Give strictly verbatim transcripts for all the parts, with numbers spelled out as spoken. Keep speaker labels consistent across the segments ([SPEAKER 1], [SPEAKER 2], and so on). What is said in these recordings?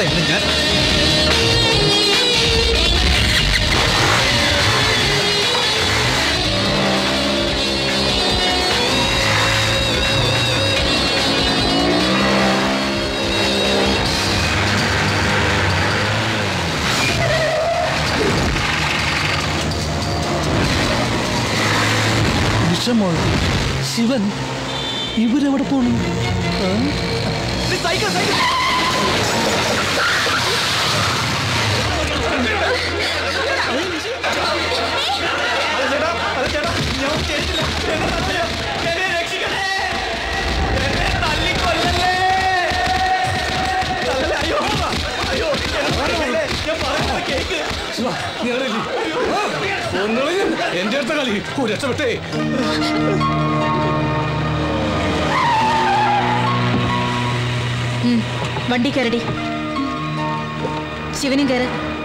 [SPEAKER 1] ഞാൻ ശിവൻ ഇവരെവിടെ പോണു? എന്റെ അടുത്ത കളി രക്ഷപ്പെട്ടേ.
[SPEAKER 2] വണ്ടി കയറടി. ശിവനും കയറ.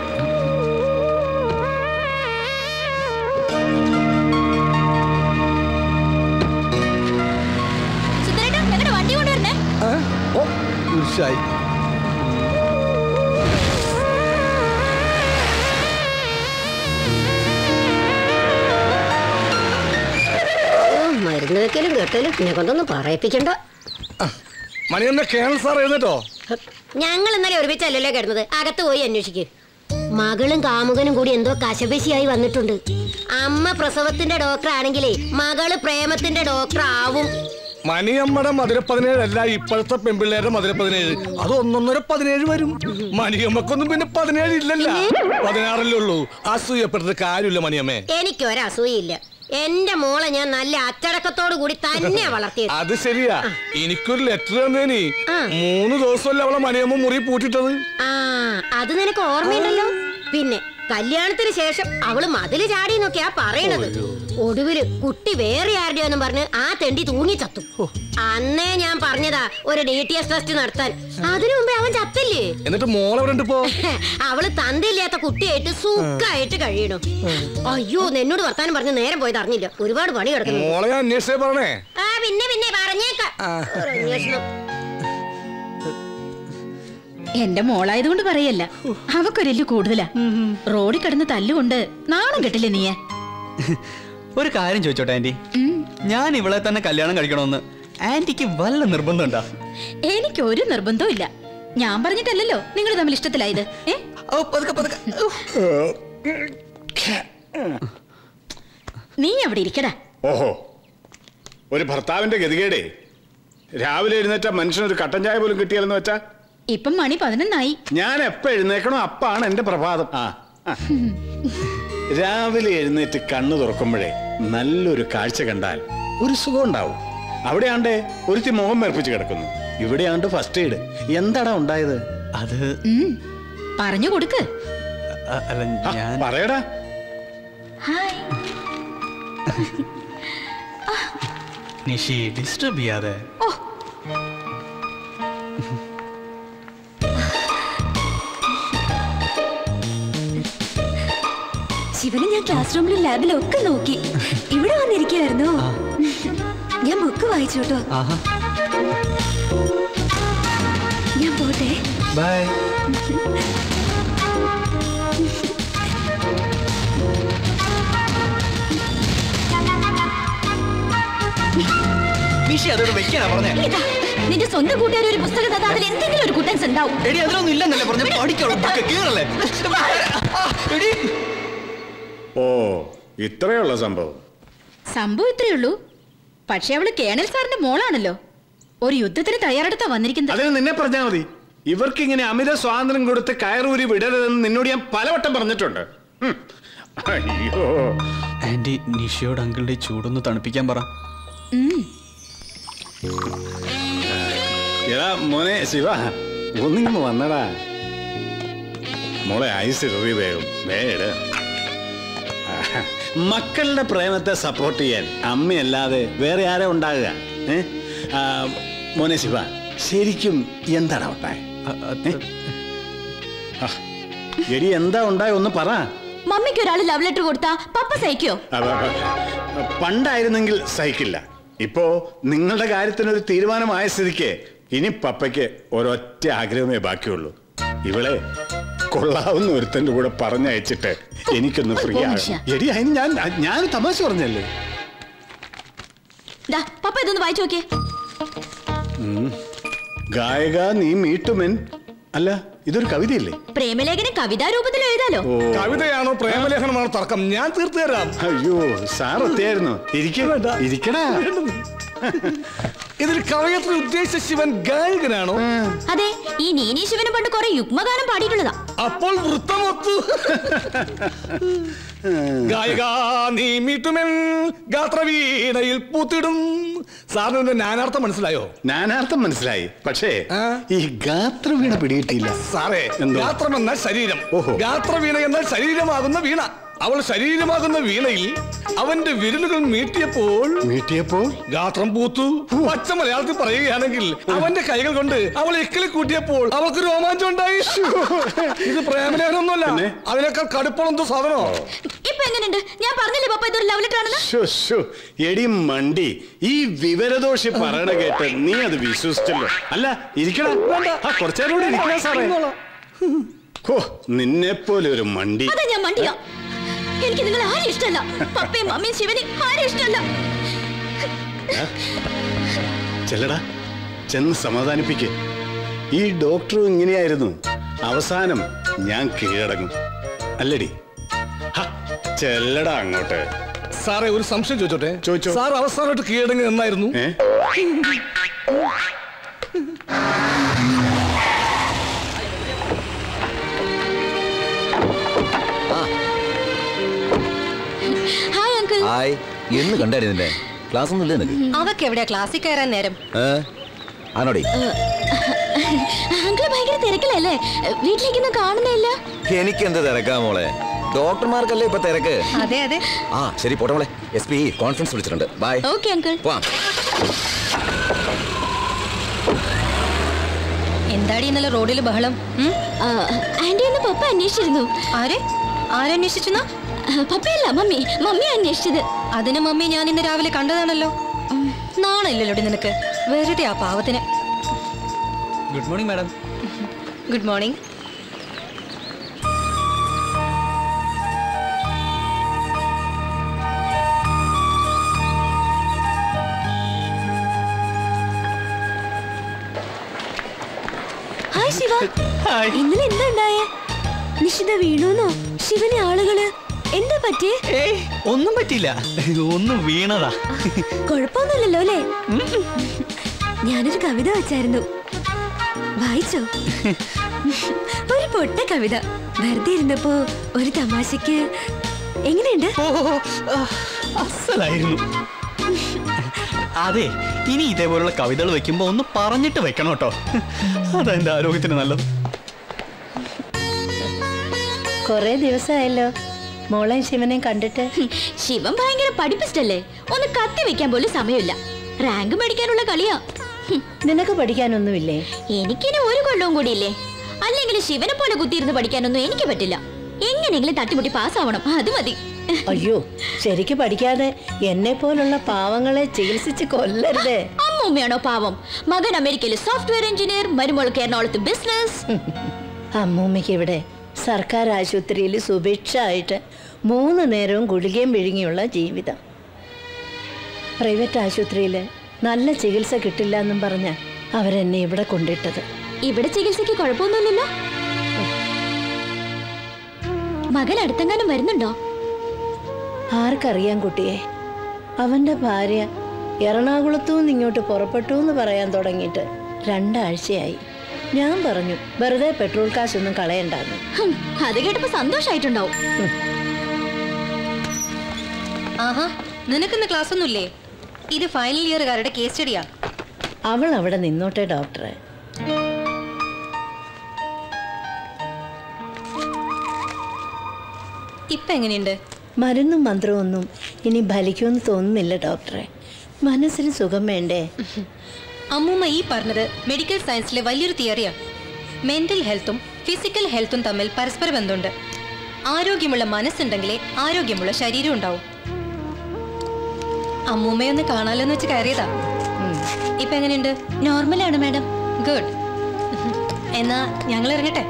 [SPEAKER 2] വണ്ടി കൊണ്ടുവരണേ.
[SPEAKER 3] മരുന്ന് വെക്കലും കെട്ടലും പിന്നെ കൊണ്ടൊന്നും പറയിപ്പിക്കണ്ട.
[SPEAKER 1] മണിയമ്മ കേണൽ സാർ എഴുന്നേറ്റോ?
[SPEAKER 3] ഞങ്ങൾ ഇന്നലെ ഒരുമിച്ചല്ലല്ലോ കിടന്നത്. അകത്ത് പോയി അന്വേഷിക്ക്. മകളും കാമുകനും കൂടി എന്തോ കശപശിയായി വന്നിട്ടുണ്ട്. അമ്മ പ്രസവത്തിന്റെ ഡോക്ടർ ആണെങ്കിലേ മകള് പ്രേമത്തിന്റെ ഡോക്ടർ ആവും.
[SPEAKER 1] മണിയമ്മയുടെ മധുര പതിനേഴല്ല ഇപ്പോഴത്തെ പെൺപിള്ളേരുടെ മധുര പതിനേഴ്. അത് ഒന്നൊന്നര പതിനേഴ് വരും. മണിയമ്മക്കൊന്നും പിന്നെ പതിനേഴ് ഇല്ലല്ല, പതിനാറല്ലേ ഉള്ളൂ. അസൂയപ്പെട്ടത് കാര്യമില്ല മണിയമ്മേ.
[SPEAKER 3] എനിക്കൊരസൂയില്ല. എന്റെ മോളെ ഞാൻ നല്ല അച്ചടക്കത്തോടു കൂടി തന്നെ വളർത്തിയത്.
[SPEAKER 1] അത് ശരിയാ. എനിക്കൊരു ലെറ്റർ തന്നേനി. മൂന്ന് ദിവസമല്ലേ അവളെ മണിയമ്മ മുറി പൂട്ടിട്ടത്.
[SPEAKER 3] ആ അത് നിനക്ക് ഓർമ്മയുണ്ടല്ലോ. പിന്നെ കല്യാണത്തിന് ശേഷം അവള് മതില് ചാടി നോക്കിയാ പറയണത്. ഒടുവില് കുട്ടി വേറെ ആരുടെയോന്നും പറഞ്ഞ് ആ തെണ്ടി തൂങ്ങി ചത്തു. അന്നേ ഞാൻ പറഞ്ഞതാ ഒരു ഡി ടി എസ് ടെസ്റ്റ് നടത്താൻ. അതിനു മുമ്പേ അവൻ ചത്തില്ലേ.
[SPEAKER 1] എന്നിട്ട് മോളെവിടെ?
[SPEAKER 3] അവള് തന്തയില്ലാത്ത കുട്ടിയായിട്ട് സുഖായിട്ട് കഴിയണു. അയ്യോ എന്നോട് വർത്താനം പറഞ്ഞ് നേരം പോയത് അറിഞ്ഞില്ല. ഒരുപാട് പണി കിടക്കുന്നു. ആ പിന്നെ പിന്നെ പറഞ്ഞേക്കാം.
[SPEAKER 2] എന്റെ മോളായതുകൊണ്ട് പറയല്ല, അവക്കൊരെല്ലു കൂടുതലാ. റോഡിൽ കിടന്ന് തല്ലുകൊണ്ട് നാണം കെട്ടില്ലേ നീയെ?
[SPEAKER 4] ഒരു കാര്യം ചോദിച്ചോട്ടെ ആന്റി, ഞാൻ ഇവളെ തന്നെ കല്യാണം കഴിക്കണമെന്ന് ആന്റിക്ക് വല്ല നിർബന്ധമുണ്ടോ?
[SPEAKER 2] എനിക്ക് ഒരു നിർബന്ധവും ഇല്ല. ഞാൻ പറഞ്ഞിട്ടല്ലോ നിങ്ങൾ തമ്മിൽ ഇഷ്ടത്തിലായത്. നീ അവിടെ ഇരിക്കടാ.
[SPEAKER 5] ഓഹോ, ഒരു ഭർത്താവിന്റെ ഗതികേടേ. രാവിലെ എഴുന്നേറ്റ മനുഷ്യനൊരു കട്ടൻ ചായ പോലും കിട്ടിയാലെന്ന് വെച്ചാ.
[SPEAKER 2] ഇപ്പം മണി പതിനൊന്നായി.
[SPEAKER 5] ഞാൻ എപ്പ എഴുന്നേക്കണോ അപ്പാണ് എന്റെ പ്രഭാതം. ആ രാവിലെ എഴുന്നേറ്റ് കണ്ണു തുറക്കുമ്പോഴേ നല്ലൊരു കാഴ്ച കണ്ടാൽ ഒരു സുഖം ഉണ്ടാവും. അവിടെയാണ്ടേ ഒരുത്തി മുഖം മേർപ്പിച്ച് കിടക്കുന്നു. ഇവിടെയാണ്ട് ഫസ്റ്റ് എയ്ഡ്. എന്താടാ ഉണ്ടായത്?
[SPEAKER 4] അത്
[SPEAKER 2] പറഞ്ഞു കൊടുക്ക്.
[SPEAKER 5] പറയടാ.
[SPEAKER 4] നിഷി ഡിസ്റ്റർബ് ചെയ്യാതെ.
[SPEAKER 6] ശിവനെ ഞാൻ ക്ലാസ് റൂമിലും ലാബിലും ഒക്കെ നോക്കി. ഇവിടെ വന്നിരിക്കുവായിരുന്നു. ഞാൻ ബുക്ക് വായിച്ചു കേട്ടോ. ഞാൻ പോട്ടെ.
[SPEAKER 4] ബൈ. നിഷി അതോട് വെക്കാനാ പറഞ്ഞേ.
[SPEAKER 6] നിന്റെ സ്വന്തം കൂട്ടുകാർ ഒരു പുസ്തകം തന്നാ അതിൽ എന്തെങ്കിലും ഒരു കുട്ടൻസ് ഉണ്ടാവും.
[SPEAKER 4] എടി അതിലൊന്നും ഇല്ലെന്നല്ലേ പറഞ്ഞ. പഠിക്കോളൂ കേറല്ലേ.
[SPEAKER 5] ഓ ഇത്രയുള്ള സംഭവം.
[SPEAKER 2] സംഭവം ഇത്രയേ ഉള്ളൂ. പക്ഷെ അവള് കേണൽ സാറിന്റെ മോളാണല്ലോ. ഒരു യുദ്ധത്തിന് തയ്യാറെടുത്താ വന്നിരിക്കുന്നത്.
[SPEAKER 5] അതിന് നിന്നെ പറഞ്ഞാൽ മതി. ഇവർക്ക് ഇങ്ങനെ അമിത സ്വാതന്ത്ര്യം കൊടുത്ത് കയറൂരി വിടരുതെന്ന് നിന്നോട് ഞാൻ പലവട്ടം പറഞ്ഞിട്ടുണ്ട്. അയ്യോ
[SPEAKER 4] ആന്റി, നിഷിയോട് അങ്കിളുടെ ചൂടൊന്ന് തണുപ്പിക്കാൻ പറ.
[SPEAKER 5] എടാ മോനെ ശിവ, ഒന്നിങ്ങ് വന്നടാ. മോളെ ഐസ് എറി വേഗം വേട്. മക്കളുടെ പ്രേമത്തെ സപ്പോർട്ട് ചെയ്യാൻ അമ്മയല്ലാതെ വേറെ ആരെ ഉണ്ടാകുക? മോനെ ശിവ, ശരിക്കും എന്താടാ ഉണ്ടായ? എടി എന്താ ഉണ്ടായ ഒന്ന് പറ.
[SPEAKER 6] മമ്മിക്ക് ഒരാൾ ലവ് ലെറ്റർ കൊടുത്താ പപ്പ സഹിക്കോ?
[SPEAKER 5] പണ്ടായിരുന്നെങ്കിൽ സഹിക്കില്ല. ഇപ്പോ നിങ്ങളുടെ കാര്യത്തിനൊരു തീരുമാനമായ സ്ഥിതിക്ക് ഇനി പപ്പയ്ക്ക് ഒരൊറ്റ ആഗ്രഹമേ ബാക്കിയുള്ളൂ. ഇവളെ കൊള്ളാവുന്ന ഒരുത്തന്റെ കൂടെ പറഞ്ഞയച്ചിട്ട് എനിക്കൊന്ന് ഫ്രീ ആകും. എടി അതിന് ഞാൻ ഞാൻ തമാശ പറഞ്ഞല്ലേ.
[SPEAKER 6] പപ്പ ഇതൊന്ന് വായിച്ചു നോക്കിയേ.
[SPEAKER 5] ഗായക നീ മീട്ടുമെൻ. അല്ല, ഇതൊരു കവിതയല്ലേ?
[SPEAKER 6] പ്രേമലേഖനം കവിതാ രൂപത്തിൽ എഴുതാലോ.
[SPEAKER 1] കവിതയാണോ പ്രേമലേഖനമാണോ തർക്കം? ഞാൻ തീർത്തു തരാം.
[SPEAKER 5] അയ്യോ സാർ എത്തിയായിരുന്നു. ഇരിക്കടാ.
[SPEAKER 1] ഇതിൽ കവയത്രി ഉദ്ദേശിച്ച ശിവൻ ഗായകനാണോ?
[SPEAKER 6] അതെ, ഈ നീനി ശിവന് പണ്ട് കുറെ യുഗ്മഗാനം പാടിയിട്ടുള്ളതാ.
[SPEAKER 1] അപ്പോൾ വൃത്തമൊത്തു. ഗായിക നീ മീട്ടുമെൻ ഗാത്രവീണയിൽ പൂത്തിടും. സാറിന് നാനാർത്ഥം മനസ്സിലായോ?
[SPEAKER 5] നാനാർത്ഥം മനസ്സിലായി, പക്ഷേ ഈ ഗാത്രവീണ പിടികിട്ടിയില്ല
[SPEAKER 1] സാറേ. ഗാത്രം എന്നാൽ ശരീരം, ഗാത്രവീണ എന്നാൽ ശരീരമാകുന്ന വീണ. അവൾ ശരീരമാകുന്ന വീണയിൽ അവന്റെ വിരലുകൾ മീട്ടിയപ്പോൾ
[SPEAKER 5] മീട്ടിയപ്പോൾ
[SPEAKER 1] ഗാത്രം പൂത്തു. പച്ച മലയാളത്തിൽ പറയുകയാണെങ്കിൽ അവന്റെ കൈകൾ കൊണ്ട് അവൾ എക്കിളി കൂട്ടിയപ്പോൾ അവൾക്ക് രോമാഞ്ചം ഉണ്ടായി. ഇത് പ്രേമലേഖനൊന്നുമല്ല, അതിനേക്കാൾ കടുപ്പമെന്തോ സാധനോ.
[SPEAKER 6] ഇപ്പൊ എങ്ങനെയുണ്ട്? ഞാൻ പറഞ്ഞില്ലേ പപ്പ ഇതൊരു ലവ് ലെറ്റർ ആണെന്ന്.
[SPEAKER 5] എടി മണ്ടി, ഈ വിവരദോഷി പറയണ കേട്ട് നീ അത് വിശ്വസിച്ചല്ലോ. അല്ല ഇരിക്കണം, കുറച്ചേരം കൂടെ ഇരിക്കണം സാറേ. ഓ, നിന്നെ പോലെ ഒരു മണ്ടി.
[SPEAKER 6] അതെ, ഞാൻ മണ്ടിയാ. എനിക്ക് നിങ്ങൾ ആരും ഇഷ്ടമല്ല. പപ്പയും മമ്മിയും ശിവനും ആരും ഇഷ്ടമല്ല.
[SPEAKER 5] ചെല്ലടാ, ചെന്ന് സമാധാനിപ്പിക്ക്. ഈ ഡോക്ടറും ഇങ്ങനെയായിരുന്നു. അവസാനം ഞാൻ കീഴടങ്ങും അല്ലടി. ചെല്ലടാ അങ്ങോട്ട്.
[SPEAKER 1] സാറേ, ഒരു സംശയം ചോദിച്ചോട്ടെ?
[SPEAKER 5] ചോദിച്ചോ.
[SPEAKER 1] സാർ അവസാനമായിട്ട് കീഴടങ്ങി എന്നായിരുന്നു?
[SPEAKER 7] ഹായ്, എന്ന് കണ്ടായിരുന്നില്ലേ? ക്ലാസ് ഒന്നും ഇല്ലേ നിനക്ക്?
[SPEAKER 3] അവക്ക് എവിടെയാ ക്ലാസ്സിൽ കയറാൻ നേരം?
[SPEAKER 7] ആണോടി?
[SPEAKER 6] അങ്കിള് ഭയങ്കര തിരക്കിലല്ലേ? വീട്ടിലേക്കൊന്നും കാണുന്നില്ല.
[SPEAKER 7] എനിക്ക് എന്ത് തിരക്കാ മോളെ, ഡോക്ടർമാർക്കല്ലേ ഇപ്പൊ തിരക്ക്.
[SPEAKER 3] അതെ അതെ.
[SPEAKER 7] ആ ശരി, പോട്ടെ മോളെ. എസ് പി കോൺഫറൻസ് വിളിച്ചിട്ടുണ്ട്. ബൈ.
[SPEAKER 6] Okay uncle.
[SPEAKER 3] എന്താടി ഇന്നലെ റോഡിൽ ബഹളം?
[SPEAKER 6] ആന്റി എന്ന് പപ്പ അന്വേഷിച്ചിരുന്നു.
[SPEAKER 3] ആരെ ആരന്വേഷിച്ചെന്നാ?
[SPEAKER 6] പപ്പയല്ല, മമ്മി. മമ്മി അന്വേഷിച്ചത്.
[SPEAKER 3] അതിന് മമ്മി ഞാൻ ഇന്ന് രാവിലെ കണ്ടതാണല്ലോ. നാണില്ലല്ലോടി നിനക്ക്. വെറുതെ ആ പാവത്തിന്.
[SPEAKER 4] Good morning madam.
[SPEAKER 3] Good morning.
[SPEAKER 6] Hi Shiva. ഇന്നലെ എന്താ ഉണ്ടായേ? നിഷിത വീണുന്നോ? ശിവനെ ആളുകള് എന്താ പറ്റിയേ?
[SPEAKER 4] ഏയ് ഒന്നും പറ്റില്ല, ഒന്നും വീണതാ.
[SPEAKER 6] കുഴപ്പമൊന്നുമില്ലല്ലോ അല്ലേ? ഞാനൊരു കവിത വെച്ചായിരുന്നു, വായിച്ചോ? ഒരു പൊട്ട കവിത, വെറുതെ ഇരുന്നപ്പോ ഒരു തമാശക്ക്. എങ്ങനെയുണ്ട്?
[SPEAKER 4] അസലായിരുന്നു. അതെ, ഇനി ഇതേപോലുള്ള കവിതകൾ വെക്കുമ്പോ ഒന്ന് പറഞ്ഞിട്ട് വെക്കണം കേട്ടോ. അതാ എന്റെ ആരോഗ്യത്തിന് നല്ലത്.
[SPEAKER 3] കൊറേ ദിവസമായല്ലോ മോളെ ശിവനെ കണ്ടിട്ട്.
[SPEAKER 6] ശിവൻ ഭയങ്കര പഠിപ്പിസ്റ്റല്ലേ, ഒന്ന് കത്തി വെക്കാൻ പോലും സമയമില്ല. റാങ്ക് മേടിക്കാനുള്ള കളിയാ.
[SPEAKER 3] നിനക്ക് പഠിക്കാനൊന്നുമില്ലേ?
[SPEAKER 6] എനിക്കിനി ഒരു കൊല്ലവും കൂടിയില്ലേ. അല്ലെങ്കിൽ ശിവനെ പോലെ കുത്തിയിരുന്ന് പഠിക്കാനൊന്നും എനിക്ക് പറ്റില്ല. എങ്ങനെയെങ്കിലും തട്ടിമുട്ടി പാസ്സാവണം, അത് മതി.
[SPEAKER 3] അയ്യോ, ശരിക്ക് പഠിക്കാതെ എന്നെ പോലുള്ള പാവങ്ങളെ ചികിത്സിച്ച് കൊല്ലരുതേ.
[SPEAKER 6] അമ്മൂമ്മയാണോ പാവം? മകൻ അമേരിക്കയിലെ സോഫ്റ്റ്വെയർ എഞ്ചിനീയർ, മരുമോൾക്ക് എറണാകുളത്ത് ബിസിനസ്.
[SPEAKER 3] അമ്മൂമ്മയ്ക്ക് ഇവിടെ സർക്കാർ ആശുപത്രിയിൽ സുഭിക്ഷമായിട്ട് മൂന്ന് നേരവും ഗുളികയും വിഴുങ്ങിയുള്ള ജീവിതം. പ്രൈവറ്റ് ആശുപത്രിയിൽ നല്ല ചികിത്സ കിട്ടില്ല എന്നും പറഞ്ഞ അവരെന്നെ ഇവിടെ കൊണ്ടിട്ടത്.
[SPEAKER 6] ഇവിടെ ചികിത്സയ്ക്ക് കുഴപ്പമൊന്നുമില്ലല്ലോ. മകൻ അടുത്തെങ്ങാനും വരുന്നുണ്ടോ?
[SPEAKER 3] ആർക്കറിയാം കുട്ടിയെ. അവന്റെ ഭാര്യ എറണാകുളത്തു നിന്ന് ഇങ്ങോട്ട് പുറപ്പെട്ടു എന്ന് പറയാൻ തുടങ്ങിയിട്ട് രണ്ടാഴ്ചയായി. ഞാൻ പറഞ്ഞു വെറുതെ പെട്രോൾ കാശൊന്നും കളയണ്ടാന്ന്.
[SPEAKER 6] അത് കേട്ടപ്പോ സന്തോഷായിട്ടുണ്ടാവും.
[SPEAKER 8] ആഹാ, നിനക്കിന്ന് ക്ലാസ് ഒന്നുമില്ലേ? ഇത് ഫൈനൽ ഇയറുകാരുടെ കേസ് സ്റ്റഡിയാ.
[SPEAKER 3] അവൾ അവിടെ നിന്നോട്ടെ ഡോക്ടറെ.
[SPEAKER 8] ഇപ്പൊ എങ്ങനെയുണ്ട്?
[SPEAKER 3] മരുന്നും മന്ത്രവും ഒന്നും ഇനി ഫലിക്കുമെന്ന് തോന്നുന്നില്ല ഡോക്ടറെ. മനസ്സിന് സുഖം വേണ്ടേ?
[SPEAKER 8] അമ്മൂമ്മ ഈ പറഞ്ഞത് മെഡിക്കൽ സയൻസിലെ വലിയൊരു തിയറിയാണ്. മെന്റൽ ഹെൽത്തും ഫിസിക്കൽ ഹെൽത്തും തമ്മിൽ പരസ്പര ബന്ധമുണ്ട്. ആരോഗ്യമുള്ള മനസ്സുണ്ടെങ്കിലേ ആരോഗ്യമുള്ള ശരീരം ഉണ്ടാവും. അമ്മൂമ്മയൊന്ന് കാണാലോ എന്ന് വെച്ച് കയറിയതാ. ഇപ്പൊ എങ്ങനെയുണ്ട്?
[SPEAKER 6] നോർമലാണ് മാഡം.
[SPEAKER 8] ഗുഡ്. എന്നാ ഞങ്ങൾ ഇറങ്ങട്ടെ.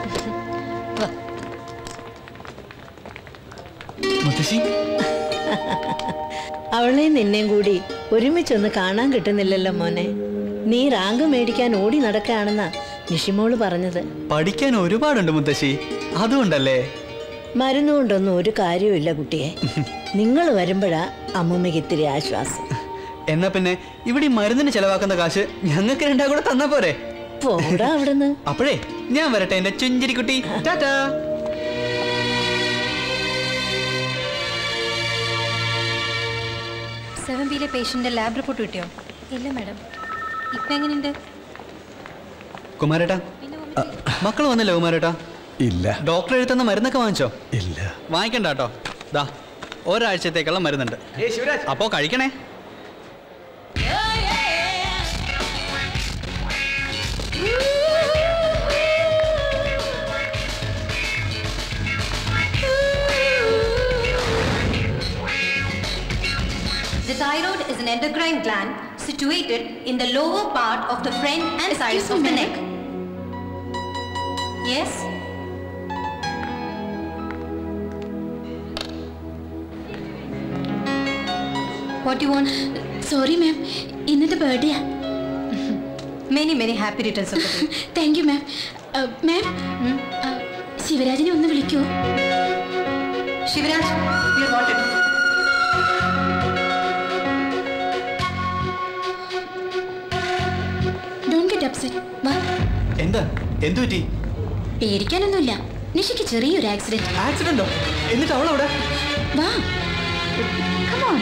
[SPEAKER 9] അവളെ നിന്നെയും കൂടി ഒരുമിച്ചൊന്ന് കാണാൻ കിട്ടുന്നില്ലല്ലോ മോനെ. നീ റാങ്ക് മേടിക്കാൻ ഓടി നടക്കുകയാണെന്നാ നിഷിമോള് പറഞ്ഞത്.
[SPEAKER 4] പഠിക്കാൻ ഒരുപാടുണ്ട് മുത്തശ്ശി, അതുകൊണ്ടല്ലേ.
[SPEAKER 9] മരുന്നുകൊണ്ടൊന്നും ഒരു കാര്യമില്ല കുട്ടിയെ. നിങ്ങൾ വരുമ്പോഴാ അമ്മൂമ്മയ്ക്ക് ഇത്തിരി ആശ്വാസം.
[SPEAKER 4] എന്നാ പിന്നെ ഇവിടെ മരുന്നിന് ചെലവാക്കുന്ന കാശ് ഞങ്ങൾക്ക് രണ്ടാ കൂടെ തന്നാ പോരെ?
[SPEAKER 9] പോടാ അവിടുന്ന്.
[SPEAKER 4] അപ്പോഴേ ഞാൻ വരട്ടെ എന്റെ ചുഞ്ചിരിക്കുട്ടി. ടാറ്റാ.
[SPEAKER 8] സെവൻ ബിയിലെ പേഷ്യന്റെ ലാബ് റിപ്പോർട്ട് കിട്ടിയോ? ഇല്ല മാഡം. ഇപ്പൊ എങ്ങനെയുണ്ട്
[SPEAKER 4] കുമാരേട്ടാ? മക്കൾ വന്നില്ല കുമാരേട്ടാ?
[SPEAKER 1] ഇല്ല.
[SPEAKER 4] ഡോക്ടർ എഴുതുന്ന മരുന്നൊക്കെ വാങ്ങിച്ചോ?
[SPEAKER 1] ഇല്ല.
[SPEAKER 4] വാങ്ങിക്കണ്ട കേട്ടോ. ദാ ഒരാഴ്ചത്തേക്കുള്ള മരുന്നുണ്ട്, അപ്പോ കഴിക്കണേ.
[SPEAKER 8] The thyroid is an endocrine gland situated in the lower part of the front and sides of the neck. Yes? What do you want?
[SPEAKER 2] Sorry ma'am, ഇന്നത്തെ birthday.
[SPEAKER 8] Many many happy returns of the day.
[SPEAKER 2] Thank you ma'am. Ma'am, ശിവരാജിനെ ഒന്ന് വിളിക്കൂ.
[SPEAKER 8] Shivraj, you are wanted.
[SPEAKER 2] Don't get upset. വാ.
[SPEAKER 4] എന്താ? എന്തു പറ്റി?
[SPEAKER 2] പേടിക്കാനൊന്നുമില്ല. നിഷിക്ക് ചെറിയൊരു ആക്സിഡന്റ്.
[SPEAKER 4] ആക്സിഡന്റോ? എന്നിട്ട് അവൾ അവിടെ?
[SPEAKER 2] വാ. Come on.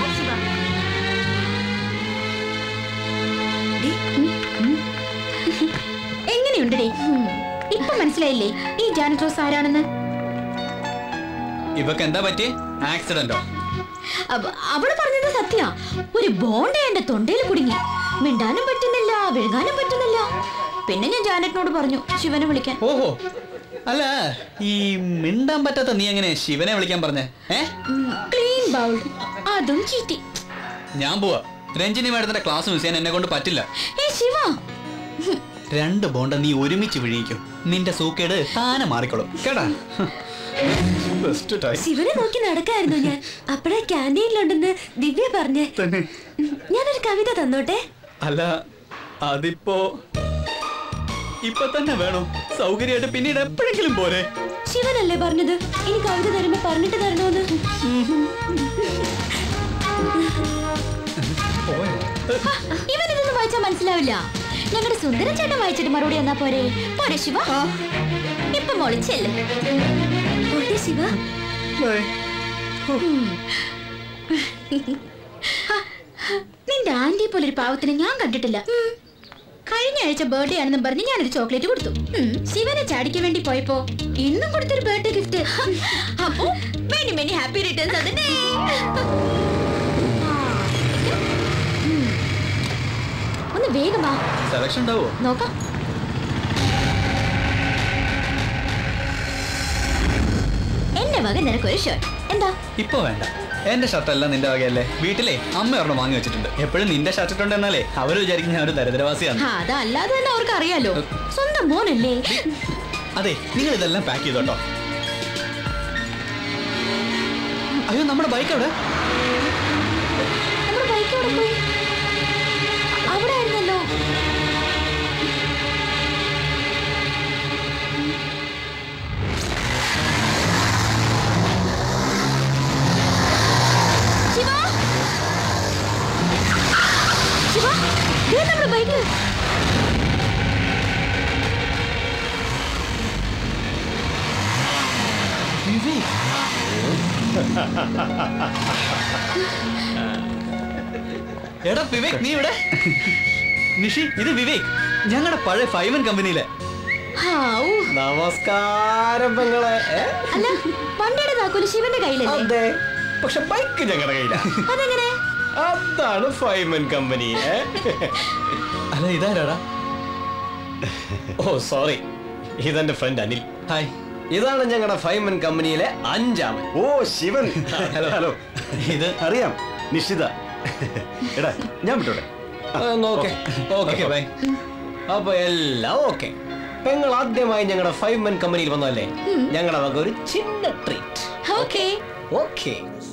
[SPEAKER 2] എങ്ങനെയുണ്ടേ? ഇപ്പൊ മനസ്സിലായില്ലേ ഈ ജാനറ്റ് റോസ് ആരാണെന്ന്?
[SPEAKER 4] ഇവക്ക് എന്താ പറ്റി? ആക്സിഡന്റോ?
[SPEAKER 2] അവള് പറഞ്ഞത് സത്യ. ഒരു ബോണ്ട എന്റെ തൊണ്ടയിൽ കുടുങ്ങി. മിണ്ടാനും പറ്റുന്നില്ല, വിഴുങ്ങാനും പറ്റുന്നില്ല. പിന്നെ ഞാൻ ജാനറ്റിനോട് പറഞ്ഞു ശിവനെ വിളിക്കാൻ.
[SPEAKER 4] ഓഹോ, അല്ല ഈ മിണ്ടാൻ പറ്റാത്ത നീ എങ്ങനെ ശിവനെ വിളിക്കാൻ പറഞ്ഞേ?
[SPEAKER 2] ക്ലീൻ ബൗൾഡ്, അതും ചീറ്റി.
[SPEAKER 4] ഞാൻ പോവാ. രഞ്ജിനി മാഡത്തിന്റെ ക്ലാസ് മിസ് ചെയ്യാൻ എന്നെ കൊണ്ട് പറ്റില്ല.
[SPEAKER 2] ശിവ,
[SPEAKER 4] രണ്ട് ബോണ്ട നീ ഒരുമിച്ച് വിഴിയിക്കും, നിന്റെ സൂക്കേട് താനെ മാറിക്കോളും കേട്ടാ.
[SPEAKER 6] ശിവനെ നോക്കി നടക്കായിരുന്നു ഞാൻ. അപ്പഴാ ക്യാൻറ്റീനിലുണ്ടെന്ന് ദിവ്യ പറഞ്ഞേ. ഞാനൊരു കവിത തന്നോട്ടെ?
[SPEAKER 4] അല്ല അതിപ്പോ ഇപ്പൊ തന്നെ വേണോ? സൗകര്യമായിട്ട് പിന്നീട് എപ്പോഴെങ്കിലും പോരെ?
[SPEAKER 6] ശിവനല്ലേ പറഞ്ഞത് ഇനി കവിത തരുമ്പോ പറഞ്ഞിട്ട് തരണോന്ന്.
[SPEAKER 2] ഇവനിതൊന്നും വായിച്ചാ മനസ്സിലാവില്ല. ഞങ്ങളുടെ സുന്ദര ചേട്ടൻ വായിച്ചിട്ട് മറുപടി എന്നാ പോരെ? പോരെ ശിവ? ഇപ്പൊ മോളിച്ചല്ലേ
[SPEAKER 6] ശിവ?
[SPEAKER 2] നിന്റെ ആന്റിയെ പോലെ ഒരു പാവത്തിന് ഞാൻ കണ്ടിട്ടില്ല. കഴിഞ്ഞ ആഴ്ച ബർത്ത്ഡേ ആണെന്നും പറഞ്ഞ് ഞാനൊരു ചോക്ലേറ്റ് കൊടുത്തു. ശിവനെ ചാടിക്കാൻ വേണ്ടി പോയപ്പോ ഇന്നും കൊടുത്തൊരു ബർത്ത്ഡേ ഗിഫ്റ്റ്. അപ്പോ മെനി മെനി ഹാപ്പി റിട്ടേൺസ്. അതിനെ ഒന്ന് വേഗം വാ.
[SPEAKER 4] സെലക്ഷൻ ഉണ്ടാവോ
[SPEAKER 2] നോക്കാം. എന്റെ വക നിനക്കൊരു ഷർട്ട് എന്താ?
[SPEAKER 4] ഇപ്പൊ വേണ്ട, എന്റെ ഷർട്ടല്ല നിന്റെ വകയല്ലേ. വീട്ടിലെ അമ്മ ഒരെണ്ണം വാങ്ങി വെച്ചിട്ടുണ്ട്. എപ്പോഴും നിന്റെ ഷർട്ട് ഇട്ടുണ്ടെന്നാലേ അവര് വിചാരിക്കും ഞാൻ ഒരു ദരിദ്രവാസിയാണ്.
[SPEAKER 2] അതല്ലാതെ തന്നെ അവർക്ക് അറിയാലോ, സ്വന്തം മോനല്ലേ.
[SPEAKER 4] അതെ, നിങ്ങൾ ഇതെല്ലാം പാക്ക് ചെയ്തോട്ടോ. അയ്യോ, നമ്മുടെ ബൈക്ക് അവിടെ.
[SPEAKER 2] നമ്മുടെ ബൈക്ക് അവിടെ പോയി. അവിടെ ആയിരുന്നല്ലോ. നമ്മുടെ ബൈക്ക്.
[SPEAKER 4] എടാ വിവേക്, നീ ഇവിടെ? നിഷി, ഇത് വിവേക്, ഞങ്ങളുടെ പഴയ ഫൈവൻ കമ്പനിയിലെ.
[SPEAKER 7] നമസ്കാരം പെങ്ങളെ.
[SPEAKER 2] അല്ല, വണ്ടിയുടെ താക്കോല് ശിവന്റെ കയ്യിലല്ലേ?
[SPEAKER 7] അതെ, പക്ഷെ ബൈക്ക് ഞങ്ങളുടെ കയ്യിലാ.
[SPEAKER 2] അതെങ്ങനെ?
[SPEAKER 7] അതാണ് ഫൈവൻ കമ്പനി.
[SPEAKER 4] അല്ല, ഇതാരാടാ?
[SPEAKER 7] ഓ സോറി, ഇതെന്റെ ഫ്രണ്ട് അനിൽ.
[SPEAKER 4] ഹായ്.
[SPEAKER 7] ഇതാണ് ഞങ്ങളുടെ ഫൈവൻ കമ്പനിയിലെ അഞ്ചാമൻ. ഓ ശിവൻ. Hello hello.
[SPEAKER 5] ഇത് അറിയാം, നിശ്ചിത. എടാ ഞാൻ വിട്ടോടെ.
[SPEAKER 7] Okay okay bye. അപ്പൊ എല്ലാം ഓക്കെ. പെങ്ങൾ ആദ്യമായി ഞങ്ങളുടെ ഫൈവ് മെൻ കമ്പനിയിൽ വന്നല്ലേ, ഞങ്ങളുടെ വക ഒരു ചിന്ന treat.
[SPEAKER 2] Okay
[SPEAKER 7] okay.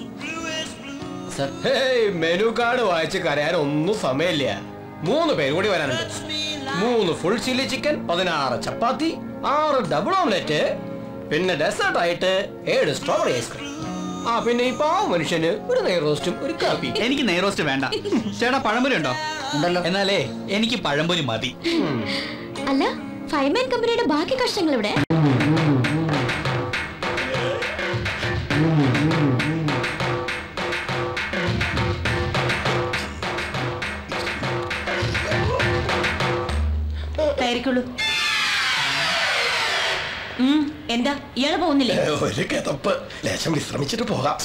[SPEAKER 7] Menu card വായിച്ച് കരയാൻ ഒന്നും സമയമില്ല. മൂന്ന് പേര് കൂടി വരാനുണ്ട്. മൂന്ന് ഫുൾ ചില്ലി ചിക്കൻ, പതിനാറ് ചപ്പാത്തി, ആറ് ഡബിൾ ഓംലെറ്റ്, പിന്നെ ഡെസേർട്ട് ആയിട്ട് ഏഴ് സ്ട്രോബെറി ഐസ്ക്രീം. ആ പിന്നെ ഈ പാവ മനുഷ്യന് ഒരു നെയ് റോസ്റ്റും ഒരു കാപ്പി.
[SPEAKER 4] എനിക്ക് നെയ് റോസ്റ്റ് വേണ്ട. ചേട്ടാ പഴംപൊരി ഉണ്ടോ? ഉണ്ടല്ലോ. എന്നാലേ എനിക്ക് പഴംപൊരി മതി.
[SPEAKER 6] അല്ല, ഫൈവ് മെൻ കമ്പനിയുടെ ബാക്കി കഷ്ടങ്ങൾ ഇവിടെ?
[SPEAKER 10] എന്താ ഇയാള് പോകുന്നില്ലേ?
[SPEAKER 7] ഒരു കിതപ്പ്, ലേശം വിശ്രമിച്ചിട്ട് പോകാം.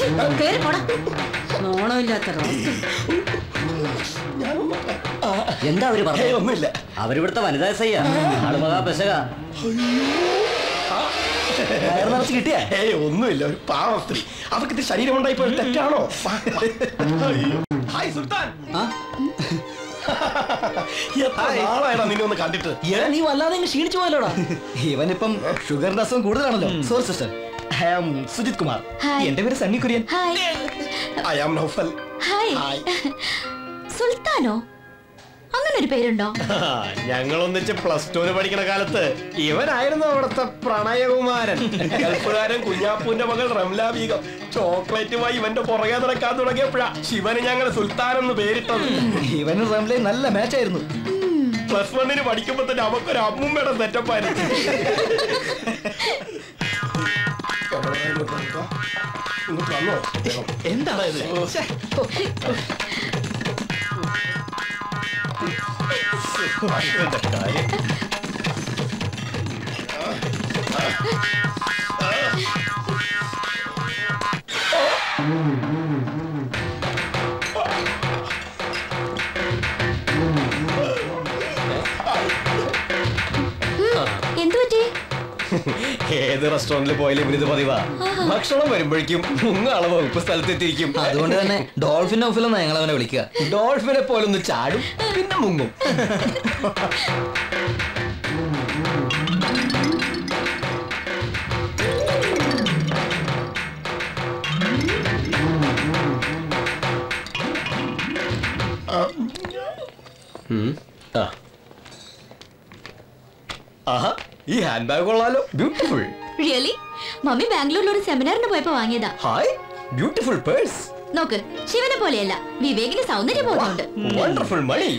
[SPEAKER 11] എന്താ അവര് പറഞ്ഞത്?
[SPEAKER 7] ഒന്നുമില്ല.
[SPEAKER 11] അവരിവിടുത്തെ വനിതാ സയ്യ ആള് മഹാ പെശക.
[SPEAKER 7] കിട്ടിയാ? ഏയ് ഒന്നുമില്ല, ഒരു പാവ സ്ത്രീ. അവർക്ക് ഇത് ശരീരം ഉണ്ടായിപ്പോ തെറ്റാണോ? ഹായ് സുൽത്താൻ. നിന്നെ ഒന്ന് കണ്ടിട്ട്
[SPEAKER 11] നീ വല്ലാതെ ക്ഷീണിച്ചു പോയല്ലോടാ. ഇവനിപ്പം ഷുഗറിന്റെ അസുഖം കൂടുതലാണല്ലോ. Sorry sister, I am Sujith Kumar. എന്റെ പേര് Sunny Kurian.
[SPEAKER 7] I am Naufal.
[SPEAKER 6] Hi. സുൽത്താനോ? അങ്ങനെ ഒരു പേരുണ്ടോ?
[SPEAKER 7] ഞങ്ങൾ ഒന്നിച്ച് പ്ലസ് ടുവിന് പഠിക്കുന്ന കാലത്ത് ഇവനായിരുന്നു അവിടുത്തെ പ്രണയകുമാരൻ. ഗൾഫുകാരൻ കുഞ്ഞാപ്പൂന്റെ മകൾ റംല ബീഗം ചോക്ലേറ്റുമായി ഇവന്റെ പുറകെ നടക്കാൻ തുടങ്ങിയപ്പോഴാ ശിവന് ഞങ്ങൾ സുൽത്താൻ എന്ന് പേരിട്ടത്.
[SPEAKER 11] ഇവന് റംലയും നല്ല മാച്ച് ആയിരുന്നു.
[SPEAKER 7] പ്ലസ് വണ്ണിന് പഠിക്കുമ്പോ തന്നെ അവക്കൊരു അമ്മൂമ്മയുടെ സെറ്റപ്പായിരുന്നു.
[SPEAKER 11] എന്താണ് ഇത്?
[SPEAKER 6] എന്തുപറ്റി?
[SPEAKER 7] ഏത് റെസ്റ്റോറന്റിൽ പോയാലും ഇവരിത് പതിവാ. ഭക്ഷണം വരുമ്പോഴേക്കും മുങ്ങാളെ വകുപ്പ് സ്ഥലത്തെത്തിയിരിക്കും.
[SPEAKER 11] അതുകൊണ്ട് തന്നെ ഡോൾഫിൻ ഓഫിലെന്നാ ഞങ്ങൾ അവനെ വിളിക്കുക.
[SPEAKER 7] ഡോൾഫിനെ പോലൊന്ന് ചാടും, പിന്നെ മുങ്ങും. ആഹാ, ഈ ഹാൻഡ് ബാഗ് കൊള്ളാലോ. ബ്യൂട്ടിഫുൾ.
[SPEAKER 6] റിയലി? മമ്മി ബാംഗ്ലൂരിൽ ഒരു സെമിനാറിന് പോയപ്പോ വാങ്ങിയതാ.
[SPEAKER 7] Hi, beautiful purse.
[SPEAKER 6] നോക്ക്, ശിവനെ പോലെയല്ല, വിവേകിന് സൗന്ദര്യം ബോധമുണ്ട്.
[SPEAKER 7] Wonderful money.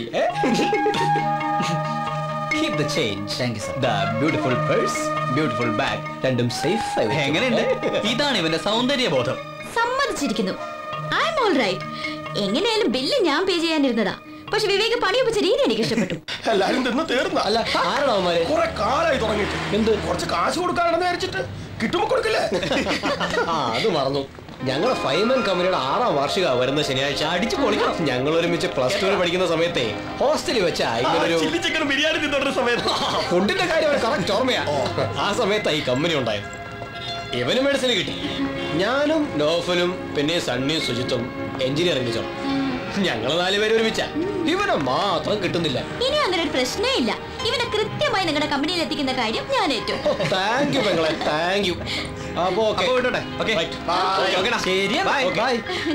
[SPEAKER 7] Keep the change.
[SPEAKER 11] Thank you, sir.
[SPEAKER 7] The beautiful purse, beautiful bag. രണ്ടും സേഫ് ആയി.
[SPEAKER 4] എങ്ങനെയുണ്ട്? ഇതാണ് ഇവന്റെ സൗന്ദര്യബോധം.
[SPEAKER 6] സമ്മതിച്ചിരിക്കുന്നു. I am all right. എങ്ങനെയായാലും ബില്ല് ഞാൻ പേ ചെയ്യാനിരുന്നതാ. പക്ഷെ വിവേക് പണിയൊപ്പിച്ച രീതി എനിക്ക് ഇഷ്ടപ്പെട്ടു.
[SPEAKER 7] എല്ലാരും തിന്ന് തീർന്ന. അല്ല, ആരാണോ അവന്മാര്? കുറെ കാലായി തുടങ്ങിയിട്ട്. എന്ത് കുറച്ച് കാശ് കൊടുക്കാനാണെന്ന് വിചാരിച്ചിട്ട് കിട്ടുമ്പോ കൊടുക്കില്ലേ? ആ, അത് മറന്നു. ഞങ്ങളുടെ ഫൈമൻ കമ്പനിയുടെ ആറാം വാർഷിക വരുന്ന ശനിയാഴ്ച അടിച്ചു പൊളിക്കണം. ഞങ്ങൾ ഒരുമിച്ച് പ്ലസ് ടു പഠിക്കുന്ന സമയത്തെ ഹോസ്റ്റലിൽ വെച്ച ചിക്കൻ ബിരിയാണി തിന്നോണ്ട സമയത്ത് ഫുഡിന്റെ കാര്യം കറക്റ്റ് ഓർമ്മയാ. ആ സമയത്താ ഈ കമ്പനി ഉണ്ടായത്. ഇവന് മെഡിസിന് കിട്ടി. ഞാനും നോഫലും പിന്നെ സണ്ണിയും സുജിത്തും എഞ്ചിനീയറിംഗ് ചേർന്നു. ഞങ്ങള് നാലുപേരും ഒരുമിച്ച. ഇവനെ മാത്രം കിട്ടുന്നില്ല.
[SPEAKER 6] ഇനി അങ്ങനെ ഒരു പ്രശ്നേ ഇല്ല. ഇവനെ കൃത്യമായി നിങ്ങളുടെ കമ്പനിയിൽ എത്തിക്കുന്ന കാര്യം ഞാൻ ഏറ്റു.
[SPEAKER 7] താങ്ക് യു പെങ്ങളെ, താങ്ക് യു. അപ്പോ ഓക്കേ, വിട്ടോട്ടെ. ഓക്കേ,
[SPEAKER 4] ശരി, ബൈ ബൈ.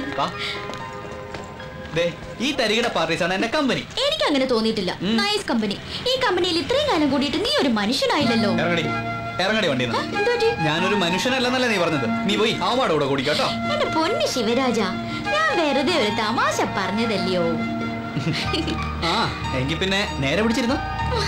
[SPEAKER 4] ഈ തരികിട പാർട്ടീസ് ആണ് എന്റെ കമ്പനി.
[SPEAKER 6] എനിക്ക് അങ്ങനെ തോന്നിയിട്ടില്ല. Nice company. ഈ കമ്പനിയിൽ ഇത്രയും കാലം കൂടിയിട്ട് നീ ഒരു മനുഷ്യനായില്ലല്ലോ.
[SPEAKER 4] ഇറങ്ങടി വണ്ടി. ഞാനൊരു മനുഷ്യനല്ലെന്നല്ലേ നീ പറഞ്ഞത്? നീ പോയി ആവാടെ കൂടെ കുടിക്കട്ടോ.
[SPEAKER 6] എന്റെ പൊന്നു ശിവരാജ, ഞാൻ വെറുതെ ഒരു തമാശ പറഞ്ഞതല്ലയോ.
[SPEAKER 4] ആ, എങ്കിൽ പിന്നെ നേരെ പിടിച്ചിരുന്നു.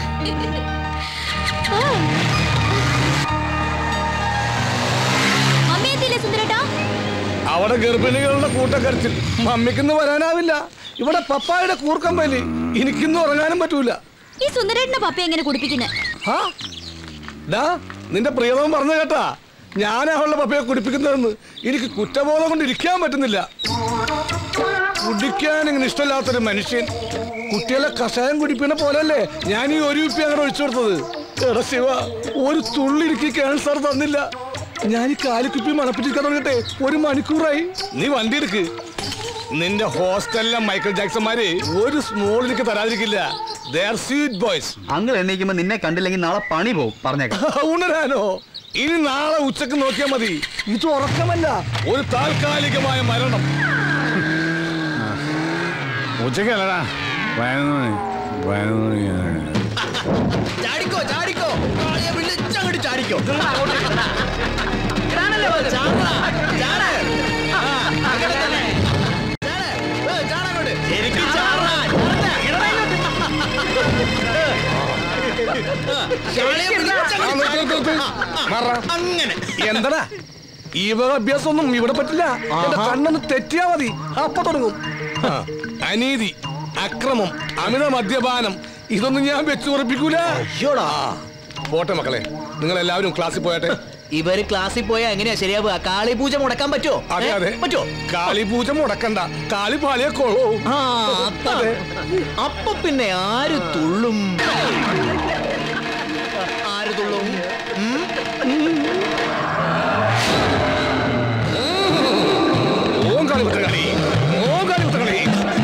[SPEAKER 1] അവിടെ ഗർഭിണികളുടെ കൂട്ടക്കരച്ചിൽ. മമ്മിക്കൊന്ന് വരാനാവില്ല. ഇവിടെ പപ്പായുടെ കൂർക്കമ്പലി. എനിക്കിന്ന് ഉറങ്ങാനും പറ്റൂല.
[SPEAKER 6] ഈ സുന്ദരേട്ടന്റെ പപ്പ എങ്ങനെ കുടിപ്പിക്കുന്നേ?
[SPEAKER 1] നിന്റെ പ്രിയതം പറഞ്ഞു കേട്ടാ, ഞാൻ അവളുടെ പപ്പയെ കുടിപ്പിക്കുന്നതെന്ന്. എനിക്ക് കുറ്റബോധം കൊണ്ട് ഇരിക്കാൻ പറ്റുന്നില്ല. കുടിക്കാൻ ഇങ്ങനെ ഇഷ്ടമില്ലാത്തൊരു മനുഷ്യൻ. കുട്ടികളെ കഷായം കുടിപ്പിക്കുന്ന പോലല്ലേ ഞാൻ ഈ ഒരു കുപ്പി അങ്ങനെ ഒഴിച്ചു കൊടുത്തത്. എടാ ശിവ, ഒരു തുള്ളി എനിക്ക് ക്യാൻസർ തന്നില്ല. ഞാൻ ഈ കാലിക്കുപ്പി മണപ്പിച്ചിരിക്കാൻ തുടങ്ങട്ടെ ഒരു മണിക്കൂറായി. നീ വണ്ടി എടുക്ക്. നിന്റെ ഹോസ്റ്റലിലെ മൈക്കിൾ ജാക്സന്മാര് ഒരു സ്മോൾ എനിക്ക് തരാതിരിക്കില്ല. They are sweet boys.
[SPEAKER 4] Uncle എണ്ണീക്കുമ്പോ നിന്നെ കണ്ടില്ലെങ്കിൽ നാളെ പണി പോവും പറഞ്ഞേക്കാം.
[SPEAKER 1] ഉണരാനോ? ഇനി നാളെ ഉച്ചക്ക് നോക്കിയാൽ മതി. ഇത് ഉറക്കമല്ല, ഒരു താൽക്കാലികമായ മരണം.
[SPEAKER 5] ഉച്ചക്കല്ലടാ,
[SPEAKER 11] ചാടിക്കോ ചാടിക്കോ വിളിച്ചങ്ങോട്ട് ചാടിക്കോ.
[SPEAKER 1] അങ്ങനെ എന്താടാ ഈ വക അഭ്യാസമൊന്നും ഇവിടെ പറ്റില്ല. എന്റെ കണ്ണൊന്ന് തെറ്റിയാ മതി, അപ്പൊ തുടങ്ങും. അനീതി, അക്രമം, അമിത മദ്യപാനം ഇതൊന്നും ഞാൻ വെച്ചു ഉറപ്പിക്കൂല. പോട്ടെ മക്കളെ, നിങ്ങൾ എല്ലാവരും ക്ലാസ്സിൽ പോയാട്ടെ.
[SPEAKER 11] ഇവര് ക്ലാസ്സിൽ പോയാ എങ്ങനെയാ ശരിയാവുക? കാളി പൂജ മുടക്കാൻ പറ്റുമോ?
[SPEAKER 1] അതെ അതെ
[SPEAKER 11] പറ്റുമോ?
[SPEAKER 1] കാളി പൂജ മുടക്കണ്ട, കാളി പാളിയെ കൊള്ളൂ.
[SPEAKER 11] അപ്പൊ പിന്നെ ആര് തുള്ളും? ആര് തുള്ളും?
[SPEAKER 1] ഓം കാളി വിട്ട കളി, ഓം കാളി വിട്ട കളി.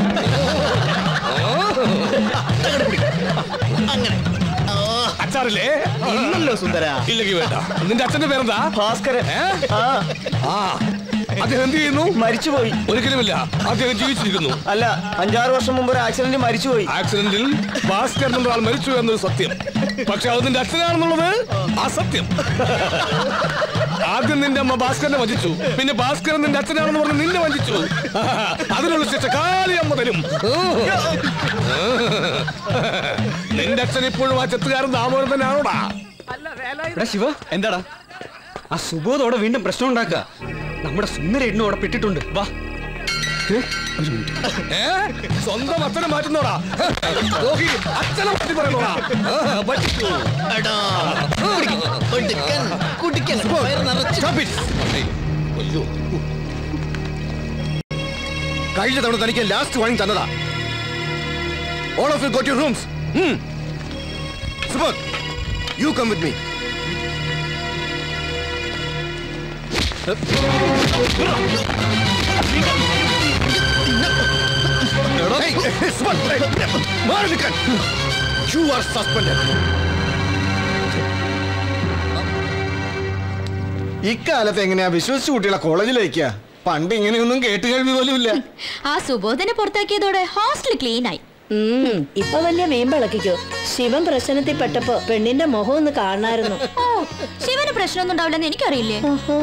[SPEAKER 11] അങ്ങനെ
[SPEAKER 1] അച്ചാറില്ലേ?
[SPEAKER 11] ഇല്ലല്ലോ സുന്ദര.
[SPEAKER 1] ഇല്ലെങ്കിൽ വേണ്ട. നിന്റെ അച്ഛന്റെ പേരെന്താ?
[SPEAKER 11] ഭാസ്കരൻ.
[SPEAKER 1] ആ അദ്ദേഹം എന്ത് ചെയ്യുന്നു?
[SPEAKER 11] മരിച്ചുപോയി.
[SPEAKER 1] ഒരിക്കലുമില്ല, അദ്ദേഹം ജീവിച്ചിരിക്കുന്നു.
[SPEAKER 11] അല്ല, അഞ്ചാറ് വർഷം മുമ്പ് ഒരു ആക്സിഡന്റ് മരിച്ചുപോയി.
[SPEAKER 1] ആക്സിഡന്റിൽ ഭാസ്കരൻ എന്ന ആൾ മരിച്ചു എന്നൊരു സത്യം. പക്ഷെ അത് നിന്റെ അച്ഛനാണെന്നുള്ളത് അസത്യം. ആദ്യം നിന്റെ അമ്മ ഭാസ്കരനെ വഞ്ചിച്ചു, പിന്നെ ഭാസ്കരൻ നിന്റെ അച്ഛനാണെന്ന് പറഞ്ഞ് നിന്നെ വഞ്ചിച്ചു. അതിനുള്ള ശിക്ഷ കാളിയമ്മ തരും. നിന്റെ അച്ഛൻ ഇപ്പോഴും ആ ചെത്തുകാരൻ ദാമോദരൻ തന്നെയാണോടാ?
[SPEAKER 4] ശിവ, എന്താടാ ആ സുബോധോടെ വീണ്ടും പ്രശ്നം ഉണ്ടാക്കുക? നമ്മുടെ സുന്ദരേട്ടനും അവിടെ പെട്ടിട്ടുണ്ട്. വാ.
[SPEAKER 1] സ്വന്തം അച്ഛനെ മാറ്റുന്നോടാ? അച്ഛനെ മാറ്റി പറയുന്നോടാ?
[SPEAKER 7] കഴിഞ്ഞ തവണ തനിക്ക് ലാസ്റ്റ് വാണിംഗ് തന്നതാ. All of you go to your rooms. Hmm. Subodh, you come with me. Hey, Subodh, Marlikan, you are suspended. ഇക്കാലത്ത് എങ്ങനെയാ വിശ്വസിച്ച് കുട്ടികളെ കോളേജിലേക്ക്? പണ്ട് ഇങ്ങനെയൊന്നും കേട്ട് കേൾവി പോലും ഇല്ല.
[SPEAKER 6] ആ സുബോധനെ പുറത്താക്കിയതോടെ ഹോസ്റ്റൽ ക്ലീൻ ആയി.
[SPEAKER 9] ഇപ്പൊ വലിയ മീൻപിളക്കിക്കോ. ശിവൻ പ്രശ്നത്തിൽ പെട്ടപ്പോ പെണ്ണിന്റെ മുഖം ഒന്ന് കാണായിരുന്നു.
[SPEAKER 6] ഓ, ശിവന് പ്രശ്നമൊന്നും ഉണ്ടാവില്ലെന്ന് എനിക്കറിയില്ലേ.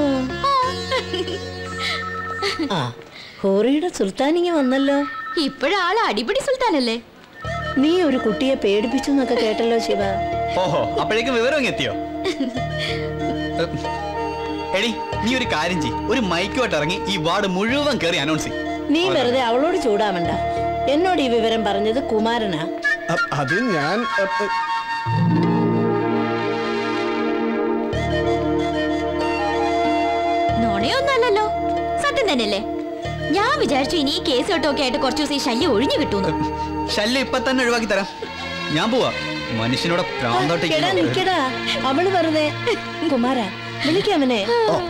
[SPEAKER 9] ആ ഹോറിയുടെ സുൽത്താനിങ് വന്നല്ലോ.
[SPEAKER 6] ഇപ്പോഴാള് അടിപിടി സുൽത്താനല്ലേ.
[SPEAKER 9] നീ ഒരു കുട്ടിയെ പേടിപ്പിച്ചു എന്നൊക്കെ കേട്ടല്ലോ ശിവ.
[SPEAKER 4] ഓഹോ, അപ്പോഴേക്കും വിവരം എത്തിയോ? എടി, നീ ഒരു കാര്യം ചെയ്യ്, ഒരു മൈക്കുമായിട്ട് ഇറങ്ങി ഈ വാർഡ് മുഴുവൻ കയറി അനൗൺസ് ചെയ്യും.
[SPEAKER 9] നീ വെറുതെ അവളോട് ചൂടാവണ്ട. എന്നോട് ഈ വിവരം പറഞ്ഞത് കുമാരനാ.
[SPEAKER 7] അത് ഞാൻ
[SPEAKER 6] നോണയൊന്നല്ലോ, സത്യം തന്നെയല്ലേ. ഞാൻ വിചാരിച്ചു ഇനി ഈ കേസ് കെട്ടൊക്കെ ആയിട്ട് കുറച്ചു ദിവസം ഈ ശല്യം ഒഴിഞ്ഞു കിട്ടുന്നു.
[SPEAKER 4] ശല്യം ഇപ്പൊ തന്നെ ഒഴിവാക്കി തരാം. ഞാൻ പോവാ. മനുഷ്യനോട്
[SPEAKER 9] നിക്കടാ, അവള് വെറുതെ. കുമാര, വിളിക്കാമനെ.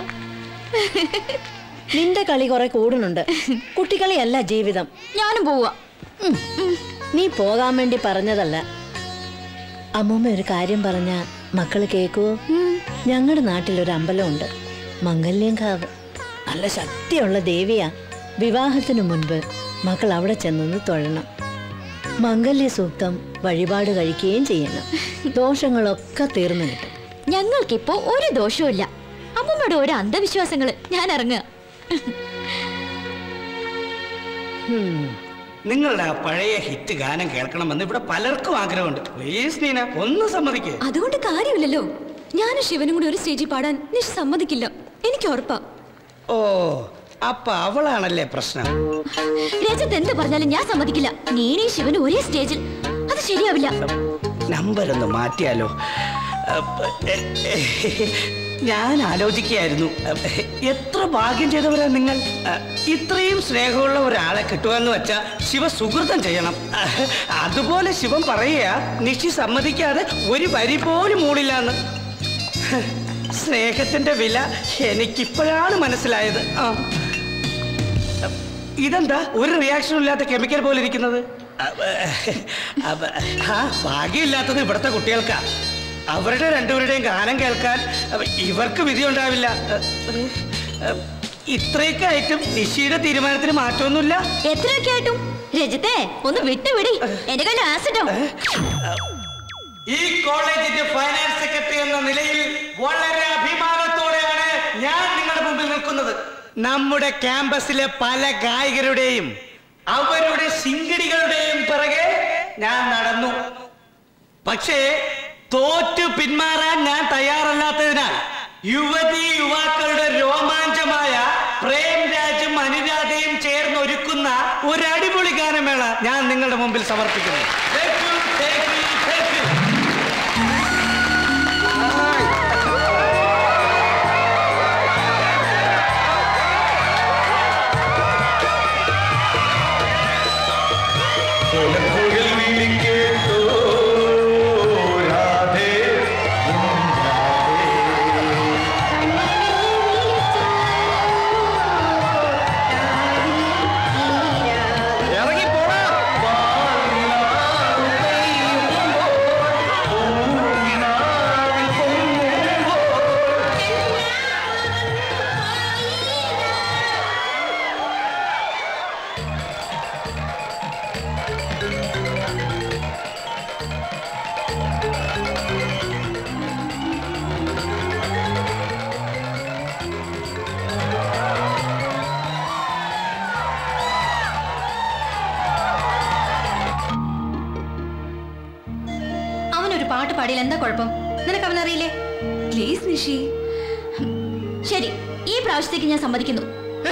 [SPEAKER 9] നിന്റെ കളി കുറെ കൂടുന്നുണ്ട്. കുട്ടിക്കളിയല്ല ജീവിതം.
[SPEAKER 6] ഞാനും പോവാ.
[SPEAKER 9] നീ പോകാൻ വേണ്ടി പറഞ്ഞതല്ല. അമ്മൂമ്മ ഒരു കാര്യം പറഞ്ഞ മക്കള് കേക്കുവോ? ഞങ്ങളുടെ നാട്ടിലൊരു അമ്പലമുണ്ട്, മംഗല്യംകാവ്. നല്ല ശക്തിയുള്ള ദേവിയാ. വിവാഹത്തിനു മുൻപ് മക്കൾ അവിടെ ചെന്നൊന്ന് തൊഴണം. മംഗല്യ സൂക്തം വഴിപാട് കഴിക്കുകയും ചെയ്യണം. ദോഷങ്ങളൊക്കെ തീർന്നു കിട്ടും.
[SPEAKER 6] ഞങ്ങൾക്കിപ്പോ ഒരു ദോഷവും ഇല്ല. അമ്മമ്മയുടെ ഒരു അന്ധവിശ്വാസങ്ങള്. ഞാൻ ഇറങ്ങുക.
[SPEAKER 10] നിങ്ങളുടെ ആ പഴയ ഹിറ്റ് ഗാനം കേൾക്കണമെന്ന് ഇവിടെ പലർക്കും ആഗ്രഹമുണ്ട്. പ്ലീസ് നീന, ഒന്ന് സമ്മതിക്കേ.
[SPEAKER 6] അതുകൊണ്ട് കാര്യമില്ലല്ലോ. ഞാനും ശിവനും കൂടി ഒരു സ്റ്റേജിൽ പാടാൻ നിഷ സമ്മതിക്കില്ല. എനിക്ക് ഉറപ്പാ.
[SPEAKER 10] ഓ, അപ്പൊ അവളാണല്ലേ പ്രശ്നം.
[SPEAKER 6] രജത്ത് എന്ത് പറഞ്ഞാലും ഞാൻ സമ്മതിക്കില്ല. നീനീ ശിവനും ഒരേ സ്റ്റേജിൽ, അത് ശരിയാവില്ല.
[SPEAKER 10] നമ്പർ ഒന്ന് മാറ്റിയാലോ? ഞാൻ ആലോചിക്കുകയായിരുന്നു, എത്ര ഭാഗ്യം ചെയ്തവരാ നിങ്ങൾ. ഇത്രയും സ്നേഹമുള്ള ഒരാളെ കിട്ടുക എന്ന് വെച്ചാൽ ശിവ സുഹൃതം ചെയ്യണം. അതുപോലെ ശിവൻ പറയുക, നിഷി സമ്മതിക്കാതെ ഒരു വരി പോലും മൂടില്ലാന്ന്. സ്നേഹത്തിന്റെ വില എനിക്കിപ്പോഴാണ് മനസ്സിലായത്. ആ, ഇതെന്താ ഒരു റിയാക്ഷനും ഇല്ലാത്ത കെമിക്കൽ പോലെ ഇരിക്കുന്നത്? ഭാഗ്യമില്ലാത്തത് ഇവിടുത്തെ കുട്ടികൾക്കാ. അവരുടെ രണ്ടുപേരുടെയും ഗാനം കേൾക്കാൻ ഇവർക്ക് വിധി ഉണ്ടാവില്ല. ഇത്രയൊക്കെ ആയിട്ടും നിശിയുടെ തീരുമാനത്തിന് മാറ്റമൊന്നുമില്ല.
[SPEAKER 6] എത്രയൊക്കെ ആയിട്ടും രജിത്തെ ഒന്ന് വിട്ടുപിടി, എന്റെ കയ്യിൽ ആസിഡോ.
[SPEAKER 10] ഈ കോളേജിന്റെ ഫൈനാൻസ് സെക്രട്ടറി എന്ന നിലയിൽ വളരെ അഭിമാനത്തോടെയാണ് ഞാൻ നിങ്ങളുടെ മുമ്പിൽ നിൽക്കുന്നത്. നമ്മുടെ ക്യാമ്പസിലെ പല ഗായകരുടെയും അവരുടെ ശിങ്കിടികളുടെയും പിറകെ ഞാൻ നടന്നു. പക്ഷേ തോറ്റു പിന്മാറാൻ ഞാൻ തയ്യാറല്ലാത്തതിനാൽ യുവതി യുവാക്കളുടെ രോമാഞ്ചമായ പ്രേംരാജും അനുരാധയും ചേർന്നൊരുക്കുന്ന ഒരു അടിപൊളി ഗാനമേള ഞാൻ നിങ്ങളുടെ മുമ്പിൽ സമർപ്പിക്കുന്നു.
[SPEAKER 8] പാട്ട് പാടിയാൽ എന്താ കുഴപ്പം? നിനക്ക് അവനറിയില്ലേ?
[SPEAKER 6] പ്ലീസ് നിഷി. ശരി, ഈ പ്രാവശ്യത്തേക്ക് ഞാൻ സമ്മതിക്കുന്നു.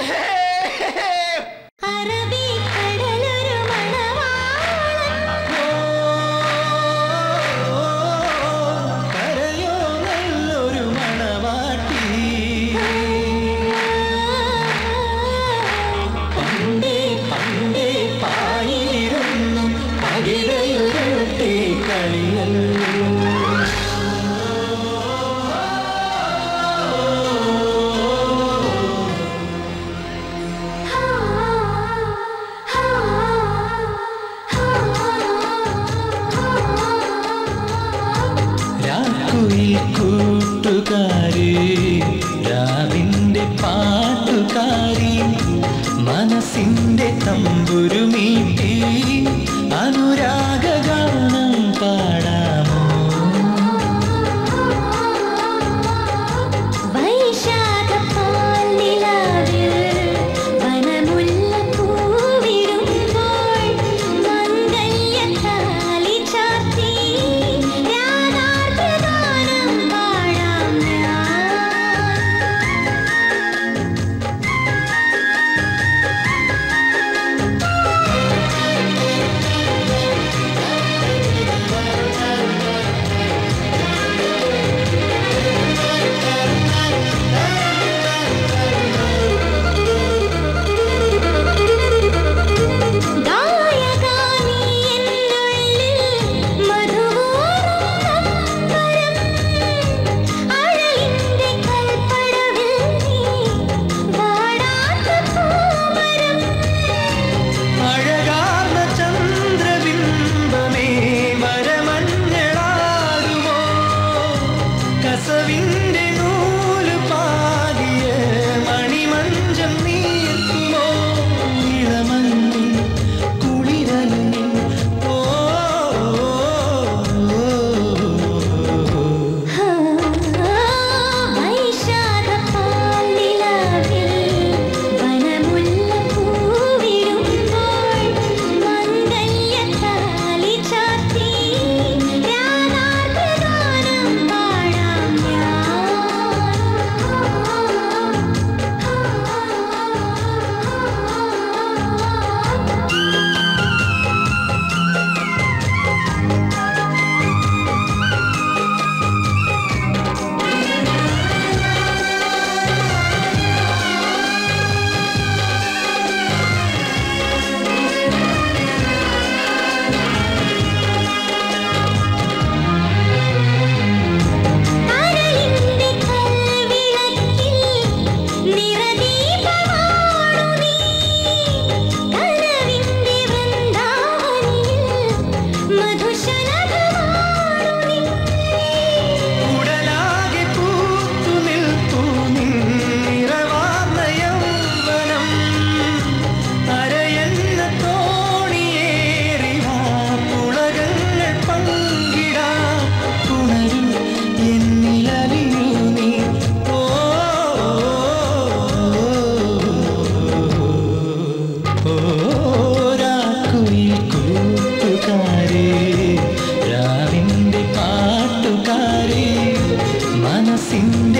[SPEAKER 12] രാവിന്റെ പാട്ടുകാരി മനസ്സിന്റെ തമ്പുരു മീട്ടി അനുരാഗഗാനം പാടാമോ?
[SPEAKER 13] Yeah.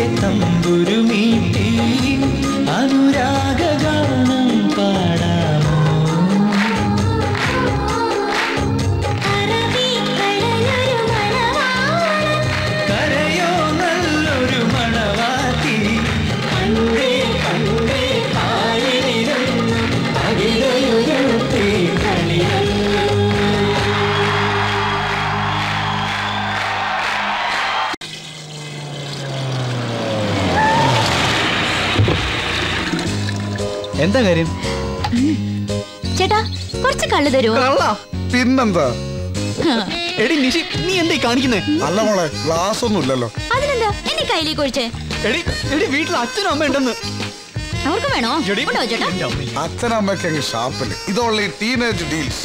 [SPEAKER 12] തമ്പുരുമീട്ടി അനുരാഗഗാനം പാടാമോ? കരയോ നല്ലൊരു മണവാട്ടി കണ്ടേ കണ്ടേ കായലിരുന്നു അകിലയുയർത്തി കളിയല്ലോ.
[SPEAKER 4] എന്താ കാര്യം?
[SPEAKER 6] ചേട്ടാ കുറച്ച് കള്ളു തരുമോ?
[SPEAKER 1] പിന്നെന്താ?
[SPEAKER 4] എടി നിഷി, നീ എന്താ കാണിക്കുന്നേ?
[SPEAKER 1] അല്ല മോളെ, ഗ്ലാസ് ഒന്നും ഇല്ലല്ലോ.
[SPEAKER 6] അതിനെന്താ എന്നെ കയ്യിലേക്ക് ഒഴിച്ചേ?
[SPEAKER 4] എടി എടി വീട്ടിൽ അച്ഛനും അമ്മ ഉണ്ടെന്ന്.
[SPEAKER 6] അവർക്ക് വേണോ? ഉണ്ടോ ചേട്ടാ?
[SPEAKER 1] അച്ഛനമ്മയ്ക്ക് അങ്ങ് ഷാപ്പില്. ഇതോളി ടീനേജ് ഡീൽസ്.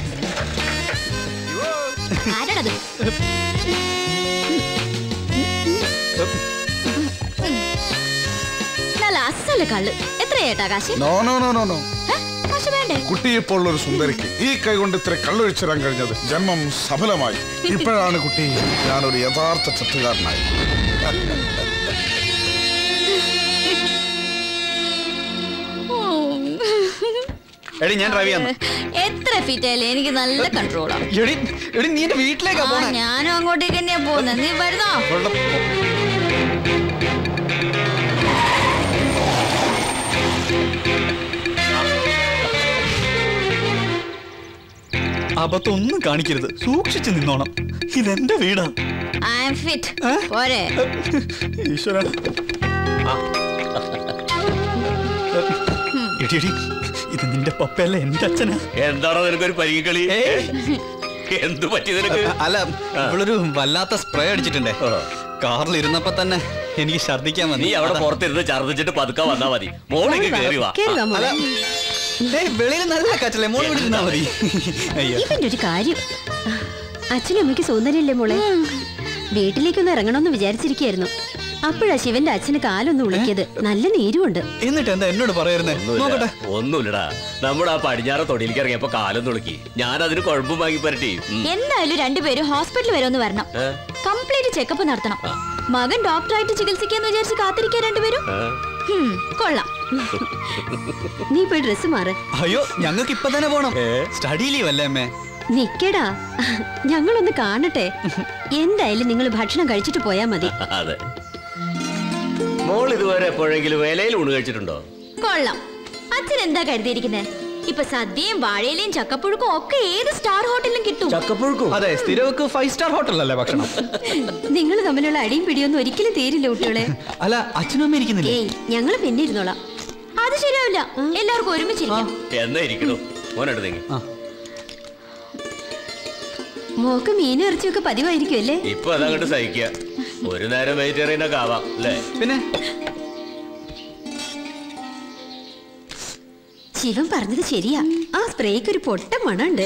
[SPEAKER 6] ആരാടത്? നല്ല അസല് കള്ള്. എത്രയേട്ടാ കാശ്?
[SPEAKER 1] No no no no no.
[SPEAKER 6] കാശ് വേണ്ടേ?
[SPEAKER 1] കുട്ടിയെപ്പോൾ ഒരു സുന്ദരിക്ക് ഈ കൈ കൊണ്ട് ഇത്ര കള്ളൊഴിച്ചിടാൻ കഴിഞ്ഞത് ജന്മം സഫലമായി. ഇപ്പോഴാണ് കുട്ടി ഞാനൊരു യഥാർത്ഥ ചത്തുകാരനായി.
[SPEAKER 4] എടി ഞാൻ ഡ്രൈവ് ചെയ്യാം.
[SPEAKER 6] എത്ര ഫീറ്റ് ആയാലും എനിക്ക് നല്ല കൺട്രോളാ.
[SPEAKER 4] എടി എടി നീ എന്റെ വീട്ടിലേക്കാ പോണേ.
[SPEAKER 6] ഞാനും അങ്ങോട്ടേക്ക് തന്നെയാ പോകുന്നത്. നീ വരുന്നോ?
[SPEAKER 4] അബദ്ധമൊന്നും കാണിക്കരുത്, സൂക്ഷിച്ചു നിന്നോണം. ഇതെന്റെ വീടാ.
[SPEAKER 6] I am fit. പോരെ?
[SPEAKER 4] ഈശ്വര. എടി എടി, ഇത് നിന്റെ പപ്പയല്ല, എന്റെ അച്ഛനാ.
[SPEAKER 13] എന്താണോ നിനക്കൊരു പരിഗകളി? എന്തു പറ്റി നിനക്ക്?
[SPEAKER 4] അല്ല, ഇവളൊരു വല്ലാത്ത സ്പ്രേ അടിച്ചിട്ടുണ്ടേ. കാറിൽ ഇരുന്നപ്പോ തന്നെ എനിക്ക് ഛർദിക്കാൻ മതി.
[SPEAKER 13] നീ അവിടെ പുറത്തിരുന്ന് ഛർദിച്ചിട്ട് പതുക്കെ വന്നാ മതി. മോളിക്ക് കേറി വാ.
[SPEAKER 4] വെളിയിൽ നല്ല കാറ്റല്ലേ, മോള് ഇവിടെ ഇരുന്നാ മതി.
[SPEAKER 3] ഇവന്റെ ഒരു കാര്യം, അച്ഛനും അമ്മയ്ക്ക് സൗന്ദര്യല്ലേ മോളെ? വീട്ടിലേക്കൊന്ന് ഇറങ്ങണമെന്ന് വിചാരിച്ചിരിക്കായിരുന്നു. അപ്പോഴാ ശിവന്റെ അച്ഛന് കാലൊന്ന് ഉളിക്കിയത്. നല്ല നീരുമുണ്ട്.
[SPEAKER 4] എന്നിട്ട് എന്താ എന്നോട് പറയായിരുന്നേ? നോക്കട്ടെ.
[SPEAKER 13] ഒന്നുമില്ലടാ, നമ്മുടെ ആ പടിഞ്ഞാറ് തൊടിയിലേക്ക് ഇറങ്ങിയപ്പോ കാലം തുളുക്കി. ഞാൻ അതിന് കുഴമ്പും വാങ്ങി പരട്ടി.
[SPEAKER 6] എന്തായാലും രണ്ടുപേരും ഹോസ്പിറ്റൽ വരെ ഒന്ന് വരണം. കംപ്ലീറ്റ് ചെക്കപ്പ് നടത്തണം. മകൻ ഡോക്ടറായിട്ട് ചികിത്സിക്കാന്ന് വിചാരിച്ച് കാത്തിരിക്കാൻ രണ്ടുപേരും. കൊള്ളാം.
[SPEAKER 3] നീ പോയി ഡ്രസ് മാറ്.
[SPEAKER 4] അയ്യോ, ഞങ്ങൾക്ക് ഇപ്പൊ തന്നെ പോണം. സ്റ്റഡി ലീവ് അല്ലേ അമ്മേ?
[SPEAKER 3] നിക്കടാ, ഞങ്ങളൊന്ന് കാണട്ടെ. എന്തായാലും നിങ്ങൾ ഭക്ഷണം കഴിച്ചിട്ട് പോയാ മതി.
[SPEAKER 13] അതെ. മോൾ ഇതുവരെ എപ്പോഴെങ്കിലും വേലയിൽ ഊണ് കഴിച്ചിട്ടുണ്ടോ?
[SPEAKER 6] കൊള്ളാം. അച്ഛൻ എന്താ കരുതിയിരിക്കുന്നേ? ഇപ്പൊ സദ്യയും വാഴയിലയും ചക്കപ്പുഴുക്കും ഒക്കെ ഏത് സ്റ്റാർ ഹോട്ടലിലും കിട്ടും.
[SPEAKER 4] ചക്കപ്പുഴുക്കും? അതെ, സ്ഥിരവക്ക് ഫൈവ് സ്റ്റാർ ഹോട്ടലല്ലേ ഭക്ഷണം.
[SPEAKER 3] നിങ്ങൾ തമ്മിലുള്ള അടിയും പിടിയൊന്നും ഒരിക്കലും തീരില്ല കുട്ടികളെ.
[SPEAKER 4] അല്ല, അച്ഛനും അമ്മ ഇരിക്കുന്നില്ലേ?
[SPEAKER 3] ഏയ്, ഞങ്ങള് പിന്നെ ഇരുന്നോളാം.
[SPEAKER 6] അത് ശരിയാവില്ല, എല്ലാവർക്കും ഒരുമിച്ചിരിക്കാം.
[SPEAKER 13] എന്നാ ഇരിക്കണോ മോനെടു നീങ്ങി.
[SPEAKER 3] മോക്ക് മീനും ഇറച്ചിയൊക്കെ പതിവായിരിക്കും അല്ലേ?
[SPEAKER 13] ഇപ്പൊ അതങ്ങോട്ട് സഹിക്കുക. ഒരു നേരം വെജിറ്റേറിയൻ ഒക്കെ ആവാം അല്ലേ?
[SPEAKER 4] പിന്നെ
[SPEAKER 3] ശിവൻ പറഞ്ഞത് ശരിയാ. ആ സ്പ്രേക്ക് ഒരു പൊട്ട മണുണ്ട്.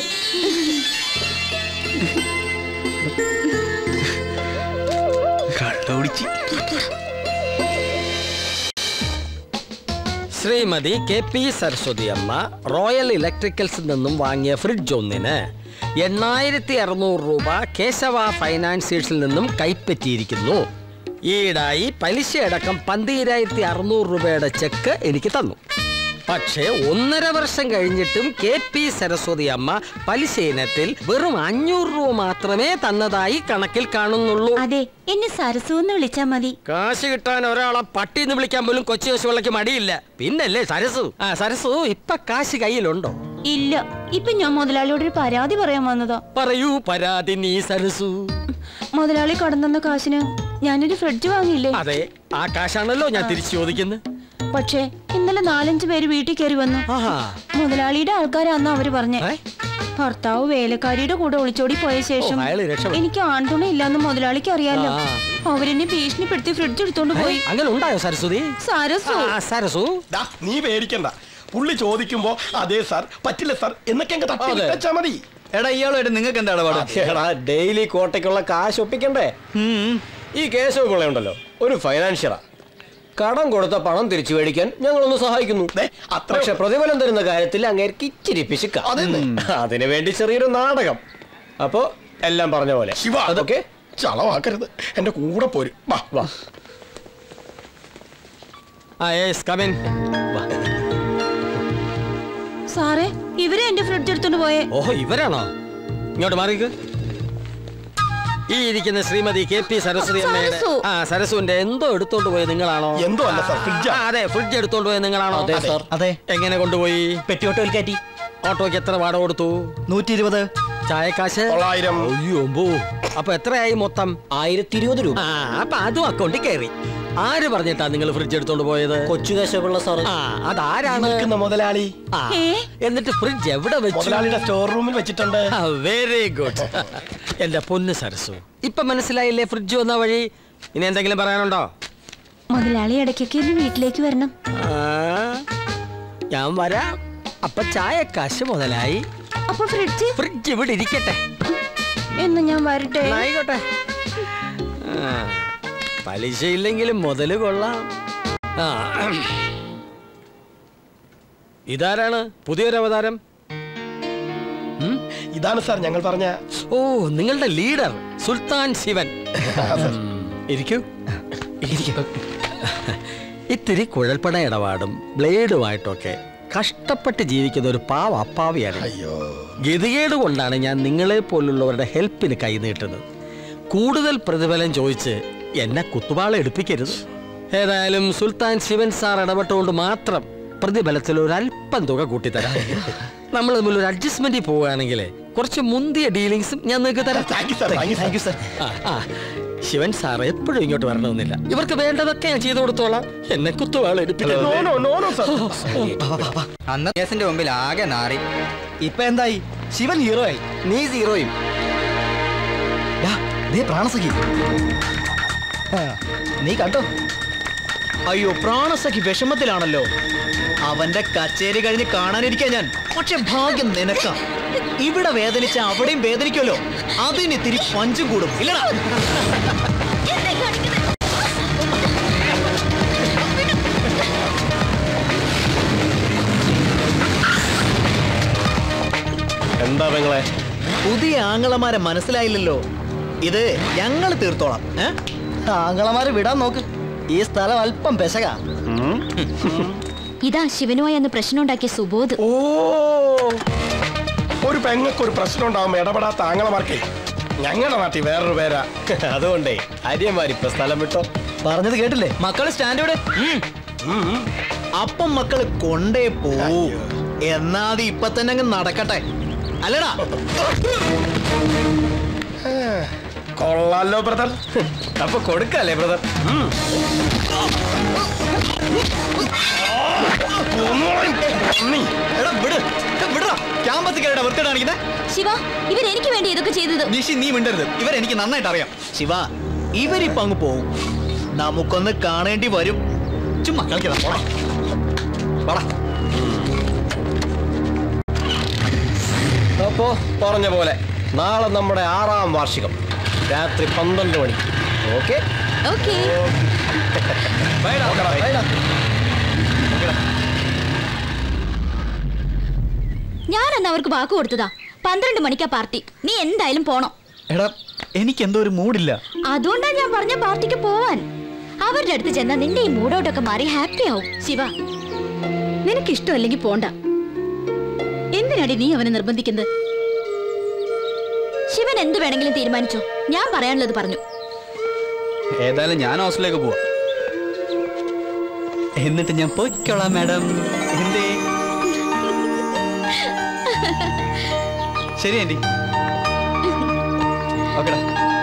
[SPEAKER 14] Shrimati K P Saraswathi Amma Royal ഇലക്ട്രിക്കൽസിൽ നിന്നും വാങ്ങിയ ഫ്രിഡ്ജ് ഒന്നിന് എണ്ണായിരത്തി അറുന്നൂറ് രൂപ കേശവ ഫൈനാൻസിയേഴ്സിൽ നിന്നും കൈപ്പറ്റിയിരിക്കുന്നു. ഈടായി പലിശയടക്കം പന്തീരായിരത്തി അറുന്നൂറ് രൂപയുടെ ചെക്ക് എനിക്ക് തന്നു. പക്ഷേ ഒന്നര വർഷം കഴിഞ്ഞിട്ടും കെ പി സരസ്വതി അമ്മ പലിശ ഇനത്തിൽ വെറും അഞ്ഞൂറ് രൂപ മാത്രമേ തന്നതായി കണക്കിൽ കാണുന്നുള്ളൂ.
[SPEAKER 6] അതെ, എന്നെ സരസു എന്ന് വിളിച്ചാ മതി.
[SPEAKER 14] കാശ് കിട്ടാൻ ഒരാളെ പട്ടിന്ന് വിളിക്കാൻ പോലും കൊച്ചു കൊച്ചുവിളക്ക് മടിയില്ല. പിന്നല്ലേ സരസു. ആ സരസു, ഇപ്പൊ കാശ് കയ്യിലുണ്ടോ?
[SPEAKER 6] ഇല്ല, ഇപ്പൊ ഞാൻ മുതലാളിയോട് ഒരു പരാതി പറയാൻ വന്നതാ.
[SPEAKER 14] പറയൂ പരാതി നീ സരസു.
[SPEAKER 6] മുതലാളി കടന്ന കാശിന് ഞാനൊരു ഫ്രിഡ്ജ് വാങ്ങിയില്ലേ?
[SPEAKER 14] അതെ, ആ കാശാണല്ലോ ഞാൻ തിരിച്ചു ചോദിക്കുന്നത്.
[SPEAKER 6] പക്ഷേ ഇന്നലെ നാലഞ്ചു പേര് വീട്ടിൽ കയറി വന്നു. മുതലാളിയുടെ ആൾക്കാരാന്ന് അവര് പറഞ്ഞേ. ഭർത്താവ് വേലക്കാരിയുടെ കൂടെ ഒളിച്ചോടി പോയ ശേഷം എനിക്ക് ആൺതുണി ഇല്ലാന്ന് മുതലാളിക്ക് അറിയാലോ. അവരെന്നെ ഭീഷണിപ്പെടുത്തി ഫ്രിഡ്ജ് എടുത്തോണ്ട് പോയി.
[SPEAKER 14] അങ്ങനെ ഉണ്ടായോ സരസ്വതി?
[SPEAKER 6] സരസു
[SPEAKER 14] സരസു
[SPEAKER 7] നീ പേടിക്കണ്ട. പുള്ളി ചോദിക്കുമ്പോ അതെ സാർ, പറ്റില്ല സാർ എന്നൊക്കെ അങ്ങ് തട്ടി വെച്ചാ മതി.
[SPEAKER 4] എടാ, ഇയാളുമായിട്ട് നിങ്ങൾക്ക് എന്താ ഇടപാട്?
[SPEAKER 7] എടാ, ഡെയിലി കോട്ടയ്ക്കുള്ള കാശ് ഒപ്പിക്കണ്ടേ? ഈ കേശവ പിള്ളയുണ്ടല്ലോ, ഒരു ഫൈനാൻഷ്യറാ. കടം കൊടുത്ത പണം തിരിച്ചു മേടിക്കാൻ ഞങ്ങളൊന്ന് സഹായിക്കുന്നു. പക്ഷെ പ്രതിഫലം തരുന്ന കാര്യത്തിൽ അങ്ങേർക്ക് ഇച്ചിരി പിശുക്ക. അതിനു വേണ്ടി ചെറിയൊരു നാടകം. അപ്പോ എല്ലാം പറഞ്ഞ പോലെ. അതൊക്കെ ചളവാക്കരുത്, എന്റെ കൂടെ പോരും. വാ വാ.
[SPEAKER 6] സാറേ ഇവരെ എന്റെ ഫ്രിഡ്ജ് എടുത്തോണ്ട് പോയേ.
[SPEAKER 14] ഓഹോ ഇവരാണോ? ഇങ്ങോട്ട് മാറിക്ക്. ഈ ഇരിക്കുന്ന ശ്രീമതി കെ പി സരസ്വതി അമ്മയുടെ ആ സരസുവിന്റെ എന്തോ എടുത്തോണ്ട് പോയത് നിങ്ങളാണോ?
[SPEAKER 7] എന്തോ അല്ല സാർ, ഫ്രിഡ്ജ്.
[SPEAKER 14] അതെ, ഫ്രിഡ്ജ് എടുത്തോണ്ട് പോയത് നിങ്ങളാണോ?
[SPEAKER 11] അതെ സാർ. അതെ.
[SPEAKER 14] എങ്ങനെ കൊണ്ടുപോയി?
[SPEAKER 11] പെട്ടി ഓട്ടോയിൽ കയറ്റി.
[SPEAKER 14] ഓട്ടോയ്ക്ക് എത്ര വാടക കൊടുത്തു?
[SPEAKER 11] നൂറ്റി ഇരുപത്.
[SPEAKER 14] ചായക്കാശ്
[SPEAKER 7] തൊള്ളായിരം.
[SPEAKER 14] അയ്യോമ്പോ, അപ്പൊ എത്രയായി മൊത്തം?
[SPEAKER 11] ആയിരത്തി ഇരുപത് രൂപ.
[SPEAKER 14] ആ അപ്പൊ അതും അക്കൗണ്ടിൽ കയറി. ആര് പറഞ്ഞിട്ടാ നിങ്ങൾ ഫ്രിഡ്ജ് എടുത്തോണ്ട് പോയത്?
[SPEAKER 11] കൊച്ചു കേശവപിള്ള സാർ.
[SPEAKER 14] ആ അതാരാണ്?
[SPEAKER 7] മുതലാളി.
[SPEAKER 14] ആ എന്നിട്ട് ഫ്രിഡ്ജ് എവിടെ വെച്ചു?
[SPEAKER 7] മുതലാളിയുടെ സ്റ്റോർ റൂമിൽ വെച്ചിട്ടുണ്ട്.
[SPEAKER 14] Very good. എന്റെ പൊന്ന് സരസു, ഇപ്പൊ മനസ്സിലായില്ലേ ഫ്രിഡ്ജ് വന്ന വഴി? ഇനി എന്തെങ്കിലും പറയാനുണ്ടോ?
[SPEAKER 6] മുതലാളി ഇടയ്ക്കൊക്കെ ഒന്ന് വീട്ടിലേക്ക് വരണം.
[SPEAKER 14] ഞാൻ വരാം. അപ്പൊ ചായക്കാശ് മുതലായി.
[SPEAKER 6] അപ്പൊ ഫ്രിഡ്ജ്
[SPEAKER 14] ഫ്രിഡ്ജ് ഇവിടെ ഇരിക്കട്ടെ.
[SPEAKER 6] എന്ന് ഞാൻ വരട്ടെ.
[SPEAKER 14] ആയിക്കോട്ടെ. പലിശ ഇല്ലെങ്കിലും മുതല് കൊള്ളാം. ആ ഇതാരാണ് പുതിയൊരു അവതാരം?
[SPEAKER 7] ഇതാണ് സാർ ഞങ്ങൾ പറഞ്ഞ.
[SPEAKER 14] ഓ നിങ്ങളുടെ ലീഡർ സുൽത്താൻ ശിവൻ. ഇരിക്കൂ. ഇത്തിരി കുഴൽപ്പണ ഇടപാടും ബ്ലേഡുമായിട്ടൊക്കെ കഷ്ടപ്പെട്ട് ജീവിക്കുന്ന ഒരു പാവ അപ്പാവിയാണ്. ഗതികേട് കൊണ്ടാണ് ഞാൻ നിങ്ങളെ പോലുള്ളവരുടെ ഹെൽപ്പിന് കൈനീട്ടുന്നത്. കൂടുതൽ പ്രതിഫലം ചോദിച്ച് എന്നെ കുത്തുവാള എടുപ്പിക്കരുത്. ഏതായാലും സുൽത്താൻ ശിവൻ സാർ ഇടപെട്ടുകൊണ്ട് മാത്രം പ്രതിഫലത്തിൽ ഒരു അല്പം തുക കൂട്ടിത്തരാം. നമ്മൾ തമ്മിൽ ഒരു അഡ്ജസ്റ്റ്മെന്റിൽ പോവുകയാണെങ്കിൽ കുറച്ച് മുന്തിയ ഡീലിങ്സും ഞാൻ നിങ്ങൾക്ക് തരാം. ശിവൻ സാർ എപ്പോഴും ഇങ്ങോട്ട് വരണമെന്നില്ല. ഇവർക്ക് വേണ്ടതൊക്കെ ഞാൻ ചെയ്തു കൊടുത്തോളാം. എന്നെ കുത്തുവാള എടുപ്പിക്കരുത്.
[SPEAKER 4] അന്ന് കേസിന്റെ മുമ്പിൽ ആകെ നാറി.
[SPEAKER 11] ഇപ്പൊ എന്തായി? ശിവൻ ഹീറോ ആയി,
[SPEAKER 4] നീ സീറോയും.
[SPEAKER 11] പ്രാണസഖി നീ കണ്ടോ?
[SPEAKER 4] അയ്യോ, പ്രാണസഖി വിഷമത്തിലാണല്ലോ. അവന്റെ കച്ചേരി കഴിഞ്ഞ് കാണാനിരിക്കാൻ ഞാൻ. പക്ഷെ ഭാഗ്യം നിനക്കാ. ഇവിടെ വേദനിച്ച അവിടെയും വേദനിക്കുമല്ലോ. അതിന് ഇത്തിരി പഞ്ചും കൂടും ഇല്ലടാ.
[SPEAKER 7] എന്താ പെങ്ങളെ?
[SPEAKER 4] പുതിയ ആങ്ങളമാരെ മനസ്സിലായില്ലല്ലോ. ഇത് ഞങ്ങൾ തീർത്തോളാം.
[SPEAKER 11] ആങ്ങളമാര് വിടാൻ നോക്ക്. ഈ സ്ഥലം അല്പം പെശക.
[SPEAKER 2] ഇതാ ശിവനുമായി അന്ന് പ്രശ്നം ഉണ്ടാക്കിയ സുബോധ്.
[SPEAKER 7] ഓ ഒരു പെങ്ങൾക്ക് ഒരു പ്രശ്നം ഉണ്ടാവുമ്പോ ഇടപെടാത്ത ആങ്ങളമാർക്കേ ഞങ്ങളുടെ നാട്ടിൽ വേറൊരു പേരാ. അതുകൊണ്ടേ അരിയന്മാരിപ്പൊ സ്ഥലം വിട്ടോ.
[SPEAKER 11] പറഞ്ഞത് കേട്ടില്ലേ?
[SPEAKER 4] മക്കള് സ്റ്റാൻഡേർഡ്. അപ്പം മക്കള് കൊണ്ടേ പോവൂ. എന്നാത് ഇപ്പൊ തന്നെ അങ്ങ് നടക്കട്ടെ അല്ലടാ.
[SPEAKER 7] കൊള്ളാലോ ബ്രദർ.
[SPEAKER 4] അപ്പൊ കൊടുക്കല്ലേ ബ്രദർ?
[SPEAKER 2] ശിവ, ഇവരെനിക്ക് വേണ്ടി ഇതൊക്കെ ചെയ്തത്.
[SPEAKER 4] നിഷി, നീ മിണ്ടരുത്. ഇവരെനിക്ക് നന്നായിട്ട് അറിയാം. ശിവ, ഇവരിപ്പൊ അങ്ങ് പോവും. നമുക്കൊന്ന് കാണേണ്ടി വരും. ചുമ്മാ കളിക്കടാ. പോടാ.
[SPEAKER 7] അപ്പോ പറഞ്ഞ പോലെ നാളെ നമ്മുടെ ആറാം വാർഷികം രാത്രി പന്ത്രണ്ട് മണിക്ക്. Okay
[SPEAKER 2] okay. ഞാനന്ന് അവർക്ക് വാക്ക് കൊടുത്തതാ. പന്ത്രണ്ട് മണിക്കാ പാർട്ടി. നീ എന്തായാലും പോണം.
[SPEAKER 4] എടാ, എനിക്ക് എന്തോ ഒരു മൂഡില്ല.
[SPEAKER 2] അതുകൊണ്ടാ ഞാൻ പറഞ്ഞ പാർട്ടിക്ക് പോവാൻ. അവരുടെ അടുത്ത് ചെന്നാ നിന്റെ ഈ മൂഡൗട്ടൊക്കെ മാറി ഹാപ്പി ആവും. ശിവ, നിനക്ക് ഇഷ്ടമല്ലെങ്കിൽ പോണ്ട. എന്തിനാടി നീ അവനെ നിർബന്ധിക്കുന്നത്? ശിവൻ എന്ത് വേണമെങ്കിലും തീരുമാനിച്ചോ. ഞാൻ പറയാനുള്ളത് പറഞ്ഞു.
[SPEAKER 4] ഏതായാലും ഞാൻ ഹോസ്റ്റലിലേക്ക് പോവാ. എന്നിട്ട് ഞാൻ പോയിക്കോളാം മാഡം. എന്തേ? ശരി ആന്റി. ഓക്കെടാ.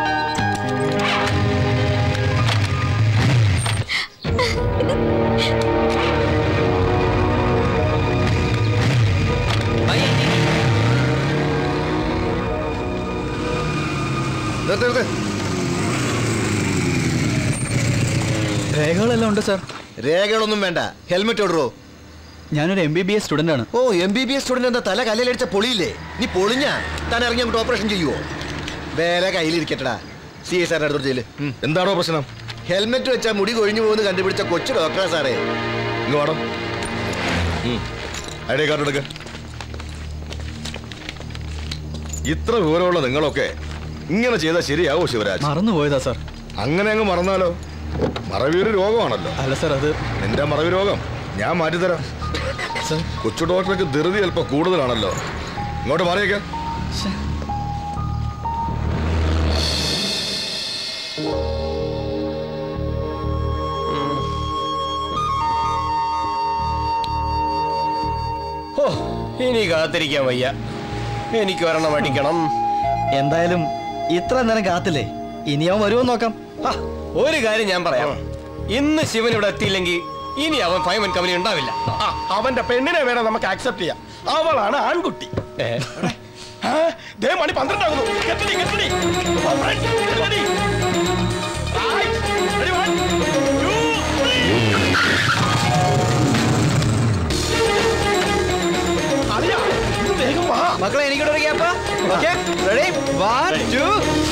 [SPEAKER 4] രേഖകളെല്ലാം ഉണ്ട് സാർ.
[SPEAKER 15] രേഖകളൊന്നും വേണ്ട, ഹെൽമെറ്റ് ഓടറോ.
[SPEAKER 4] ഞാനൊരു M B B S student ആണ്.
[SPEAKER 15] ഓ, M B B S student എന്താ തല കല്ലിലടിച്ച പൊളിയില്ലേ? നീ പൊളിഞ്ഞാ താൻ ഇറങ്ങി അങ്ങോട്ട് ഓപ്പറേഷൻ ചെയ്യുവോ? വേറെ കയ്യിലിരിക്കട്ടടാ. സി എ സാറിന്റെ അടുത്തോട്ട് ചെല്ല്. എന്താണോ പ്രശ്നം? ഹെൽമെറ്റ് വെച്ചാൽ മുടി കൊഴിഞ്ഞു പോകുന്ന കണ്ടുപിടിച്ച കൊച്ചു ഡോക്ടറാ സാറേ. ഇങ്ങ് വേണം. ഐ ഡി കാർഡ് എടുക്ക. ഇത്ര വിവരമുള്ള നിങ്ങളൊക്കെ ഇങ്ങനെ ചെയ്താൽ ശരിയാവോ ശിവരാജ്?
[SPEAKER 4] മറന്നുപോയതാ സാർ.
[SPEAKER 15] അങ്ങനെ അങ്ങ് മറന്നാലോ? മറവിയൊരു രോഗമാണല്ലോ.
[SPEAKER 11] അല്ല സാർ, അത്
[SPEAKER 15] നിന്റെ മറവി രോഗം ഞാൻ മാറ്റിത്തരാം. കൊച്ചു ഡോക്ടർക്ക് ധൃതി അല്പം കൂടുതലാണല്ലോ. ഇങ്ങോട്ട് മാറിയേക്കാം.
[SPEAKER 7] ഓ, ഇനി കാത്തിരിക്കാൻ വയ്യ. എനിക്ക് ഒരെണ്ണം അടിക്കണം.
[SPEAKER 11] എന്തായാലും ഇത്ര നേരം കാത്തില്ലേ, ഇനി അവൻ വരുമോ നോക്കാം.
[SPEAKER 7] ഒരു കാര്യം ഞാൻ പറയാം, ഇന്ന് ശിവൻ ഇവിടെ എത്തിയില്ലെങ്കിൽ ഇനി അവൻ ഫൈമൻ കമ്പനി ഉണ്ടാവില്ല.
[SPEAKER 16] അവന്റെ പെണ്ണിനെ വേണം നമുക്ക് ആക്സെപ്റ്റ് ചെയ്യാം. അവളാണ് ആൺകുട്ടി. മണി പന്ത്രണ്ടാകുന്നു. കെട്ടടി, കെട്ടടി. കെട്ടടി.
[SPEAKER 11] മക്കളെ എനിക്കിവിടെ ഒരു gap. Okay, ready? One two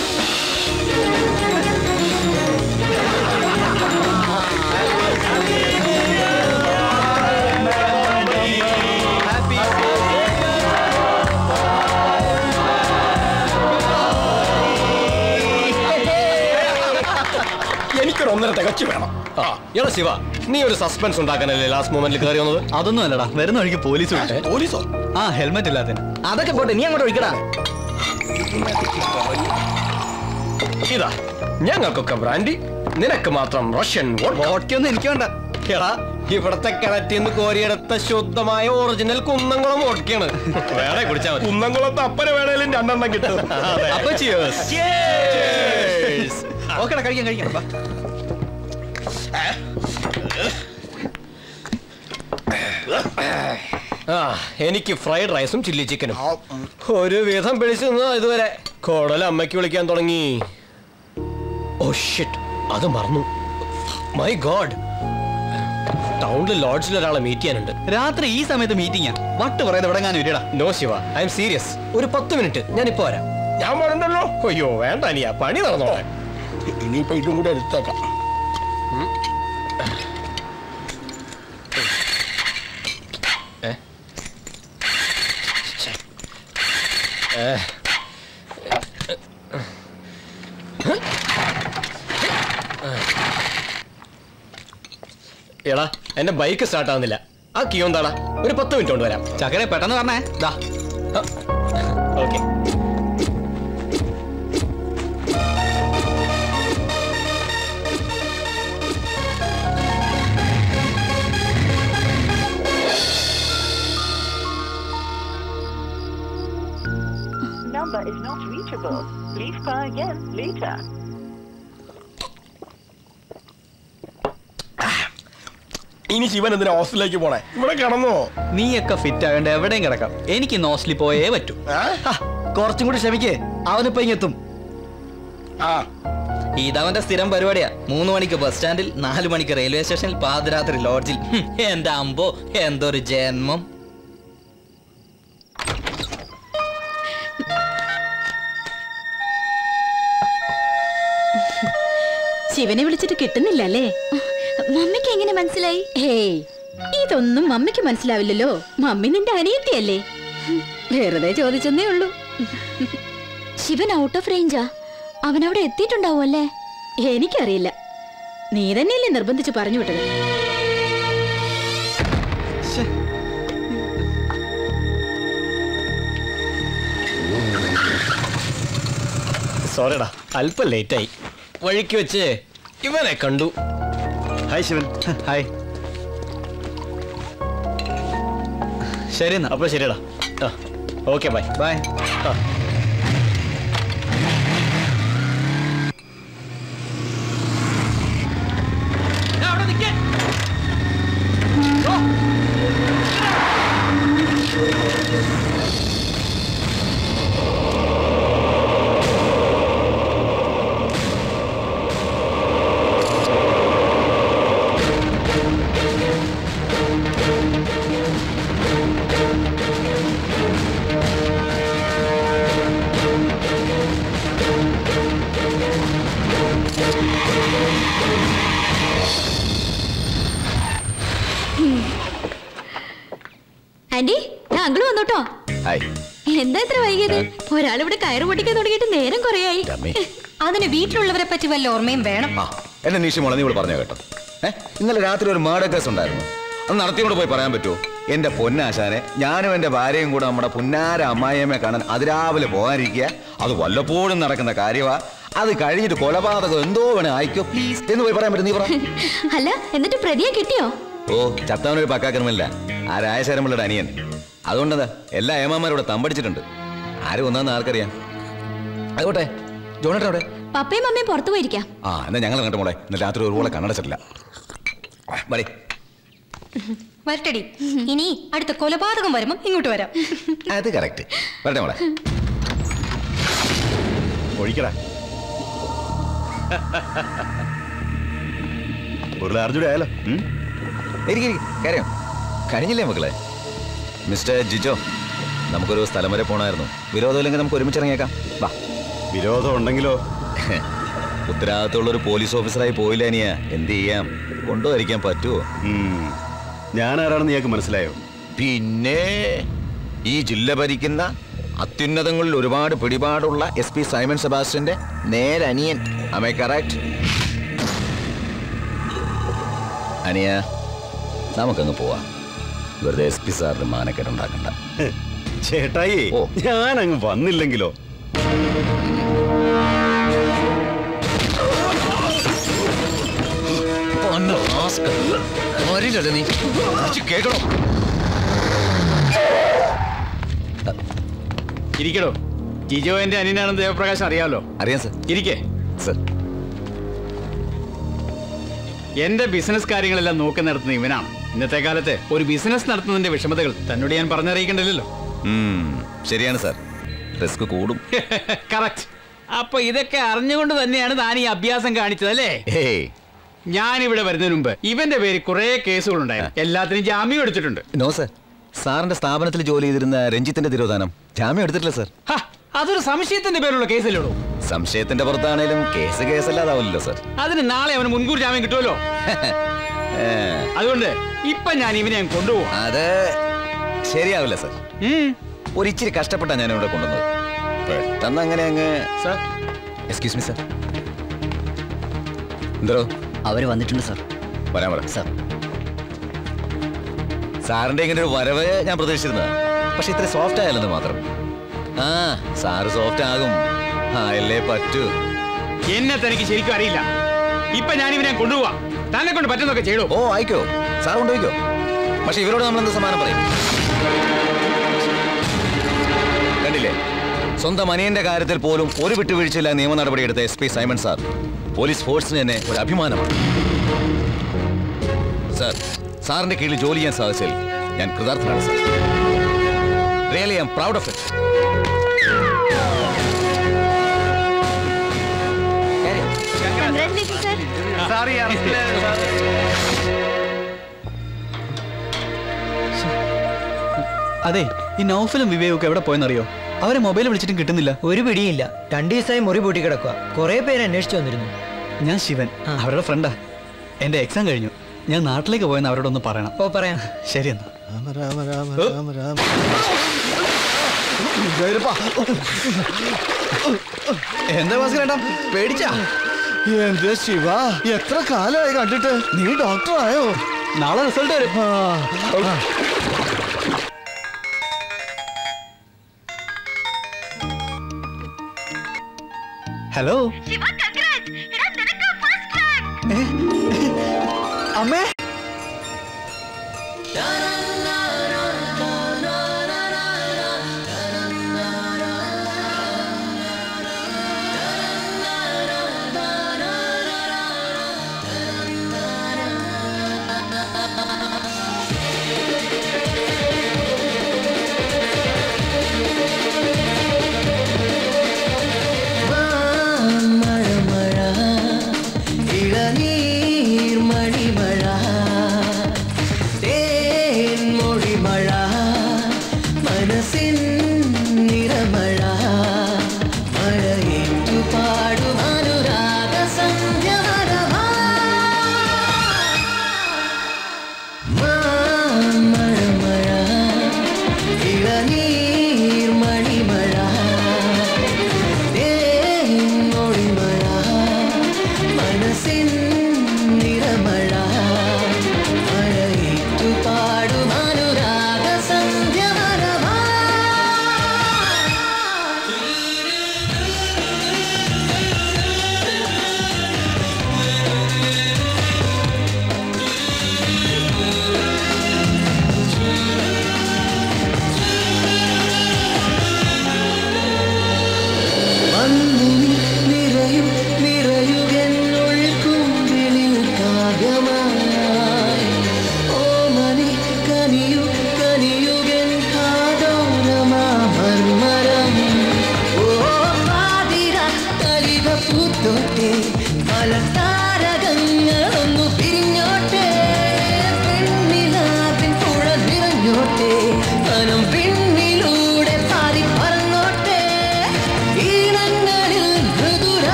[SPEAKER 7] എനിക്കൊരു ഒന്നര തികച്ചു വേണം. എടാ ശിവ, നീ ഒരു സസ്പെൻസ് ഉണ്ടാക്കാനല്ലേ ലാസ്റ്റ് മൊമെന്റിൽ കയറി വന്നത്?
[SPEAKER 11] അതൊന്നും അല്ലടാ, വരുന്ന വഴിക്ക് പോലീസ് വിട്ടേ.
[SPEAKER 7] പോലീസോ?
[SPEAKER 11] ആ, ഹെൽമെറ്റ് ഇല്ലാത്ത. അതൊക്കെ പോട്ടെ, നീ അങ്ങോട്ട് ഒഴിക്കടാ.
[SPEAKER 7] ഇതാ ഞങ്ങൾക്കൊക്കെ ബ്രാൻഡി, നിനക്ക് മാത്രം റഷ്യൻ
[SPEAKER 11] വോഡ്കയൊന്നും എനിക്ക് വേണ്ട.
[SPEAKER 7] എടാ, ഇവിടത്തെ കിണറ്റിൽ നിന്ന് കോരിയെടുത്ത ശുദ്ധമായ ഒറിജിനൽ കുന്നംകുളം വോഡ്കയാണ്. വേറെ കുടിച്ചാൽ മതി.
[SPEAKER 16] കുന്നംകുളത്ത് അപ്പന വേണേലും രണ്ടെണ്ണം കിട്ടും.
[SPEAKER 7] അപ്പൊ cheers.
[SPEAKER 11] ഓക്കെടാ, കഴിക്കാം കഴിക്കാം.
[SPEAKER 7] ആ, എനിക്ക് ഫ്രൈഡ് റൈസും ചില്ലി ചിക്കനും. ഒരു വിധം പിടിച്ചു നിന്നോ ഇതുവരെ. കോടല അമ്മയ്ക്ക് വിളിക്കാൻ തുടങ്ങി. ഓ ഷിറ്റ്, അത് മറന്നു. മൈ ഗോഡ്, ടൗണിൽ ലോഡ്ജിൽ ഒരാളെ മീറ്റ് ചെയ്യാനുണ്ട്.
[SPEAKER 11] രാത്രി ഈ സമയത്ത് മീറ്റിംഗാ? വട്ട് പറയുന്നത് ഇവിടെ ഞാൻ വരികടാ.
[SPEAKER 7] No Shiva, I am serious. ഒരു പത്ത് മിനിറ്റ്, ഞാൻ ഇപ്പൊ വരാം.
[SPEAKER 16] ഞാൻ പറഞ്ഞല്ലോ.
[SPEAKER 7] അയ്യോ വേണ്ട അനിയാ, പണി നടന്നോളെ.
[SPEAKER 16] ഇനിയിപ്പോ ഇതും കൂടെ എടുത്തേക്കാം.
[SPEAKER 7] എടാ, എന്റെ ബൈക്ക് സ്റ്റാർട്ട് ആവുന്നില്ല. ആ കീ എന്താടാ? ഒരു പത്ത് മിനിറ്റ് കൊണ്ട് വരാം.
[SPEAKER 11] ചക്കരെ പെട്ടെന്ന് പറഞ്ഞേ. ദാ
[SPEAKER 7] okay.
[SPEAKER 17] Number is not reachable. Please try again later.
[SPEAKER 16] ഇനി ശിവൻ എന്തിനാ ഹോസ്റ്റലിലേക്ക് പോണേ? ഇവിടെ കിടന്നോ?
[SPEAKER 11] നീയൊക്കെ ഫിറ്റ് ആകണ്ട, എവിടെയും കിടക്കാം. എനിക്ക് നോസ്ലി പോയേ പറ്റൂ. കുറച്ചും കൂടി ക്ഷമിക്കേ, അവനിപ്പോ ഇങ്ങെത്തും. ഇതവന്റെ സ്ഥിരം പരിപാടിയാ. മൂന്ന് മണിക്ക് ബസ് സ്റ്റാൻഡിൽ, നാലു മണിക്ക് റെയിൽവേ സ്റ്റേഷനിൽ, പാതിരാത്രി ലോഡ്ജിൽ. എന്റെ അമ്പോ, എന്തൊരു ജന്മം.
[SPEAKER 2] ശിവനെ വിളിച്ചിട്ട് കിട്ടുന്നില്ല അല്ലേ? മമ്മിക്ക് എങ്ങനെ മനസ്സിലായി? ഹേയ്, ഇതൊന്നും മമ്മിക്ക് മനസ്സിലാവില്ലല്ലോ. മമ്മി നിന്റെ അനിയത്തിയല്ലേ. വെറുതെ ചോദിച്ചെന്നേ ഉള്ളൂ. ശിവൻ ഔട്ട് ഓഫ് റേഞ്ചാ. അവനവിടെ എത്തിയിട്ടുണ്ടാവും അല്ലേ? എനിക്കറിയില്ല. നീ തന്നെയല്ലേ നിർബന്ധിച്ച് പറഞ്ഞു വിട്ടത്.
[SPEAKER 7] സോറിടാ, അല്പം ലേറ്റായി. വഴിക്ക് വെച്ച് ഇവനെ കണ്ടു.
[SPEAKER 11] ഹായ് ശിവൻ. ഹായ്. ശരി എന്നാ.
[SPEAKER 7] അപ്പൊ ശരിടാ. Okay, bye
[SPEAKER 11] bye.
[SPEAKER 2] ആന്റി, താങ്കൾ വന്നോട്ടോ.
[SPEAKER 13] ഹായ്.
[SPEAKER 2] എന്താ ഇത്ര വൈകിയത്? ഒരാളിവിടെ കയറ് പൊട്ടിക്കാൻ തുടങ്ങിയിട്ട് നേരം കുറയായി.
[SPEAKER 8] അതിന് വീട്ടിലുള്ളവരെ പറ്റി വല്ല ഓർമ്മയും വേണം.
[SPEAKER 18] എന്നെ നീഷി മോളെ നീ ഇവിടെ പറഞ്ഞോ കേട്ടോ. ഏഹ് ഇന്നലെ രാത്രി ഒരു മർഡർ കേസ് ഉണ്ടായിരുന്നു. അന്ന് നടത്തിയോട് പോയി പറയാൻ പറ്റുമോ? എന്റെ പൊന്നാശാനെ, ഞാനും എന്റെ ഭാര്യയും കൂടെ നമ്മുടെ പുന്നാര അമ്മായിയമ്മയെ കാണാൻ അതിരാവിലെ പോകാനിരിക്കുക. അത് വല്ലപ്പോഴും നടക്കുന്ന കാര്യമാ. അത് കഴിഞ്ഞിട്ട് കൊലപാതകം എന്തോ വേണേ ആയിക്കോ പ്ലീസ് എന്ന് പോയി പറയാൻ പറ്റും. നീ പറ.
[SPEAKER 2] അല്ല, എന്നിട്ട് പ്രതിയെ കിട്ടിയോ?
[SPEAKER 18] ഓ, ചത്തവനൊരു പക്കാക്രമല്ല. ആ രായശരമുള്ള അനിയൻ. അതുകൊണ്ടതാ എല്ലാ ഏമാന്മാരോടെ തമ്പടിച്ചിട്ടുണ്ട്. ആര് വന്നാന്ന് ആർക്കറിയാം. ആയിക്കോട്ടെ, ജോണേട്ടൻ അവിടെ?
[SPEAKER 2] പപ്പയും അമ്മയും പുറത്തു പോയിരിക്കാം.
[SPEAKER 18] ആ, എന്നാ ഞങ്ങൾ കണ്ടു മോളെ. ഇന്ന് രാത്രി ഒരു പോലെ കണ്ണടച്ചിട്ടില്ല. വരേ
[SPEAKER 8] വരട്ടടി. ഇനി അടുത്ത കൊലപാതകം വരുമ്പോ ഇങ്ങോട്ട് വരാം.
[SPEAKER 18] അത് കറക്റ്റ്. വരട്ടെ മോളെ.
[SPEAKER 5] ഒഴിക്കടാ. ഒരു ലാർജുടെ ആയാലോ.
[SPEAKER 18] കാര്യം കഴിഞ്ഞില്ലേ മക്കളെ? മിസ്റ്റർ ജിജോ, നമുക്കൊരു സ്ഥലം വരെ പോണായിരുന്നു. വിരോധമില്ലെങ്കിൽ നമുക്ക് ഒരുമിച്ചിറങ്ങിയേക്കാം. വാ.
[SPEAKER 5] വിരോധം ഉണ്ടെങ്കിലോ?
[SPEAKER 18] ഉത്തരവാദിത്തമുള്ള ഒരു പോലീസ് ഓഫീസറായി പോയില്ല അനിയ. എന്ത് ചെയ്യാം, കൊണ്ടുവരിക്കാൻ പറ്റുമോ?
[SPEAKER 5] ഞാൻ ആരാണെന്ന് നീക്ക് മനസ്സിലായോ?
[SPEAKER 18] പിന്നെ ഈ ജില്ല ഭരിക്കുന്ന അത്യുന്നതങ്ങളിൽ ഒരുപാട് പിടിപാടുള്ള എസ് പി സൈമൺ സെബാസ്റ്റ്യന്റെ നേരനിയൻ. Am I correct? അനിയ, നമുക്കങ്ങ് പോവാം. വെറുതെ എസ് പി സാറിന് മാനക്കേടുണ്ടാക്കണ്ട.
[SPEAKER 5] ചേട്ടായി, ഞാൻ അങ്ങ് വന്നില്ലെങ്കിലോ?
[SPEAKER 18] കേട്ടോ?
[SPEAKER 19] ഇരിക്കടോ. ജിജോ എന്റെ അനിയനാണെന്ന് ദേവപ്രകാശ് അറിയാലോ?
[SPEAKER 18] അറിയാം സർ.
[SPEAKER 19] ഇരിക്കേ
[SPEAKER 18] സർ.
[SPEAKER 19] എന്റെ ബിസിനസ് കാര്യങ്ങളെല്ലാം നോക്കി നടത്തുന്ന ഇവനാണ്. ഇന്നത്തെ കാലത്ത് ഒരു ബിസിനസ് നടത്തുന്നതിന്റെ വിഷമതകൾ തന്നോട് ഞാൻ പറഞ്ഞറിയിക്കണ്ടല്ലോ.
[SPEAKER 18] ശരിയാണ് സാർ, റിസ്ക് കൂടും.
[SPEAKER 19] കറക്റ്റ്. അപ്പൊ ഇതൊക്കെ അറിഞ്ഞുകൊണ്ട് തന്നെയാണ് താൻ ഈ അഭ്യാസം കാണിച്ചതല്ലേ? ഞാൻ ഇവിടെ വരുന്നതിന് മുമ്പ് ഇവന്റെ പേര് കുറെ കേസുകൾ ഉണ്ടായിരുന്നു. എല്ലാത്തിനും ജാമ്യം എടുത്തിട്ടുണ്ട്.
[SPEAKER 18] നോ സർ, സാറിന്റെ സ്ഥാപനത്തിൽ ജോലി ചെയ്തിരുന്ന രഞ്ജിത്തിന്റെ തിരോധാനം ജാമ്യം എടുത്തിട്ടില്ല സർ.
[SPEAKER 19] അതൊരു സംശയത്തിന്റെ പേരുള്ള കേസല്ലോ?
[SPEAKER 18] സംശയത്തിന്റെ പുറത്താണേലും കേസ് കേസല്ലാതാവില്ലല്ലോ സർ.
[SPEAKER 19] അതിന് നാളെ അവന് മുൻകൂർ ജാമ്യം കിട്ടുമല്ലോ. അതുകൊണ്ട് ഇപ്പൊ ഞാൻ ഇവനെ കൊണ്ടുപോകും.
[SPEAKER 18] അത് ശരിയാവില്ല സർ. ഒരിച്ചിരി കഷ്ടപ്പെട്ടാ ഞാൻ ഇവിടെ കൊണ്ടുവന്നത്. പെട്ടെന്ന് അങ്ങനെ അങ്ങ്.
[SPEAKER 4] Sir,
[SPEAKER 18] excuse me sir. എന്തോ
[SPEAKER 4] അവര് വന്നിട്ടുണ്ട് സർ.
[SPEAKER 18] വരാൻ പറ
[SPEAKER 4] സർ.
[SPEAKER 18] സാറിന്റെ ഇങ്ങനെ ഒരു വരവ് ഞാൻ പ്രതീക്ഷിച്ചിരുന്നത്, പക്ഷെ ഇത്ര സോഫ്റ്റ് ആയാലെന്ന് മാത്രം. ആ, സാറ് സോഫ്റ്റ് ആകും. ആയല്ലേ പറ്റൂ.
[SPEAKER 19] എന്നെ തനിക്ക് ശരിക്കും അറിയില്ല. ഇപ്പൊ ഞാൻ ഇവനെ കൊണ്ടുപോവാ. തന്നെ കൊണ്ട് പറ്റുന്നൊക്കെ ചെയ്തോ.
[SPEAKER 18] ഓ, ആയിക്കോ, സാർ കൊണ്ടുപോയിക്കോ. പക്ഷെ ഇവരോട് നമ്മൾ എന്ത് സമാനം പറയും? കണ്ടില്ലേ, സ്വന്തം അനിയന്റെ കാര്യത്തിൽ പോലും ഒരു വിട്ടുവീഴ്ചയില്ല നിയമ നടപടിയെടുത്ത S P Simon sir police ഫോഴ്സിന് തന്നെ ഒരു അഭിമാനമാണ്. സാർ, സാറിന്റെ കീഴിൽ ജോലി ചെയ്യാൻ സാധിച്ചതിൽ ഞാൻ കൃതാർത്ഥനാണ് sir. Really I am proud of it.
[SPEAKER 4] അതെ, ഈ നൗഫലും വിവേകൊക്കെ എവിടെ പോയെന്നറിയോ? അവരെ മൊബൈൽ വിളിച്ചിട്ടും കിട്ടുന്നില്ല.
[SPEAKER 20] ഒരു പിടിയില്ല. രണ്ടു ദിവസമായി മുറി പൂട്ടി കിടക്കുക. കുറെ പേര് അന്വേഷിച്ചു വന്നിരുന്നു.
[SPEAKER 4] ഞാൻ ശിവൻ, അവരുടെ ഫ്രണ്ടാ. എന്റെ എക്സാം കഴിഞ്ഞു. ഞാൻ നാട്ടിലേക്ക് പോയെന്ന് അവരോടൊന്ന് പറയണം.
[SPEAKER 20] ഓ, പറയാം.
[SPEAKER 4] ശരി എന്നാ.
[SPEAKER 7] എന്താ ഭാസ്കരേട്ടാ, പേടിച്ചാ? എന്താ ശിവ, എത്ര കാലമായി കണ്ടിട്ട്? നീ ഡോക്ടറായോ?
[SPEAKER 4] നാളെ റിസൾട്ട് വരും. ഹലോ അമ്മേ.
[SPEAKER 12] മഴ മഴ ഇളനീർ മണിമഴ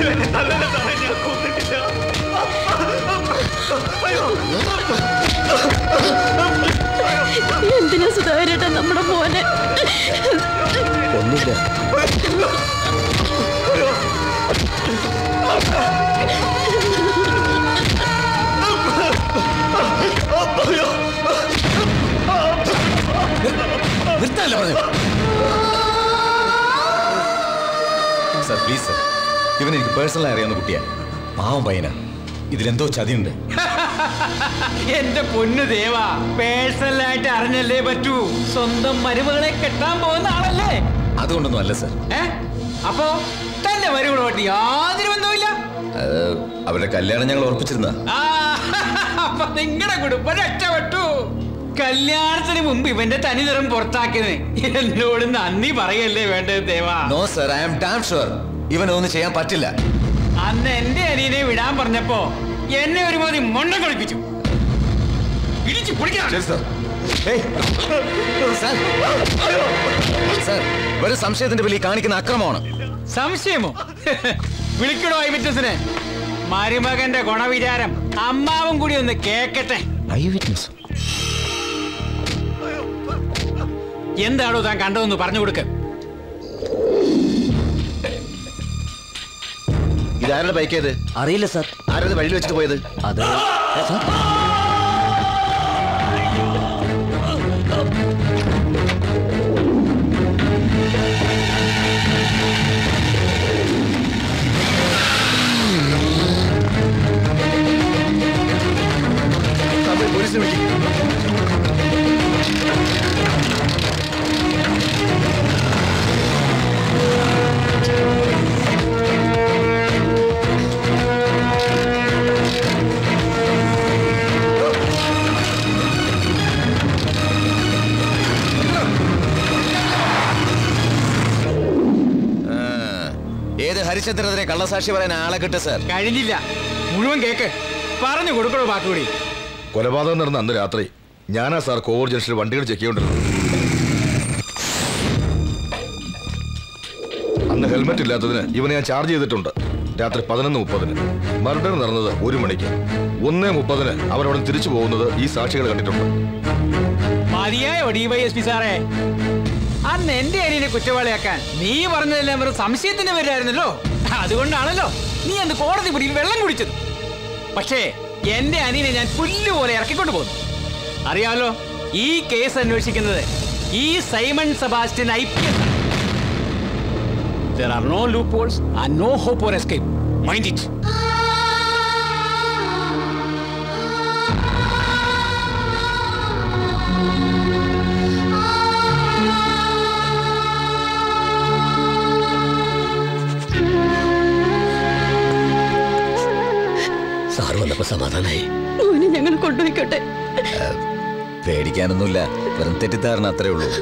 [SPEAKER 12] അല്ലല്ല സാറേ, ഞാൻ കൊന്നിട്ടില്ല.
[SPEAKER 6] എന്തിനാ സുധാകരേട്ടാ നമ്മുടെ മോനെ?
[SPEAKER 14] ഒന്നുമില്ല.
[SPEAKER 18] നിർത്താനല്ലേ പറഞ്ഞു? സർ പ്ലീസ് സർ, ഇവൻ എനിക്ക് പേഴ്സണലായി അറിയാവുന്ന കുട്ടിയാ. പാവം പയ്യനാ. ഇതിലെന്തോ ചതിയുണ്ട്.
[SPEAKER 19] എന്റെ പൊന്നു ദേവാ, പേഴ്സണലായിട്ട് അറിഞ്ഞല്ലേ പറ്റൂ. സ്വന്തം മരുമകളെ കെട്ടാൻ പോകുന്ന ആളല്ലേ?
[SPEAKER 18] അതുകൊണ്ടൊന്നും അല്ല സർ.
[SPEAKER 19] ഏ അപ്പോ തന്റെ മരുമകളുമായിട്ട് യാതൊരു ബന്ധവുമില്ല?
[SPEAKER 18] അത് അവരുടെ കല്യാണം ഞങ്ങൾ ഉറപ്പിച്ചിരുന്ന.
[SPEAKER 19] അപ്പൊ നിങ്ങളുടെ കുടുംബം രക്ഷപ്പെട്ടു. കല്യാണത്തിന് മുമ്പ് ഇവന്റെ തനി നിറം പുറത്താക്കിയത് എന്നോട് നന്ദി പറയല്ലേ വേണ്ടത് ദേവാ?
[SPEAKER 18] No sir, I am damn sure ഇവനൊന്നും ചെയ്യാൻ പറ്റില്ല.
[SPEAKER 19] അന്ന് എന്റെ അനിയനെ വിടാൻ പറഞ്ഞപ്പോ എന്നെ ഒരുമാതിരി മൊണ്ണ കളിപ്പിച്ചു. ഇടിച്ചു പൊളിക്കാം.
[SPEAKER 18] ഒരു സംശയത്തിന്റെ പേരിൽ കാണിക്കുന്ന അക്രമമാണ്.
[SPEAKER 19] സംശയമോ? വിളിക്കണോ ഐ വിറ്റ്നസിനെ? മരുമകന്റെ ഗുണവിചാരം അമ്മാവും കൂടി ഒന്ന് കേക്കട്ടെ.
[SPEAKER 18] ഐ വിറ്റ്നസ്
[SPEAKER 19] എന്താണോ താൻ കണ്ടതെന്ന് പറഞ്ഞു കൊടുക്ക.
[SPEAKER 15] ഇതാരുടെ ബൈക്ക് ഏത്?
[SPEAKER 11] അറിയില്ല സാർ.
[SPEAKER 15] ആരത് വഴിയിൽ വെച്ചിട്ട് പോയത്?
[SPEAKER 11] അത്
[SPEAKER 15] പോലീസിനെ വിളിക്കും.
[SPEAKER 18] ഏത് ഹരിചന്ദ്രനെ കള്ളസാക്ഷി പറയാൻ ആളെ കിട്ടും സാർ?
[SPEAKER 19] കഴിഞ്ഞില്ല, മുഴുവൻ കേക്ക്. പറഞ്ഞു കൊടുക്കണോ ബാക്കി?
[SPEAKER 15] കൊലപാതകം നടന്ന അന്ന് രാത്രി ഞാനാ സാർ കോവൂർ ജംഗ്ഷനിൽ വണ്ടികൾ ചെക്ക് ചെയ്തോണ്ടിരുന്നത്. അന്ന് ഹെൽമെറ്റ് ഇല്ലാത്തതിന് ഇവനെ ഞാൻ ചാർജ് ചെയ്തിട്ടുണ്ട്. രാത്രി പതിനൊന്ന് മുപ്പതിന് മർഡർ നടന്നത് ഒരു മണിക്ക്. ഒന്നേ മുപ്പതിന് അവരവിടെ തിരിച്ചു പോകുന്നത് ഈ സാക്ഷികൾ കണ്ടിട്ടുണ്ട്.
[SPEAKER 19] മതിയായോ ഡിവൈഎസ്പി സാറേ? അന്ന് എന്റെ അനിയനെ കുറ്റവാളിയാക്കാൻ നീ പറഞ്ഞതെല്ലാം വെറും സംശയത്തിന്റെ പേരായിരുന്നല്ലോ. അതുകൊണ്ടാണല്ലോ നീ അന്ന് കോടതി മുറിയിൽ വെള്ളം കുടിച്ചത്. പക്ഷേ എന്റെ അനിയനെ ഞാൻ പുല്ലുപോലെ ഇറക്കിക്കൊണ്ട് പോകുന്നു. അറിയാമല്ലോ, ഈ കേസ് അന്വേഷിക്കുന്നത് ഈ Simon Sebastian I P S. There are no loopholes and no hope for escape. Mind it.
[SPEAKER 11] Sir വന്നപ്പോ സമാധാനായി.
[SPEAKER 6] മോനെ ഞങ്ങൾ കൊണ്ടുപോയിക്കോട്ടെ.
[SPEAKER 18] പേടിക്കാനൊന്നുമില്ല, വെറും തെറ്റിദ്ധാരണ അത്രേ ഉള്ളൂ.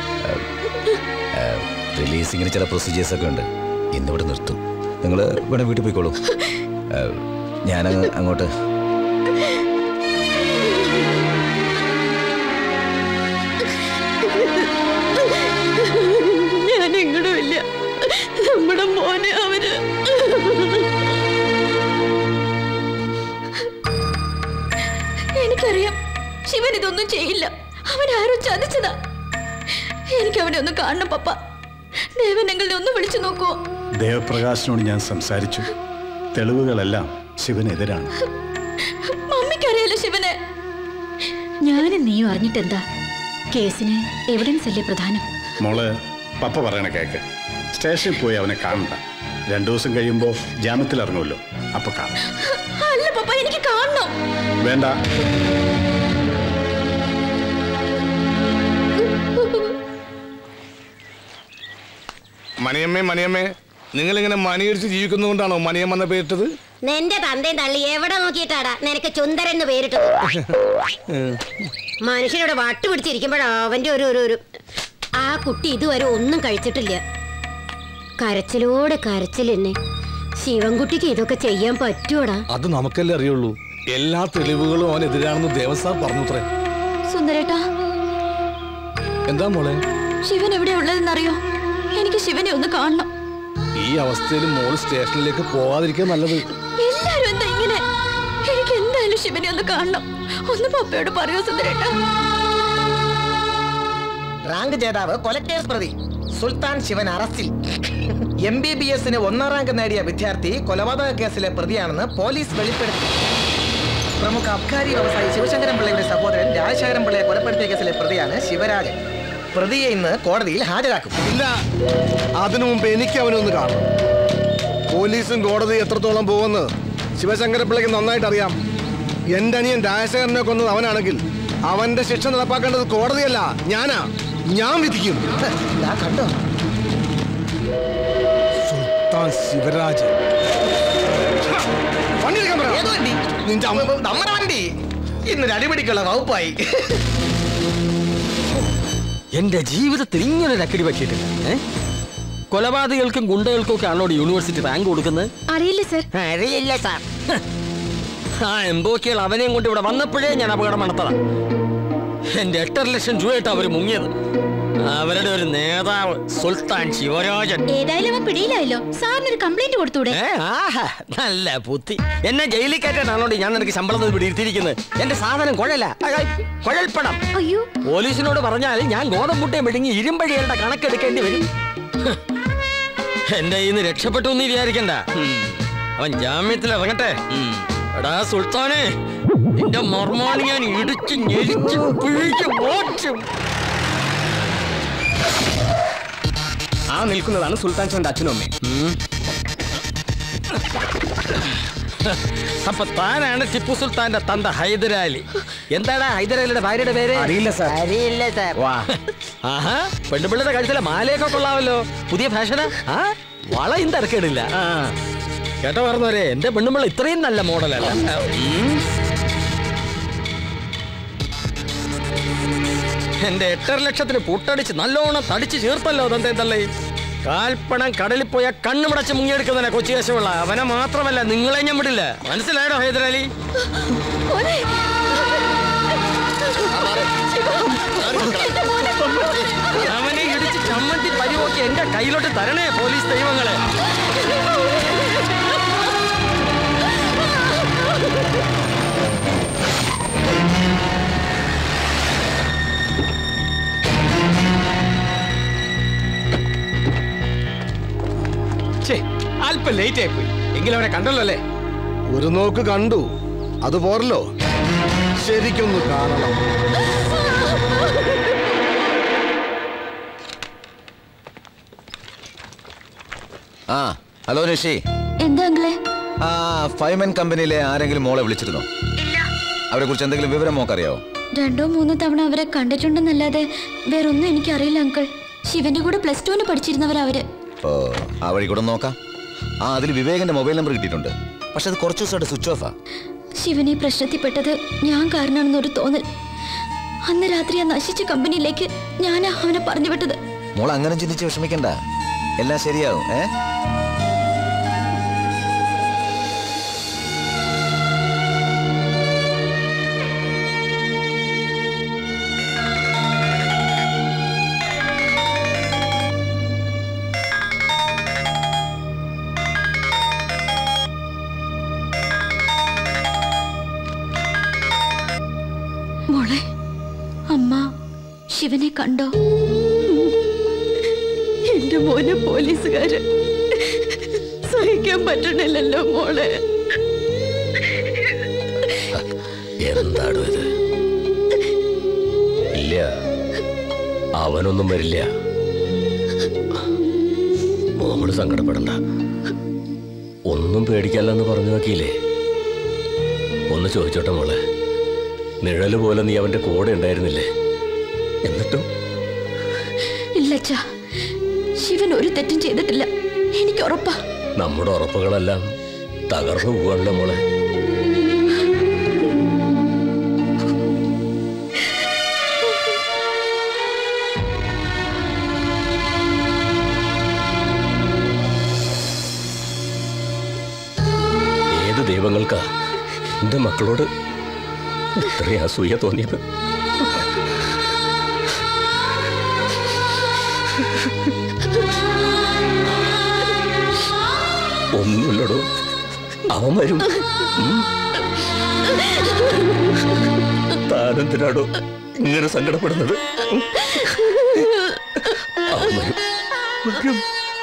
[SPEAKER 18] റിലീസിങ്ങിന് ചില പ്രൊസീജിയേഴ്സ് ഒക്കെ ഉണ്ട്. ഇന്നിവിടെ നിർത്തും. നിങ്ങൾ ഇവിടെ വീട്ടിൽ പോയിക്കോളൂ. ഞാൻ അങ്ങോട്ട്
[SPEAKER 6] ഞാൻ എങ്ങോട്ടും ഇല്ല. നമ്മുടെ മോനെ അവര് എനിക്കറിയാം ശിവൻ ഇതൊന്നും ചെയ്യില്ല. അവൻ ആരോ ചതിച്ചതാ. എനിക്ക് അവനെ ഒന്ന് കാണണം പപ്പ. ദേവൻ ഞങ്ങളെ ഒന്ന് വിളിച്ചു നോക്കുവോ?
[SPEAKER 5] ദേവപ്രകാശിനോട് ഞാൻ സംസാരിച്ചു. തെളിവുകളെല്ലാം ശിവനെതിരാണ്.
[SPEAKER 6] മമ്മിക്കറിയാലോ ശിവനെ.
[SPEAKER 2] ഞാനും നീയും അറിഞ്ഞിട്ടെന്താ? കേസിന് എവിഡൻസ് അല്ലേ പ്രധാനം?
[SPEAKER 5] മോള് പപ്പ പറയണ കേക്ക്. സ്റ്റേഷനിൽ പോയി അവനെ കാണണ്ട. രണ്ടു ദിവസം കഴിയുമ്പോ ജാമ്യത്തിൽ ഇറങ്ങുമല്ലോ, അപ്പൊ കാണാം.
[SPEAKER 6] അല്ല പപ്പ, എനിക്ക് കാണണം.
[SPEAKER 5] വേണ്ട.
[SPEAKER 1] മണിയമ്മേ മണിയമ്മേ, നിങ്ങൾ ഇങ്ങനെ മണിയടിച്ച് ജീവിക്കുന്നതുകൊണ്ടാണോ മണിയമ്മ എന്ന പേരിട്ടത്?
[SPEAKER 3] നിന്റെ തന്തയും തള്ളി എവിടെ നോക്കിയിട്ടാടാ നിനക്ക് ചുന്ദരൻ എന്ന് പേരിട്ടത്? മനുഷ്യനോട് വട്ട് പിടിച്ചിരിക്കുമ്പോഴാ അവന്റെ ഒരു ഒരു ഒരു ആ കുട്ടി ഇതുവരെ ഒന്നും കഴിച്ചിട്ടില്ല. കരച്ചിലോടെ കരച്ചിൽ എന്നെ. ശിവൻകുട്ടിക്ക് ഇതൊക്കെ ചെയ്യാൻ പറ്റൂടാ?
[SPEAKER 1] അത് നമുക്കല്ലേ അറിയുള്ളൂ. എല്ലാ തെളിവുകളും അവനെതിരാണെന്ന് ദേവസാർ പറഞ്ഞുത്രേ.
[SPEAKER 6] സുന്ദരേട്ടാ,
[SPEAKER 1] എന്താ മോളെ?
[SPEAKER 6] ശിവൻ എവിടെ ഉള്ളതെന്നറിയോ? എനിക്ക് ശിവനെ ഒന്ന് കാണണം.
[SPEAKER 1] ഈ അവസ്ഥയിൽ മോള് സ്റ്റേഷനിലേക്ക് പോവാതിരിക്കാൻ നല്ലത്.
[SPEAKER 6] എല്ലാരും എന്താ ഇങ്ങനെ? എനിക്ക് എന്തായാലും ശിവനെ ഒന്ന് കാണണം. ഒന്ന് പപ്പയോട് പറയൂ സുന്ദരേട്ടാ.
[SPEAKER 7] റാങ്ക് ജേതാവ് കൊലക്കേസ് പ്രതി സുൽത്താൻ ശിവൻ അറസ്റ്റിൽ. എം ബി ബി എസിന് ഒന്നാം റാങ്ക് നേടിയ വിദ്യാർത്ഥി കൊലപാതക കേസിലെ പ്രതിയാണെന്ന് പോലീസ് വെളിപ്പെടുത്തി. പ്രമുഖ അബ്കാരി വ്യവസായി ശിവശങ്കരൻ പിള്ളയുടെ സഹോദരൻ രാജശേഖരൻ പിള്ളയെ കൊലപ്പെടുത്തിയ കേസിലെ പ്രതിയാണ് ശിവരാജൻ. പ്രതിയെ ഇന്ന് കോടതിയിൽ ഹാജരാക്കും.
[SPEAKER 15] ഇല്ല, അതിനു മുമ്പ് എനിക്ക് അവനൊന്ന് കാണണം. പോലീസും കോടതി എത്രത്തോളം പോകുമെന്ന് ശിവശങ്കരപിള്ളയ്ക്ക് നന്നായിട്ട് അറിയാം. എന്റെ അനിയൻ രാജശേഖരനെ കൊന്നത് അവനാണെങ്കിൽ അവന്റെ ശിക്ഷ നടപ്പാക്കേണ്ടത് കോടതിയല്ല, ഞാനാ. ഞാൻ വിധിക്കും.
[SPEAKER 7] കണ്ടോ
[SPEAKER 1] സുൽത്താൻ ശിവരാജൻ.
[SPEAKER 7] നമ്മുടെ വണ്ടി ഇന്നൊരു അടിപിടിക്കുള്ള വകുപ്പായി.
[SPEAKER 14] എന്റെ ജീവിതത്തിൽ ഇങ്ങനൊരു അക്കടി പറ്റിയിട്ടില്ല. ഏ കൊലപാതകൾക്കും ഗുണ്ടകൾക്കും ഒക്കെ ആണോ യൂണിവേഴ്സിറ്റി റാങ്ക് കൊടുക്കുന്നത്?
[SPEAKER 6] അറിയില്ല സർ.
[SPEAKER 14] അറിയില്ല സാർ. ആ എംബോക്കികൾ അവനെയും കൊണ്ട് ഇവിടെ വന്നപ്പോഴേ ഞാൻ അപകടം നടത്തതാണ്. എന്റെ എട്ടര ലക്ഷം രൂപയായിട്ട് അവര് മുങ്ങിയത്. അവരുടെ ഒരു നേതാവ് സുൽത്താൻ ശിവരാജൻ.
[SPEAKER 2] ഏതായാലും അവൻ പിടിയിലായല്ലോ. സാറിനൊരു കംപ്ലൈന്റ് കൊടുത്തൂടെ?
[SPEAKER 14] നല്ല ബുദ്ധി. എന്നെ ജയിലിൽ കയറ്റാനാണോ ഞാൻ നിനക്ക് ശമ്പളം പിടിയിരുത്തിയിരിക്കുന്നത്? എന്റെ സാധനം കുഴല കുഴൽപ്പണം.
[SPEAKER 2] അയ്യോ,
[SPEAKER 14] പോലീസിനോട് പറഞ്ഞാൽ ഞാൻ ഗോതമ്പുട്ടയെ മെടുങ്ങി ഇരുമ്പഴികളുടെ കണക്കെടുക്കേണ്ടി വരും. എന്റെ കയ്യിൽ നിന്ന് രക്ഷപ്പെട്ടു എന്ന് വിചാരിക്കണ്ട. അവൻ ജാമ്യത്തിൽ ഇറങ്ങട്ടെ. എടാ സുൽത്താനെ, നിന്റെ മർമാണി ഞാൻ ഇടിച്ച് ഞെരിച്ച് പിഴിച്ച് മോച്ചും.
[SPEAKER 11] ആ നിൽക്കുന്നതാണ് സുൽത്താൻ ചോന്റെ അച്ഛനും അമ്മയും.
[SPEAKER 14] അപ്പൊ താനാണ് ടിപ്പു സുൽത്താന്റെ തന്ത ഹൈദരാലി. എന്താടാ ഹൈദരാലിയുടെ ഭാര്യയുടെ പേര്?
[SPEAKER 11] അറിയില്ല സാർ.
[SPEAKER 14] അറിയില്ല സാർ. വാ, ആഹാ, പെണ്ണുപിള്ളയുടെ കഴുത്തിലെ മാലയൊക്കെ കൊള്ളാമല്ലോ. പുതിയ ഫാഷനാ. ആ വളയും തിരക്കേടില്ല. ആ കേട്ടോ പറഞ്ഞവരെ, എന്റെ പെണ്ണുപിള്ള ഇത്രയും നല്ല മോഡലല്ല. എന്റെ എട്ടര ലക്ഷത്തിന് പുട്ടടിച്ച് നല്ലോണം തടിച്ച് ചേർത്തല്ലോ തന്തേ തള്ളേ. കാൽപ്പണം കടലിൽ പോയ കണ്ണുമടച്ച് മുങ്ങിയെടുക്കുന്നതിനെ കൊച്ചി കേശമുള്ള അവനെ മാത്രമല്ല നിങ്ങളെ ഞാൻ വിടില്ല. മനസ്സിലായോ ഹൈദരാലി? അവനെ ഇടിച്ച് ചമ്മന്തി പരിവോക്കി എന്റെ കയ്യിലോട്ട് തരണേ പോലീസ് ദൈവങ്ങളെ.
[SPEAKER 19] അല്പം ലേറ്റ് ആയിപ്പോയി. എങ്കിലും അവനെ കണ്ടല്ലോ അല്ലേ?
[SPEAKER 15] ഒരു നോക്ക് കണ്ടു, അത് പോരല്ലോ, ശരിക്കൊന്ന് കാണണം.
[SPEAKER 18] ആ ഹലോ നിഷി.
[SPEAKER 6] എന്താ അങ്കിളെ?
[SPEAKER 18] ആ ഫൈമൻ കമ്പനിയിലെ ആരെങ്കിലും മോളെ വിളിച്ചിരുന്നോ? അവരെ കുറിച്ച് എന്തെങ്കിലും വിവരം മോക്കറിയാവോ?
[SPEAKER 6] രണ്ടോ മൂന്നോ തവണ അവരെ കണ്ടിട്ടുണ്ടെന്നല്ലാതെ വേറൊന്നും എനിക്കറിയില്ല അങ്കിൾ. ശിവന്റെ കൂടെ പ്ലസ് ടുവിന് പഠിച്ചിരുന്നവരവര്.
[SPEAKER 18] ഓ, ആ വഴി കൂടെ നോക്കാം. ആ അതിൽ വിവേകന്റെ മൊബൈൽ നമ്പർ കിട്ടിയിട്ടുണ്ട്. പക്ഷെ അത് കുറച്ച് ദിവസമായിട്ട് സ്വിച്ച് ഓഫാ.
[SPEAKER 6] ശിവനെ പ്രശ്നത്തിൽപ്പെട്ടത് ഞാൻ കാരണമാണെന്നൊരു തോന്നൽ. അന്ന് രാത്രി ആ നശിച്ച കമ്പനിയിലേക്ക് ഞാനാ അവനെ പറഞ്ഞു വിട്ടത്.
[SPEAKER 18] മോൾ അങ്ങനെ ചിന്തിച്ച് വിഷമിക്കണ്ട, എല്ലാം ശരിയാവും. ഏ
[SPEAKER 6] മോളെ, അമ്മ ശിവനെ കണ്ടോ? എന്റെ മോനെ പോലീസുകാര് സഹിക്കാൻ പറ്റണില്ലല്ലോ മോളെ.
[SPEAKER 13] എന്താണോ ഇത്? ഇല്ല, അവനൊന്നും വരില്ല. മോള് സങ്കടപ്പെടണ്ട. ഒന്നും പേടിക്കല്ലെന്ന് പറഞ്ഞു നോക്കിയില്ലേ? ഒന്ന് ചോദിച്ചോട്ടെ മോളെ, നിഴല് പോലെ നീ അവന്റെ കൂടെ ഉണ്ടായിരുന്നില്ലേ? എന്നിട്ടും
[SPEAKER 6] ഇല്ലച്ചാ, ശിവൻ ഒരു തെറ്റും ചെയ്തിട്ടില്ല, എനിക്ക് ഉറപ്പാ.
[SPEAKER 13] നമ്മുടെ ഉറപ്പുകളെല്ലാം തകർന്നു പോവാണല്ലോ മോളെ. ഏത് ദൈവങ്ങൾക്കാ എന്റെ മക്കളോട് ഇത്രയും അസൂയ തോന്നിയത്? ഒന്നുമില്ലടോ, അവൻ വരും. താനെന്തിനാടോ ഇങ്ങനെ സങ്കടപ്പെടുന്നത്? അവൻ വരും, വരും.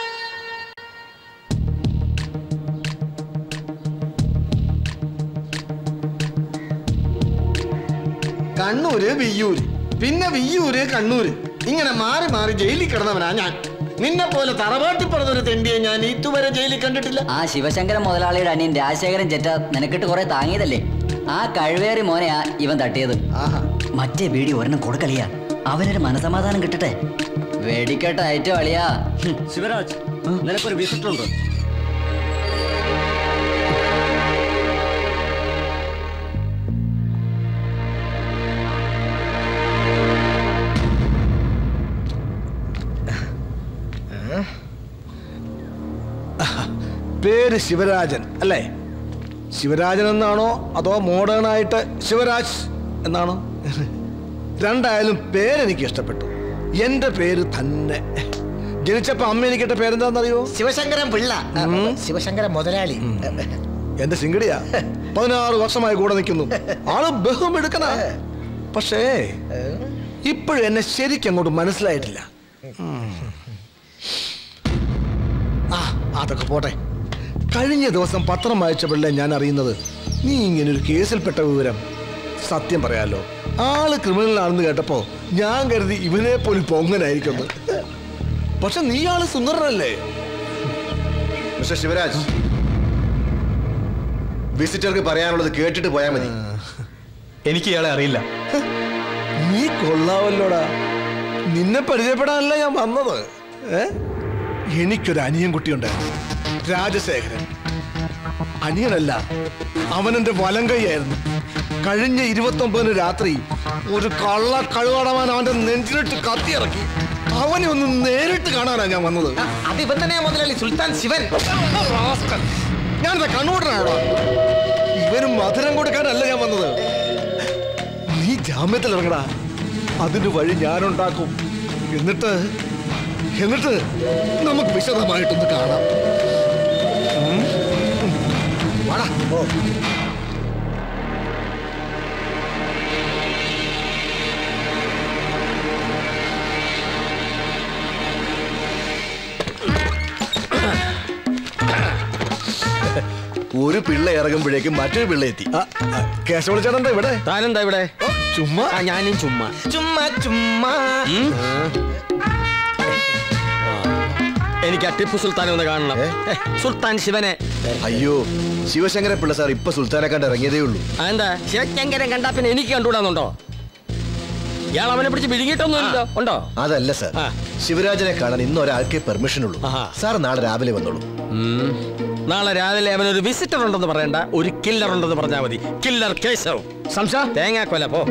[SPEAKER 15] കണ്ണൂര് വിയ്യൂര്, പിന്നെ വിയ്യൂര് കണ്ണൂര്, ഇങ്ങനെ മാറി മാറി ജയിലിൽ കിടന്നവനാ ഞാൻ. നിന്നെ പോലെ തറവാട്ടി പറഞ്ഞൊരു തെണ്ടിയെ ഞാൻ ഇതുവരെ ജയിലിൽ കണ്ടിട്ടില്ല.
[SPEAKER 21] ആ ശിവശങ്കരൻ മുതലാളിയുടെ അനിയൻ രാജശേഖരൻ ചെറ്റ നിനക്കിട്ട് കുറെ താങ്ങിയതല്ലേ? ആ കഴിവേറി മോനെയാ ഇവൻ തട്ടിയത്. മറ്റേ ബീഡി ഒരെണ്ണം കൊടുക്കളിയാ, അവനൊരു മനസമാധാനം കിട്ടട്ടെ. വെടിക്കെട്ട് അയറ്റോ അളിയാ.
[SPEAKER 11] ശിവരാജ്, നിനക്കൊരു വിസിറ്റർ ഉണ്ട്.
[SPEAKER 1] പേര് ശിവരാജൻ അല്ലേ? ശിവരാജൻ എന്നാണോ അതോ മോഡേൺ ആയിട്ട് ശിവരാജ് എന്നാണോ? രണ്ടായാലും പേരെനിക്ക് ഇഷ്ടപ്പെട്ടു. എന്റെ പേര് തന്നെ. ജനിച്ചപ്പോ അമ്മ എനിക്കിട്ട പേരെന്താണെന്നറിയോ?
[SPEAKER 15] ശിവശങ്കരൻ പിള്ള, ശിവശങ്കരൻ മുതലാളി.
[SPEAKER 1] എന്റെ സിംഗടിയാ. പതിനാറ് വർഷമായി കൂടെ നിൽക്കുന്നു. ആള് ബഹുമെടുക്കണ. പക്ഷേ ഇപ്പോഴും എന്നെ ശരിക്കും അങ്ങോട്ട് മനസ്സിലായിട്ടില്ല. ആ അതൊക്കെ പോട്ടെ. കഴിഞ്ഞ ദിവസം പത്രം വായിച്ചപ്പോഴല്ലേ ഞാൻ അറിയുന്നത് നീ ഇങ്ങനെ ഒരു കേസിൽപ്പെട്ട വിവരം. സത്യം പറയാലോ, ആള് ക്രിമിനലാണെന്ന് കേട്ടപ്പോ ഞാൻ കരുതി ഇവനെ പോലും പൊങ്ങനായിരിക്കുന്നു. പക്ഷെ നീ ആള് സുന്ദരനല്ലേ?
[SPEAKER 15] മിസ്റ്റർ ശിവരാജ്, വിസിറ്റർക്ക് പറയാനുള്ളത് കേട്ടിട്ട് പോയാൽ മതി.
[SPEAKER 7] എനിക്ക് ഇയാളെ അറിയില്ല.
[SPEAKER 1] നീ കൊള്ളാവല്ലോടാ. നിന്നെ പരിചയപ്പെടാനല്ല ഞാൻ വന്നത്. ഏ എനിക്കൊരു അനിയൻ കുട്ടിയുണ്ടായിരുന്നു, രാജശേഖരൻ. അനിയനല്ല, അവനെന്റെ വലം കൈയായിരുന്നു. കഴിഞ്ഞ ഇരുപത്തി ഒമ്പതിന് രാത്രി ഒരു കള്ള കഴുകടവാൻ അവന്റെ നെഞ്ചിലിട്ട് കത്തിയിറക്കി. അവനെ ഒന്ന് നേരിട്ട് കാണാനാ ഞാൻ വന്നത്.
[SPEAKER 15] അത് ഇവൻ തന്നെയാ മുതലാളി, സുൽത്താൻ ശിവൻ.
[SPEAKER 1] ഞാനെന്താ കണ്ണൂട്ടനാണോ? ഇവനും മധുരം കൊടുക്കാനല്ല ഞാൻ വന്നത്. നീ ജാമ്യത്തിൽ ഇറങ്ങടാ, അതിന് വഴി ഞാനുണ്ടാക്കും. എന്നിട്ട് എന്നിട്ട് നമുക്ക് വിശദമായിട്ടൊന്ന് കാണാം. വാടാ. ഓ
[SPEAKER 15] ഒരു പിള്ള ഇറങ്ങുമ്പോഴേക്കും മറ്റൊരു പിള്ള എത്തി.
[SPEAKER 1] കേശവളിച്ചേട്ടൻ്റെ ഇവിടെ.
[SPEAKER 14] താനെന്താ ഇവിടെ?
[SPEAKER 1] ചുമ്മാ.
[SPEAKER 14] ഞാനും ചുമ്മാ
[SPEAKER 15] ചുമ്മാ ചുമ്മാ.
[SPEAKER 14] എനിക്ക് ആ ടിപ്പു സുൽത്താനെ ഒന്ന് കാണണം. സുൽത്താൻ ശിവനെ.
[SPEAKER 15] അയ്യോ, ശിവശങ്കര പിള്ള സാർ ഇപ്പൊ സുൽത്താനെ കണ്ട് ഇറങ്ങിയതേ ഉള്ളൂ.
[SPEAKER 14] എന്താ ശിവശങ്കരൻ കണ്ടാ പിന്നെ എനിക്ക് കണ്ടുകൂടാന്നുണ്ടോ? ഇയാൾ അവനെ പിടിച്ച് വിഴുങ്ങിയിട്ടൊന്നുമില്ലോ? ഉണ്ടോ?
[SPEAKER 15] അതല്ല സാർ, ശിവരാജനെ കാണാൻ ഇന്ന് ഒരാൾക്കേ പെർമിഷൻ ഉള്ളൂ. സാർ നാളെ രാവിലെ വന്നോളൂ.
[SPEAKER 14] നാളെ രാവിലെ അവനൊരു വിസിറ്റർ ഉണ്ടെന്ന് പറയണ്ട, ഒരു കില്ലർ ഉണ്ടെന്ന് പറഞ്ഞാൽ മതി. കില്ലർ കേശവ്. സംശയ തേങ്ങാക്കൊല പോ.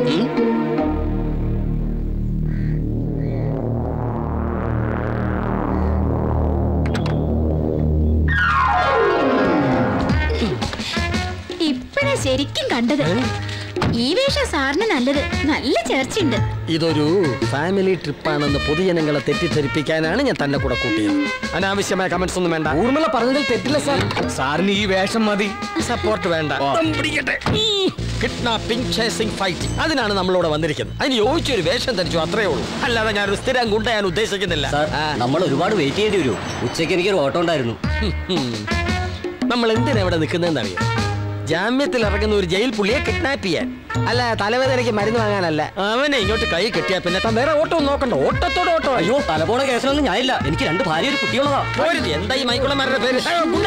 [SPEAKER 2] ഇപ്പഴാ ശരിക്കും കണ്ടത്. ഈ വേഷം സാറിന് നല്ലത്. നല്ല ചേർച്ചയുണ്ട്.
[SPEAKER 14] ഇതൊരു ഫാമിലി ട്രിപ്പാണെന്ന് പൊതുജനങ്ങളെ തെറ്റിദ്ധരിപ്പിക്കാനാണ് ഞാൻ തന്നെ കൂടെ കൂട്ടിയത്. അനാവശ്യമായ കമന്റ്സ് ഒന്നും വേണ്ട. ഊർമിള പറഞ്ഞതിൽ തെറ്റില്ല സാർ. സാറിന് ഈ വേഷം മതി, സപ്പോർട്ട് വേണ്ട. കിഡ്നാപ്പിംഗ്, ചേസിംഗ്, ഫൈറ്റിംഗ്, അതിനാണ് നമ്മളോട് വന്നിരിക്കുന്നത്. അതിന് യോജിച്ചൊരു വേഷം ധരിച്ചു, അത്രേ ഉള്ളൂ. അല്ലാതെ ഞാനൊരു സ്ഥിരം ഗുണ്ട ഞാൻ ഉദ്ദേശിക്കുന്നില്ല.
[SPEAKER 21] നമ്മൾ ഒരുപാട് വെയിറ്റ് ചെയ്യേണ്ടി വരും. ഉച്ചയ്ക്ക് എനിക്കൊരു ഓട്ടം ഉണ്ടായിരുന്നു.
[SPEAKER 14] നമ്മൾ എന്തിനാ ഇവിടെ നിൽക്കുന്നതെന്ന് അറിയാം? ജാമ്യത്തിൽ ഇറങ്ങുന്ന ഒരു ജയിൽ പുള്ളിയെ കിഡ്നാപ്പ് ചെയ്യാൻ, അല്ല തലവേദനയ്ക്ക് മരുന്ന് വാങ്ങാനല്ല. അവനെ ഇങ്ങോട്ട് കൈ കെട്ടിയാ പിന്നെ താൻ വേറെ ഓട്ടോ നോക്കണ്ട. ഓട്ടത്തോടെ ഓട്ടോ.
[SPEAKER 21] അയ്യോ, തലപോണ കേസിലൊന്നും ഞാനില്ല. എനിക്ക് രണ്ട് ഭാര്യ ഒരു കുട്ടിയുള്ളതാ.
[SPEAKER 14] എന്താ ഈ മൈക്കുളന്മാരുടെ പേര്?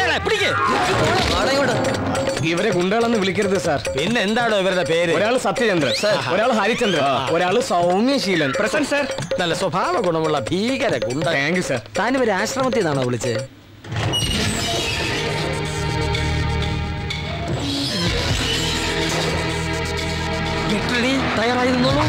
[SPEAKER 7] ഇവരെ ഗുണ്ടകളെന്ന് വിളിക്കരുത് സാർ.
[SPEAKER 14] പിന്നെ എന്താണോ ഇവരുടെ പേര്?
[SPEAKER 7] ഒരാൾ സത്യചന്ദ്രൻ, ഒരാൾ ഹരിചന്ദ്രൻ, ഒരാൾ സൗമ്യശീലൻ. Present sir.
[SPEAKER 14] നല്ല സ്വഭാവ ഗുണമുള്ള ഭീകര ഗുണ്ട.
[SPEAKER 7] Thank you sir.
[SPEAKER 14] താനിവര് ആശ്രമത്തിൽ നിന്നാണോ വിളിച്ചത്? തയ്യാറായി നിന്നോളൂ.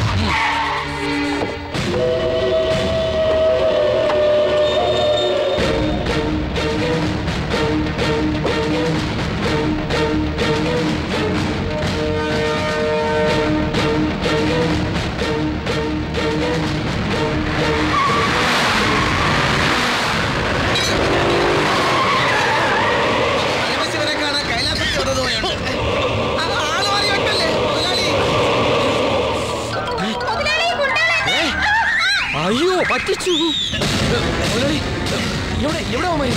[SPEAKER 6] കത്തിച്ചു.
[SPEAKER 11] എവിടെ എവിടെ അവന്മാര്?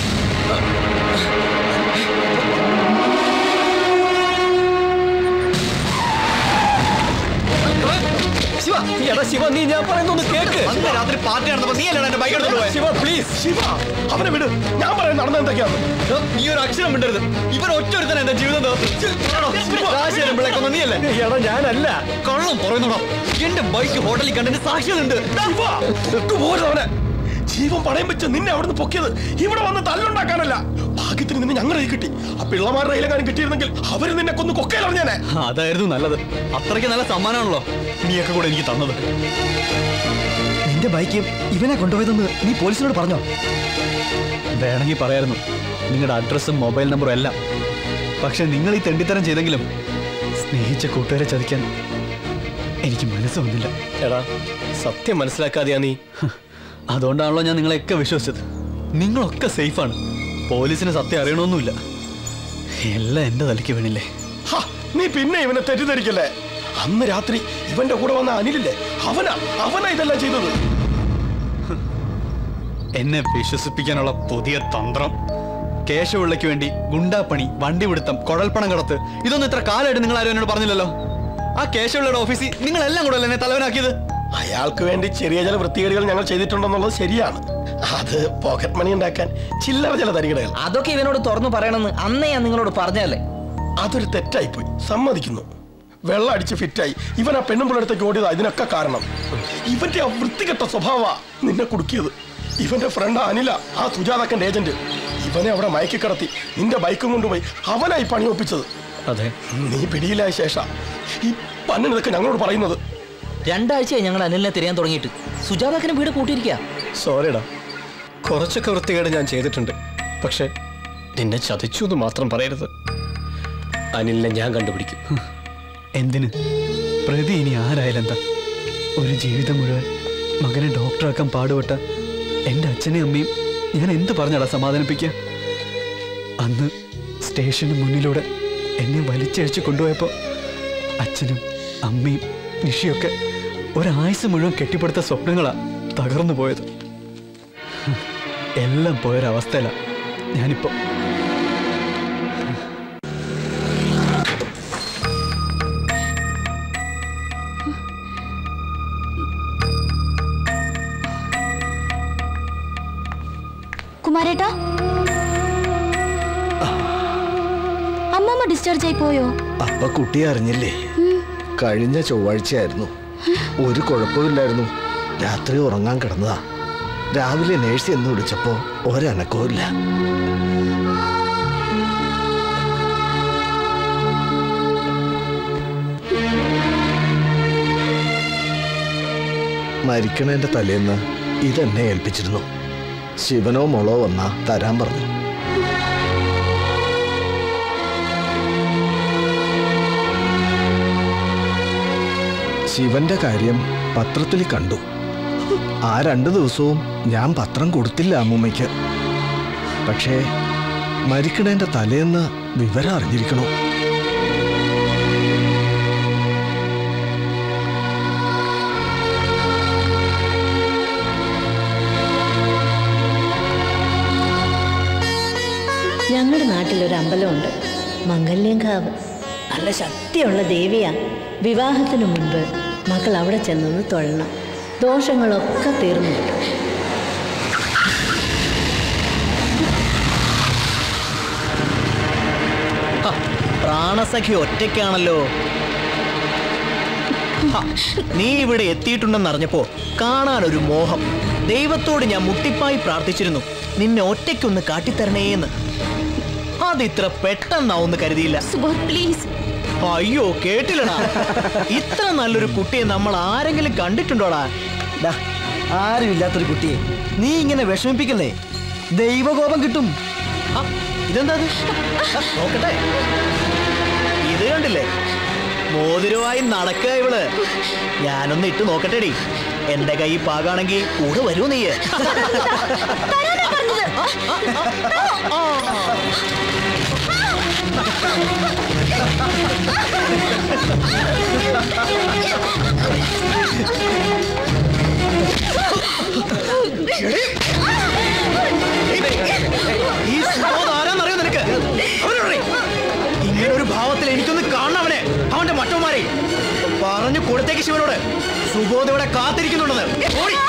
[SPEAKER 11] ശിവ, എടാ ശിവ, നീ ഞാൻ പറയുന്നൊന്ന് കേക്ക്.
[SPEAKER 4] അന്ന് രാത്രി പാർട്ടി നടന്നപ്പോ നീ അല്ലേ എന്റെ ബൈക്ക് എടുത്തോണ്ട് പോയത്?
[SPEAKER 11] ശിവ പ്ലീസ്.
[SPEAKER 16] ശിവ അവനെ വിട്, ഞാൻ പറയാൻ നടന്ന എന്തൊക്കെയാണ്.
[SPEAKER 4] നീ ഒരു അക്ഷരം വിടരുത്. ഇവർ ഒറ്റൊരുത്തന്നെ എന്റെ ജീവിതം നീ അല്ലേ?
[SPEAKER 11] എടാ ഞാനല്ല.
[SPEAKER 4] കള്ളം പറയുന്നോടാ. എന്റെ ബൈക്ക് ഹോട്ടലിൽ കണ്ടതിന് സാക്ഷികളുണ്ട്.
[SPEAKER 16] അവനെ ജീവൻ പണയം വെച്ച് നിന്നെ അവിടുന്ന് പൊക്കിയത് ഇവിടെ വന്ന് തല്ലുണ്ടാക്കാനല്ല. ഭാഗ്യത്തിന് നിന്നെ ഞങ്ങളുടെ കൈ കിട്ടി. ആ പിള്ളമാരുടെ കയ്യിലെങ്ങാനും കിട്ടിയിരുന്നെങ്കിൽ അവര് നിന്നെ കൊന്ന് കൊക്കയിലറിഞ്ഞേനെ.
[SPEAKER 4] അതായിരുന്നു നല്ലത്. അത്രയ്ക്ക് നല്ല സമ്മാനമാണല്ലോ നീയൊക്കെ കൂടെ എനിക്ക് തന്നത്.
[SPEAKER 11] നിന്റെ ബൈക്ക് ഇവനെ കൊണ്ടുപോയതെന്ന് നീ പോലീസിനോട് പറഞ്ഞോ?
[SPEAKER 4] വേണമെങ്കിൽ പറയായിരുന്നു, നിങ്ങളുടെ അഡ്രസ്സും മൊബൈൽ നമ്പറും എല്ലാം. പക്ഷെ നിങ്ങൾ ഈ തെണ്ടിത്തരം ചെയ്തെങ്കിലും സ്നേഹിച്ച കൂട്ടുകാരെ ചതിക്കാൻ എനിക്ക് മനസ്സ് വന്നില്ല.
[SPEAKER 11] എടാ സത്യം മനസ്സിലാക്കാതെയാ നീ.
[SPEAKER 4] അതുകൊണ്ടാണല്ലോ ഞാൻ നിങ്ങളെയൊക്കെ വിശ്വസിച്ചത്. നിങ്ങളൊക്കെ സേഫാണ്. പോലീസിന് സത്യം അറിയണമെന്നില്ല. എല്ലാം എന്റെ തലയ്ക്ക് വീണില്ലേ?
[SPEAKER 16] നീ പിന്നെ ഇവനെ തെറ്റിദ്ധരിക്കല്ലേ. അന്ന് രാത്രി ഇവന്റെ കൂടെ വന്ന അനിലില്ലേ, അവനാ അവനാ ഇതെല്ലാം ചെയ്തത്.
[SPEAKER 4] എന്നെ വിശ്വസിപ്പിക്കാനുള്ള പുതിയ തന്ത്രം. കേശവിള്ളയ്ക്ക് വേണ്ടി ഗുണ്ടാപ്പണി, വണ്ടിപിടുത്തം, കുഴൽപ്പണം കടത്ത്, ഇതൊന്നും ഇത്ര കാലമായിട്ട് നിങ്ങൾ ആരും എന്നോട് പറഞ്ഞില്ലല്ലോ. ആ കേശവിള്ളയുടെ ഓഫീസിൽ നിങ്ങൾ എല്ലാം കൂടെ എന്നെ തലവനാക്കിയത്.
[SPEAKER 16] അയാൾക്ക് വേണ്ടി ചെറിയ ചില വൃത്തികേടുകൾ ഞങ്ങൾ ചെയ്തിട്ടുണ്ടെന്നുള്ളത് ശരിയാണ്. അത് പോക്കറ്റ് മണി ഉണ്ടാക്കാൻ ചില്ലറ ചില തരികടകൾ.
[SPEAKER 11] അതൊക്കെ ഇവനോട് തുറന്നു പറയണമെന്ന് അന്നേ ഞാൻ നിങ്ങളോട് പറഞ്ഞല്ലേ.
[SPEAKER 16] അതൊരു തെറ്റായിപ്പോയി, സമ്മതിക്കുന്നു. വെള്ളം അടിച്ച് ഫിറ്റായി ഇവൻ ആ പെണ്ണുമ്പിളടുത്തേക്ക് ഓടിയതാ ഇതിനൊക്കെ കാരണം. ഇവന്റെ ആ വൃത്തികെട്ട സ്വഭാവ നിന്നെ കുടുക്കിയത്. ഇവന്റെ ഫ്രണ്ട് അനില, ആ സുജാതക്കന്റെ ഏജന്റ്, ഇവനെ അവിടെ മയക്കി കടത്തി നിന്റെ ബൈക്കും കൊണ്ടുപോയി അവനായി പണി ഒപ്പിച്ചത്.
[SPEAKER 11] അതെ,
[SPEAKER 16] നീ പിടിയിലായ ശേഷം ഈ പന്നിനതൊക്കെ ഞങ്ങളോട് പറയുന്നത്.
[SPEAKER 11] രണ്ടാഴ്ചയായി ഞങ്ങൾ അനിലിനെ തിരയാൻ തുടങ്ങിയിട്ട്. സുജാതക്കനെ വീട് കൂട്ടിയിരിക്കുക.
[SPEAKER 16] സോറിടാ, കുറച്ചൊക്കെ വൃത്തികേട് ഞാൻ ചെയ്തിട്ടുണ്ട്. പക്ഷെ നിന്നെ ചതിച്ചു എന്ന് മാത്രം പറയരുത്. അനിലിനെ ഞാൻ കണ്ടുപിടിക്കും.
[SPEAKER 4] എന്തിന്? പ്രതി ഇനി ആരായാലും എന്താ? ഒരു ജീവിതം മുഴുവൻ മകനെ ഡോക്ടറാക്കാൻ പാടുപെട്ട എൻ്റെ അച്ഛനെയും അമ്മയും ഞാൻ എന്ത് പറഞ്ഞടാ സമാധാനിപ്പിക്കുക? അന്ന് സ്റ്റേഷന് മുന്നിലൂടെ എന്നെ വലിച്ചഴിച്ച് കൊണ്ടുപോയപ്പോൾ അച്ഛനും അമ്മയും നിഷിയൊക്കെ ഒരായുസ് മുഴുവൻ കെട്ടിപ്പടുത്ത സ്വപ്നങ്ങളാ തകർന്നു പോയത്. എല്ലാം പോയൊരവസ്ഥയിലാണ് ഞാനിപ്പോ.
[SPEAKER 2] കുമാരേട്ടാ, അമ്മമ്മ ഡിസ്ചാർജ് ആയി പോയോ?
[SPEAKER 1] അപ്പൊ കുട്ടി അറിഞ്ഞില്ലേ? കഴിഞ്ഞ ചൊവ്വാഴ്ചയായിരുന്നു. ഒരു കുഴപ്പമില്ലായിരുന്നു. രാത്രി ഉറങ്ങാൻ കിടന്നതാ. രാവിലെ നേഴ്സ് എന്ന് വിളിച്ചപ്പോ ഒരനക്കവും ഇല്ല. മരിക്കണേന്റെ തലേന്ന് ഇതെന്നെ ഏൽപ്പിച്ചിരുന്നു. ശിവനോ മോളോ വന്നാ തരാൻ പറഞ്ഞു. ശിവന്റെ കാര്യം പത്രത്തിൽ കണ്ടു. ആ രണ്ടു ദിവസവും ഞാൻ പത്രം കൊടുത്തില്ല അമ്മൂമ്മയ്ക്ക്. പക്ഷേ മരിക്കണേന്റെ തലേന്ന് വിവരം അറിഞ്ഞിരിക്കണോ?
[SPEAKER 9] ഞങ്ങളുടെ നാട്ടിലൊരു അമ്പലമുണ്ട്, മംഗല്യങ്കാവ്. നല്ല ശക്തിയുള്ള ദേവിയാ. വിവാഹത്തിനു മുൻപ് മക്കൾ അവിടെ ചെന്നൊന്ന് തൊഴണം. ദോഷങ്ങളൊക്കെ തീർന്നു കിട്ടും.
[SPEAKER 4] പ്രാണസഖി ഒറ്റയ്ക്കാണല്ലോ. നീ ഇവിടെ എത്തിയിട്ടുണ്ടെന്ന് അറിഞ്ഞപ്പോ കാണാൻ ഒരു മോഹം. ദൈവത്തോട് ഞാൻ മുട്ടിപ്പായി പ്രാർത്ഥിച്ചിരുന്നു, നിന്നെ ഒറ്റയ്ക്കൊന്ന് കാട്ടിത്തരണേന്ന്. അതിത്ര പെട്ടെന്നാവൊന്ന് കരുതിയില്ല.
[SPEAKER 2] പ്ലീസ്.
[SPEAKER 4] അയ്യോ കേട്ടില്ലടാ, ഇത്ര നല്ലൊരു കുട്ടിയെ നമ്മൾ ആരെങ്കിലും കണ്ടിട്ടുണ്ടോടാ?
[SPEAKER 11] ആരും ഇല്ലാത്തൊരു കുട്ടിയെ നീ ഇങ്ങനെ വിഷമിപ്പിക്കല്ലേ, ദൈവകോപം കിട്ടും.
[SPEAKER 4] ഇതെന്താ? നോക്കട്ടെ, ഇത് കണ്ടില്ലേ? മോതിരമായി നടക്കുക ഇവള്. ഞാനൊന്ന് ഇട്ട് നോക്കട്ടെടി. എന്റെ കൈ പാകാണെങ്കിൽ കൂടെ വരൂ നീയ്. പറഞ്ഞു കൊടുത്തേക്ക് ശിവനോട് സുബോധ ഇവിടെ കാത്തിരിക്കുന്നുണ്ടെന്ന്. ഓടി.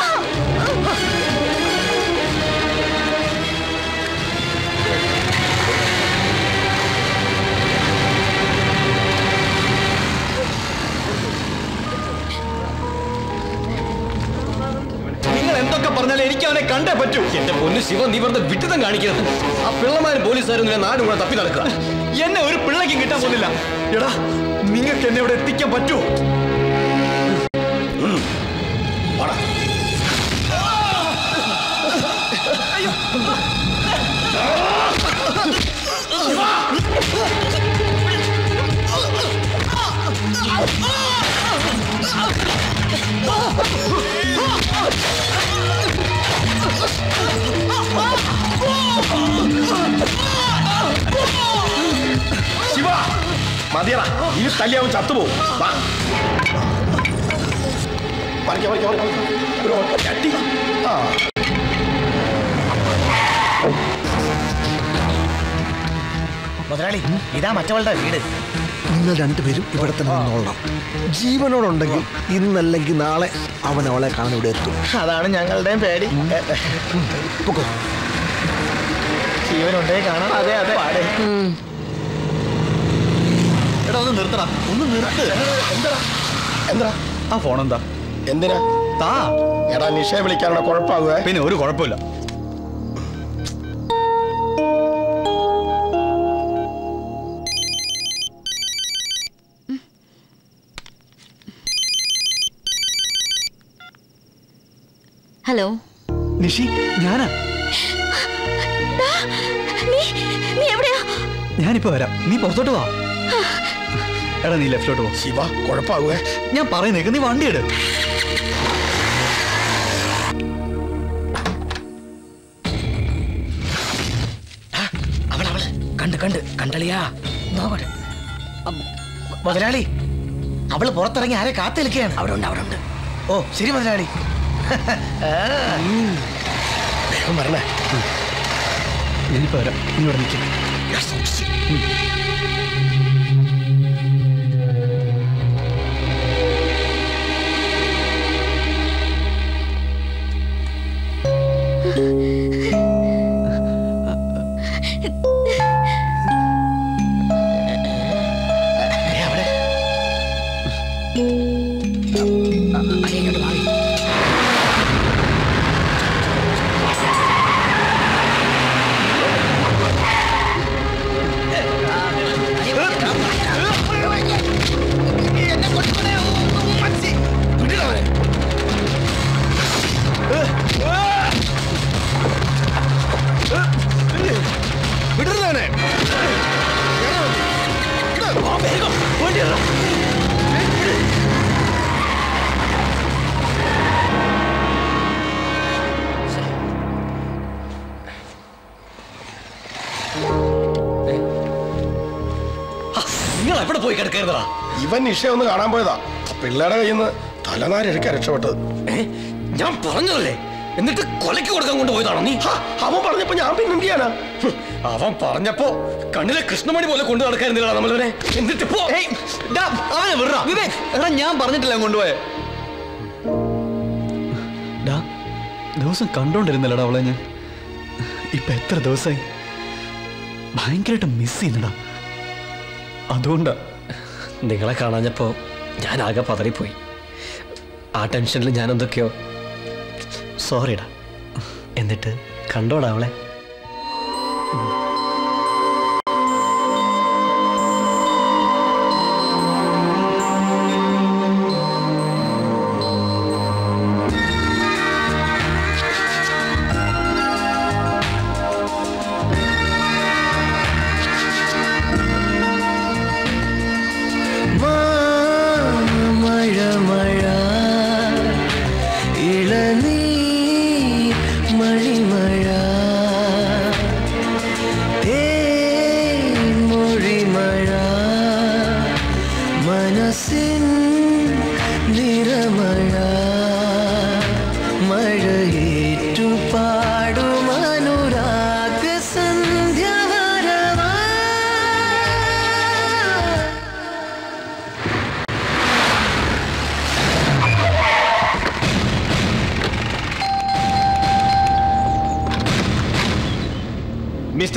[SPEAKER 4] നിങ്ങൾ എന്തൊക്കെ പറഞ്ഞാലും എനിക്ക് അവനെ കണ്ടേ പറ്റൂ. എന്റെ പൊന്നു ശിവ, നീ വെറുതെ വിട്ടുതം കാണിക്കരുത്. ആ പിള്ളമാരും പോലീസുകാരും നിന്നെ നാട് കൂടെ തപ്പി നടക്കുക. എന്നെ ഒരു പിള്ളയ്ക്കും കിട്ടാൻ പോകുന്നില്ല. എടാ, നിങ്ങൾക്ക് എന്നെ ഇവിടെ എത്തിക്കാൻ പറ്റുമോ?
[SPEAKER 16] ശിവ, മതിയറ, ഇനി തല്ലിയാവും ചത്തുപോകും.
[SPEAKER 11] മുതലാളി, ഇതാ മറ്റവളുടെ വീട്.
[SPEAKER 10] നിങ്ങൾ രണ്ടുപേരും ഇവിടെ തന്നെ നിന്നോളണം. ജീവനോടുണ്ടെങ്കിൽ ഇന്നല്ലെങ്കിൽ നാളെ അവൻ അവളെ കാണാൻ ഇവിടെ എത്തും.
[SPEAKER 11] അതാണ് ഞങ്ങളുടെയും പേടി. ജീവനുണ്ടേ കാണാം. അതെ അതെ.
[SPEAKER 4] എടാ, ഒന്ന് നിർത്തടാ, ഒന്ന് നിർത്ത്.
[SPEAKER 16] എന്താ എന്താ
[SPEAKER 4] ആ ഫോൺ എന്താ?
[SPEAKER 16] എന്തിനാ?
[SPEAKER 4] താ.
[SPEAKER 16] എടാ, നിഷയെ വിളിക്കാനുള്ള കുഴപ്പമാകുവേ.
[SPEAKER 4] പിന്നെ ഒരു കുഴപ്പമില്ല.
[SPEAKER 6] ഹലോ
[SPEAKER 4] നിഷി, ഞാനാ.
[SPEAKER 6] നീ എവിടെയാ?
[SPEAKER 4] ഞാനിപ്പോ വരാം, നീ പുറത്തോട്ട് വാ. എടാ, നീ ലെഫ്റ്റിലോട്ട് പോ.
[SPEAKER 16] ശിവ, കുഴപ്പമാകുവേ.
[SPEAKER 4] ഞാൻ പറയുന്നേക്ക്, നീ വണ്ടി എടു.
[SPEAKER 11] അവളവള് കണ്ട് കണ്ട് കണ്ടളിയാ നോക്കട്ടെ. മുതലാളി, അവള് പുറത്തിറങ്ങി ആരെ കാത്തു നിൽക്കുകയാണ്. അവിടെ ഉണ്ട് അവിടെ ഉണ്ട്. ഓ ശരി മുതലാളി.
[SPEAKER 16] വേഗം വരണേ.
[SPEAKER 4] ഞാനിപ്പോ വരാം, നീ ഇവിടെ നിൽക്കും.
[SPEAKER 16] നിങ്ങൾ എവിടെ പോയി കിടക്കരുതാ? ഇവൻ നിഷയെ ഒന്ന് കാണാൻ പോയതാ. പിള്ളേരുടെ കയ്യിൽ നിന്ന് തലനാരെടുക്കാൻ രക്ഷപ്പെട്ടത്.
[SPEAKER 11] ഞാൻ പറഞ്ഞതല്ലേ, എന്നിട്ട് കൊലയ്ക്ക് കൊടുക്കാൻ കൊണ്ടുപോയതാണോ നീ?
[SPEAKER 16] അവൻ പറഞ്ഞപ്പോ ഞാൻ പിന്നെ എന്ത് ചെയ്യാനാ?
[SPEAKER 11] അവൻ പറഞ്ഞപ്പോ കണ്ണിലെ കൃഷ്ണമണി പോലെ കൊണ്ടു നടക്കായിരുന്നില്ല നമ്മളവനെ. എന്നിട്ട് പോ.
[SPEAKER 4] അവനെ വിടാ. എടാ, ഞാൻ പറഞ്ഞിട്ടില്ല കൊണ്ടുപോയെ. ദിവസം കണ്ടോണ്ടിരുന്നല്ലടാ അവളെ ഞാൻ. ഇപ്പൊ എത്ര ദിവസമായി ഭയങ്കരമായിട്ട് മിസ് ചെയ്യുന്നടാ. അതുകൊണ്ടാ
[SPEAKER 11] നിങ്ങളെ കാണാഞ്ഞപ്പോ ഞാൻ ആകെ പതറിപ്പോയി. ആ ടെൻഷനിൽ ഞാൻ എന്തൊക്കെയോ. സോറിടാ. എന്നിട്ട് കണ്ടോടാ അവളെ.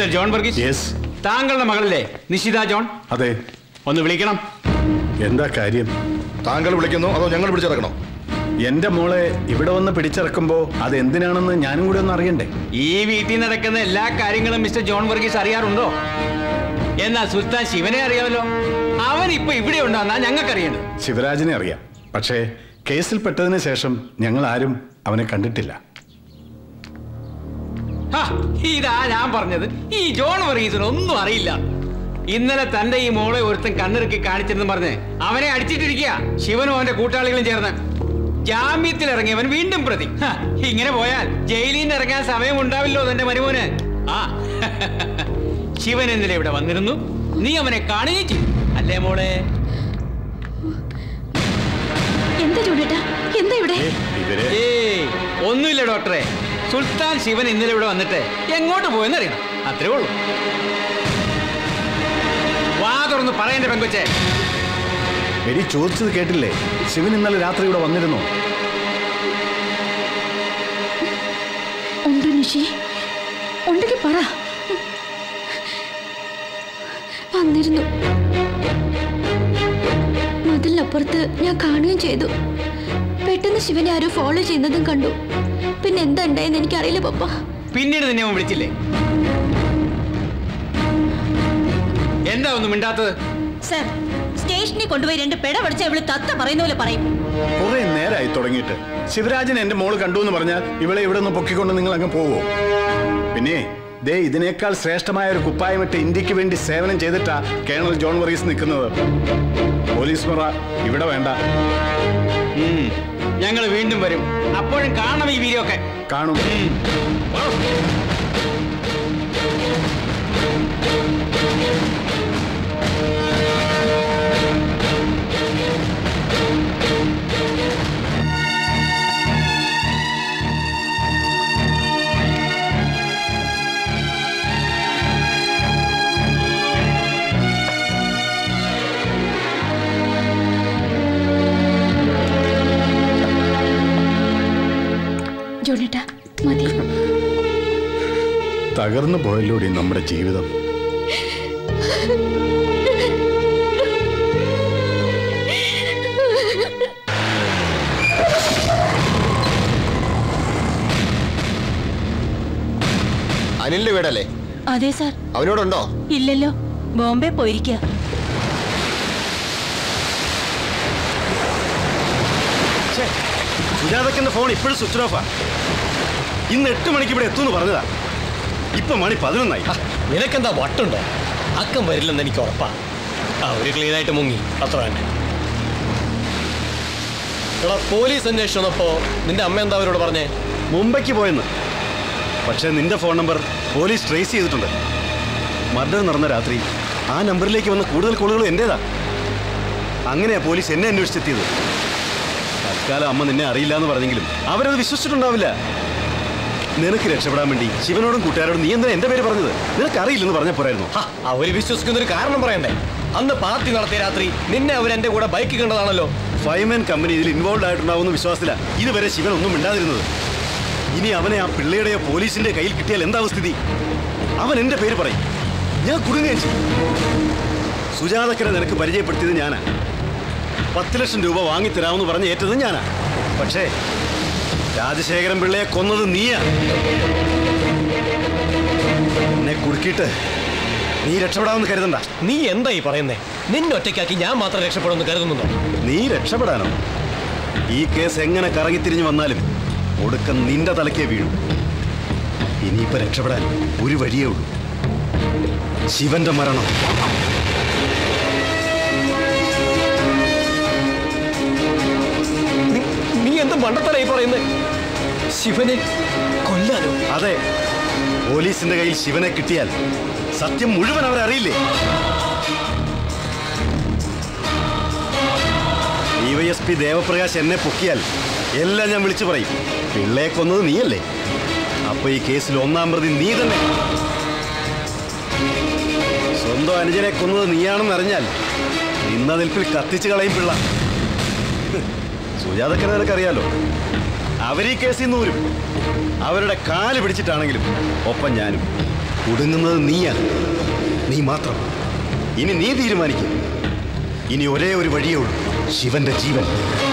[SPEAKER 19] മിസ്റ്റർ ജോൺ വർഗീസ്, താങ്കളുടെ മകളല്ലേ നിഷിത ജോൺ?
[SPEAKER 5] അതെ.
[SPEAKER 19] ഒന്ന് വിളിക്കണം.
[SPEAKER 5] എന്താ കാര്യം?
[SPEAKER 15] താങ്കൾ വിളിക്കുന്നു അതോ ഞങ്ങൾ പിടിച്ചിറക്കണോ?
[SPEAKER 5] എന്റെ മോളെ ഇവിടെ വന്ന് പിടിച്ചിറക്കുമ്പോ അത് എന്തിനാണെന്ന് ഞാനും കൂടെ ഒന്ന് അറിയണ്ടേ?
[SPEAKER 19] ഈ വീട്ടിൽ നടക്കുന്ന എല്ലാ കാര്യങ്ങളും മിസ്റ്റർ ജോൺ വർഗീസ് അറിയാറുണ്ടോ? എന്നാൽ സുൽത്താൻ ശിവനെ അറിയാമല്ലോ. അവൻ ഇപ്പൊ ഇവിടെ ഉണ്ടോന്നാ ഞങ്ങൾക്കറിയേണ്ടത്.
[SPEAKER 5] ശിവരാജിനെ അറിയാം, പക്ഷേ കേസിൽ പെട്ടതിന് ശേഷം ഞങ്ങൾ ആരും അവനെ കണ്ടിട്ടില്ല.
[SPEAKER 19] ഇതാ ഞാൻ പറഞ്ഞത്, ഈ ജോൺ വർഗീസിന് ഒന്നും അറിയില്ല. ഇന്നലെ തന്റെ ഈ മോളെ ഒരുത്തൻ കണ്ണിറുക്കി കാണിച്ചെന്ന് പറഞ്ഞ് അവനെ അടിച്ചിട്ടിരിക്കുക ശിവനും അവന്റെ കൂട്ടാളികളും ചേർന്ന്. ജാമ്യത്തിൽ ഇറങ്ങിയവൻ വീണ്ടും പ്രതി. ഇങ്ങനെ പോയാൽ ജയിലിൽ നിന്ന് ഇറങ്ങാൻ സമയം ഉണ്ടാവില്ലോ തന്റെ മരുമോന്. ആ ശിവൻ ഇന്നലെ ഇവിടെ വന്നിരുന്നു, നീ അവനെ കാണുകയും ചെയ്തു അല്ലേ മോളെ?
[SPEAKER 2] എന്താ ചൂടേട്ടാ, എന്താ ഇവിടെ?
[SPEAKER 19] ഏയ് ഒന്നുമില്ല ഡോക്ടറെ. സുൽത്താൻ ശിവൻ ഇന്നലെ ഇവിടെ വന്നിട്ട് എങ്ങോട്ട് പോയെന്നറിയണം, അത്രേ ഉള്ളൂ. വാ തുറന്ന് പറയണ്ടേ പെങ്കൊച്ചേ?
[SPEAKER 5] എടി ചോദിച്ചത് കേട്ടില്ലേ? ശിവൻ ഇന്നലെ രാത്രി ഇവിടെ വന്നിരുന്നു.
[SPEAKER 2] ഉണ്ട് നിഷി, ഉണ്ടെങ്കിൽ പറ. വന്നിരുന്നു. മതിലിനപ്പുറത്ത് ഞാൻ കാണുകയും ചെയ്തു. പെട്ടെന്ന് ശിവനെ ആരോ ഫോളോ ചെയ്യുന്നതും കണ്ടു. പിന്നെ എന്താ ഉണ്ടായെന്ന് എനിക്കറിയില്ല പപ്പ.
[SPEAKER 19] പിന്നീട് നിന്നെ അവൻ വിളിച്ചില്ലേ? എന്താ ഒന്നും മിണ്ടാത്തത്?
[SPEAKER 6] സർ, സ്റ്റേഷനിൽ കൊണ്ടുപോയി രണ്ട് പെട പഠിച്ച ഇവള് തത്ത പറയുന്ന പോലെ പറയും.
[SPEAKER 5] കുറെ നേരമായി തുടങ്ങിയിട്ട്. ശിവരാജൻ എന്റെ മോള് കണ്ടു എന്ന് പറഞ്ഞാൽ ഇവളെ ഇവിടെ നിന്ന് പൊക്കിക്കൊണ്ട് നിങ്ങൾ അങ്ങ് പോവോ? പിന്നെ ദേ ഇതിനേക്കാൾ ശ്രേഷ്ഠമായ ഒരു കുപ്പായമിട്ട് ഇന്ത്യക്ക് വേണ്ടി സേവനം ചെയ്തിട്ടാ കേണൽ ജോൺ വർഗീസ് നിൽക്കുന്നത്. പോലീസ് മുറ ഇവിടെ വേണ്ട.
[SPEAKER 19] ഞങ്ങൾ വീണ്ടും വരും, അപ്പോഴും കാണണം ഈ വീഡിയോ ഒക്കെ.
[SPEAKER 5] കാണും.
[SPEAKER 2] ജോണേട്ടാ മതി.
[SPEAKER 5] തകർന്നു പോയല്ലോടി നമ്മുടെ ജീവിതം.
[SPEAKER 15] അനിലിന്റെ വീടല്ലേ?
[SPEAKER 6] അതെ സാർ.
[SPEAKER 15] അവനോടുണ്ടോ?
[SPEAKER 6] ഇല്ലല്ലോ, ബോംബെ പോയിരിക്കുക.
[SPEAKER 17] സുജാതക്കന്റെ ഫോൺ ഇപ്പോഴും സ്വിച്ച് ഓഫാ. ഇന്ന് എട്ട് മണിക്ക് ഇവിടെ എത്തുമെന്ന് പറഞ്ഞതാ. ഇപ്പൊ മണി പതിനൊന്നായി.
[SPEAKER 7] നിനക്കെന്താ വട്ടുണ്ടോ? അക്കം വരില്ലെന്ന് എനിക്ക് ഉറപ്പാ. ആ ഒരു ക്ലീൻ ആയിട്ട് മുങ്ങി, അത്ര തന്നെ. എടാ, പോലീസ് അന്വേഷിച്ചു വന്നപ്പോ നിന്റെ അമ്മ എന്താ അവരോട് പറഞ്ഞേ?
[SPEAKER 17] മുംബൈക്ക് പോയെന്ന്. പക്ഷെ നിന്റെ ഫോൺ നമ്പർ പോലീസ് ട്രേസ് ചെയ്തിട്ടുണ്ട്. മർഡർ നടന്ന രാത്രി ആ നമ്പറിലേക്ക് വന്ന കൂടുതൽ കോളുകളും എന്റേതാ. അങ്ങനെയാ പോലീസ് എന്നെ അന്വേഷിച്ചെത്തിയത്. തൽക്കാലം അമ്മ നിന്നെ അറിയില്ല എന്ന് പറഞ്ഞെങ്കിലും അവരത് വിശ്വസിച്ചിട്ടുണ്ടാവില്ല. നിനക്ക് രക്ഷപ്പെടാൻ വേണ്ടി ശിവനോടും കൂട്ടുകാരോടും നീ എന്താ എന്റെ പേര് പറഞ്ഞത്? നിനക്ക് അറിയില്ലെന്ന് പറഞ്ഞ പോരായിരുന്നു.
[SPEAKER 7] അവര് വിശ്വസിക്കുന്ന ഒരു കാരണം പറയണ്ടേ? അന്ന് പാർട്ടി നടത്തിയ രാത്രി നിന്നെ അവർ എന്റെ കൂടെ ബൈക്ക് കണ്ടതാണല്ലോ.
[SPEAKER 17] ഫൈമാൻ കമ്പനി ഇതിൽ ഇൻവോൾവ് ആയിട്ടുണ്ടാവുന്ന വിശ്വാസത്തില ഇതുവരെ ശിവൻ ഒന്നും മിണ്ടാതിരുന്നത്. ഇനി അവനെ ആ പിള്ളയുടെയോ പോലീസിന്റെ കയ്യിൽ കിട്ടിയാൽ എന്താ സ്ഥിതി? അവൻ എന്റെ പേര് പറയും, ഞാൻ കുടുങ്ങുകയും ചെയ്യും. സുജാതക്കരെ നിനക്ക് പരിചയപ്പെടുത്തിയത് ഞാനാ. പത്ത് ലക്ഷം രൂപ വാങ്ങിത്തരാമെന്ന് പറഞ്ഞ് ഏറ്റത് ഞാനാ. പക്ഷേ രാജശേഖരൻ പിള്ളയെ കൊന്നത് നീയാ. എന്നെ കുടുക്കിയിട്ട് നീ രക്ഷപ്പെടാമെന്ന് കരുതണ്ട.
[SPEAKER 7] നീ എന്താ ഈ പറയുന്നേ? നിന്നെ ഒറ്റയ്ക്കാക്കി ഞാൻ മാത്രം രക്ഷപ്പെടുമെന്ന് കരുതുന്നുണ്ടോ?
[SPEAKER 17] നീ രക്ഷപ്പെടാനോ? ഈ കേസ് എങ്ങനെ കറങ്ങിത്തിരിഞ്ഞു വന്നാലും ഒടുക്കം നിന്റെ തലക്കേ വീഴും. ഇനിയിപ്പോ രക്ഷപ്പെടാൻ ഒരു വഴിയേ ഉള്ളൂ, ശിവന്റെ മരണം.
[SPEAKER 7] നീ എന്ത് മണ്ടത്തരായി പറയുന്നേ? ശിവനെ കൊല്ലാനോ?
[SPEAKER 17] അതെ, പോലീസിന്റെ കയ്യിൽ ശിവനെ കിട്ടിയാൽ സത്യം മുഴുവൻ അവരറിയില്ലേ? ഡിവൈഎസ്പി ദേവപ്രകാശ് എന്നെ പൊക്കിയാൽ എല്ലാം ഞാൻ വിളിച്ചു പറയും. പിള്ളയെ കൊന്നത് നീയല്ലേ? അപ്പൊ ഈ കേസിൽ ഒന്നാം പ്രതി നീ തന്നെ. സ്വന്തം അനുജനെ കൊന്നത് നീയാണെന്ന് അറിഞ്ഞാൽ നിന്ന നിൽപ്പിൽ കത്തിച്ചു കളയും പിള്ള. സുജാതക്കനെ നിനക്കറിയാലോ, അവരീ കേസിൽ നിന്ന് വരും. അവരുടെ കാല് പിടിച്ചിട്ടാണെങ്കിലും ഒപ്പം ഞാനും. കുടുങ്ങുന്നത് നീയാ, നീ മാത്രം. ഇനി നീ തീരുമാനിക്കും. ഇനി ഒരേ ഒരു വഴിയേ ഉള്ളൂ, ശിവന്റെ ജീവൻ.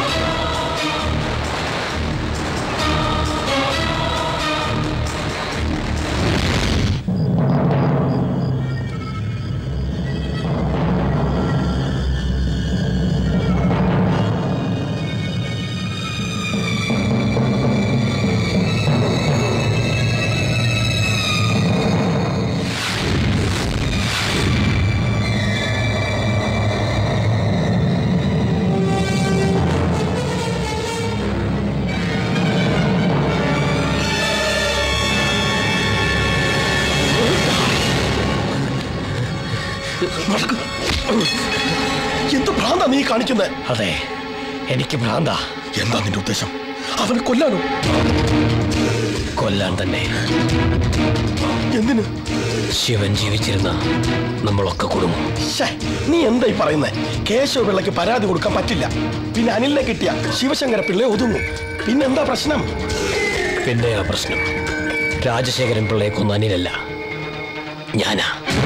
[SPEAKER 16] എന്ത് ഭ്രാന്താ നീ കാണിക്കുന്നത്?
[SPEAKER 7] അതെ, എനിക്ക് ഭ്രാന്താ.
[SPEAKER 16] എന്താ നിന്റെ ഉദ്ദേശം? അവനെ കൊല്ലാനോ?
[SPEAKER 7] കൊല്ലാൻ തന്നെ.
[SPEAKER 16] എന്തിന്?
[SPEAKER 7] ശിവൻ ജീവിച്ചിരുന്ന നമ്മളൊക്കെ കുടുങ്ങും.
[SPEAKER 16] നീ എന്തായി പറയുന്നേ? കേശവ പിള്ളയ്ക്ക് പരാതി കൊടുക്കാൻ പറ്റില്ല. പിന്നെ അനിലിനെ കിട്ടിയ ശിവശങ്കര പിള്ളയെ ഒതുങ്ങും. പിന്നെന്താ പ്രശ്നം?
[SPEAKER 7] പിന്നെ ആ പ്രശ്നം രാജശേഖരൻ പിള്ളയെ കൊന്ന അനിലല്ല, ഞാനാ.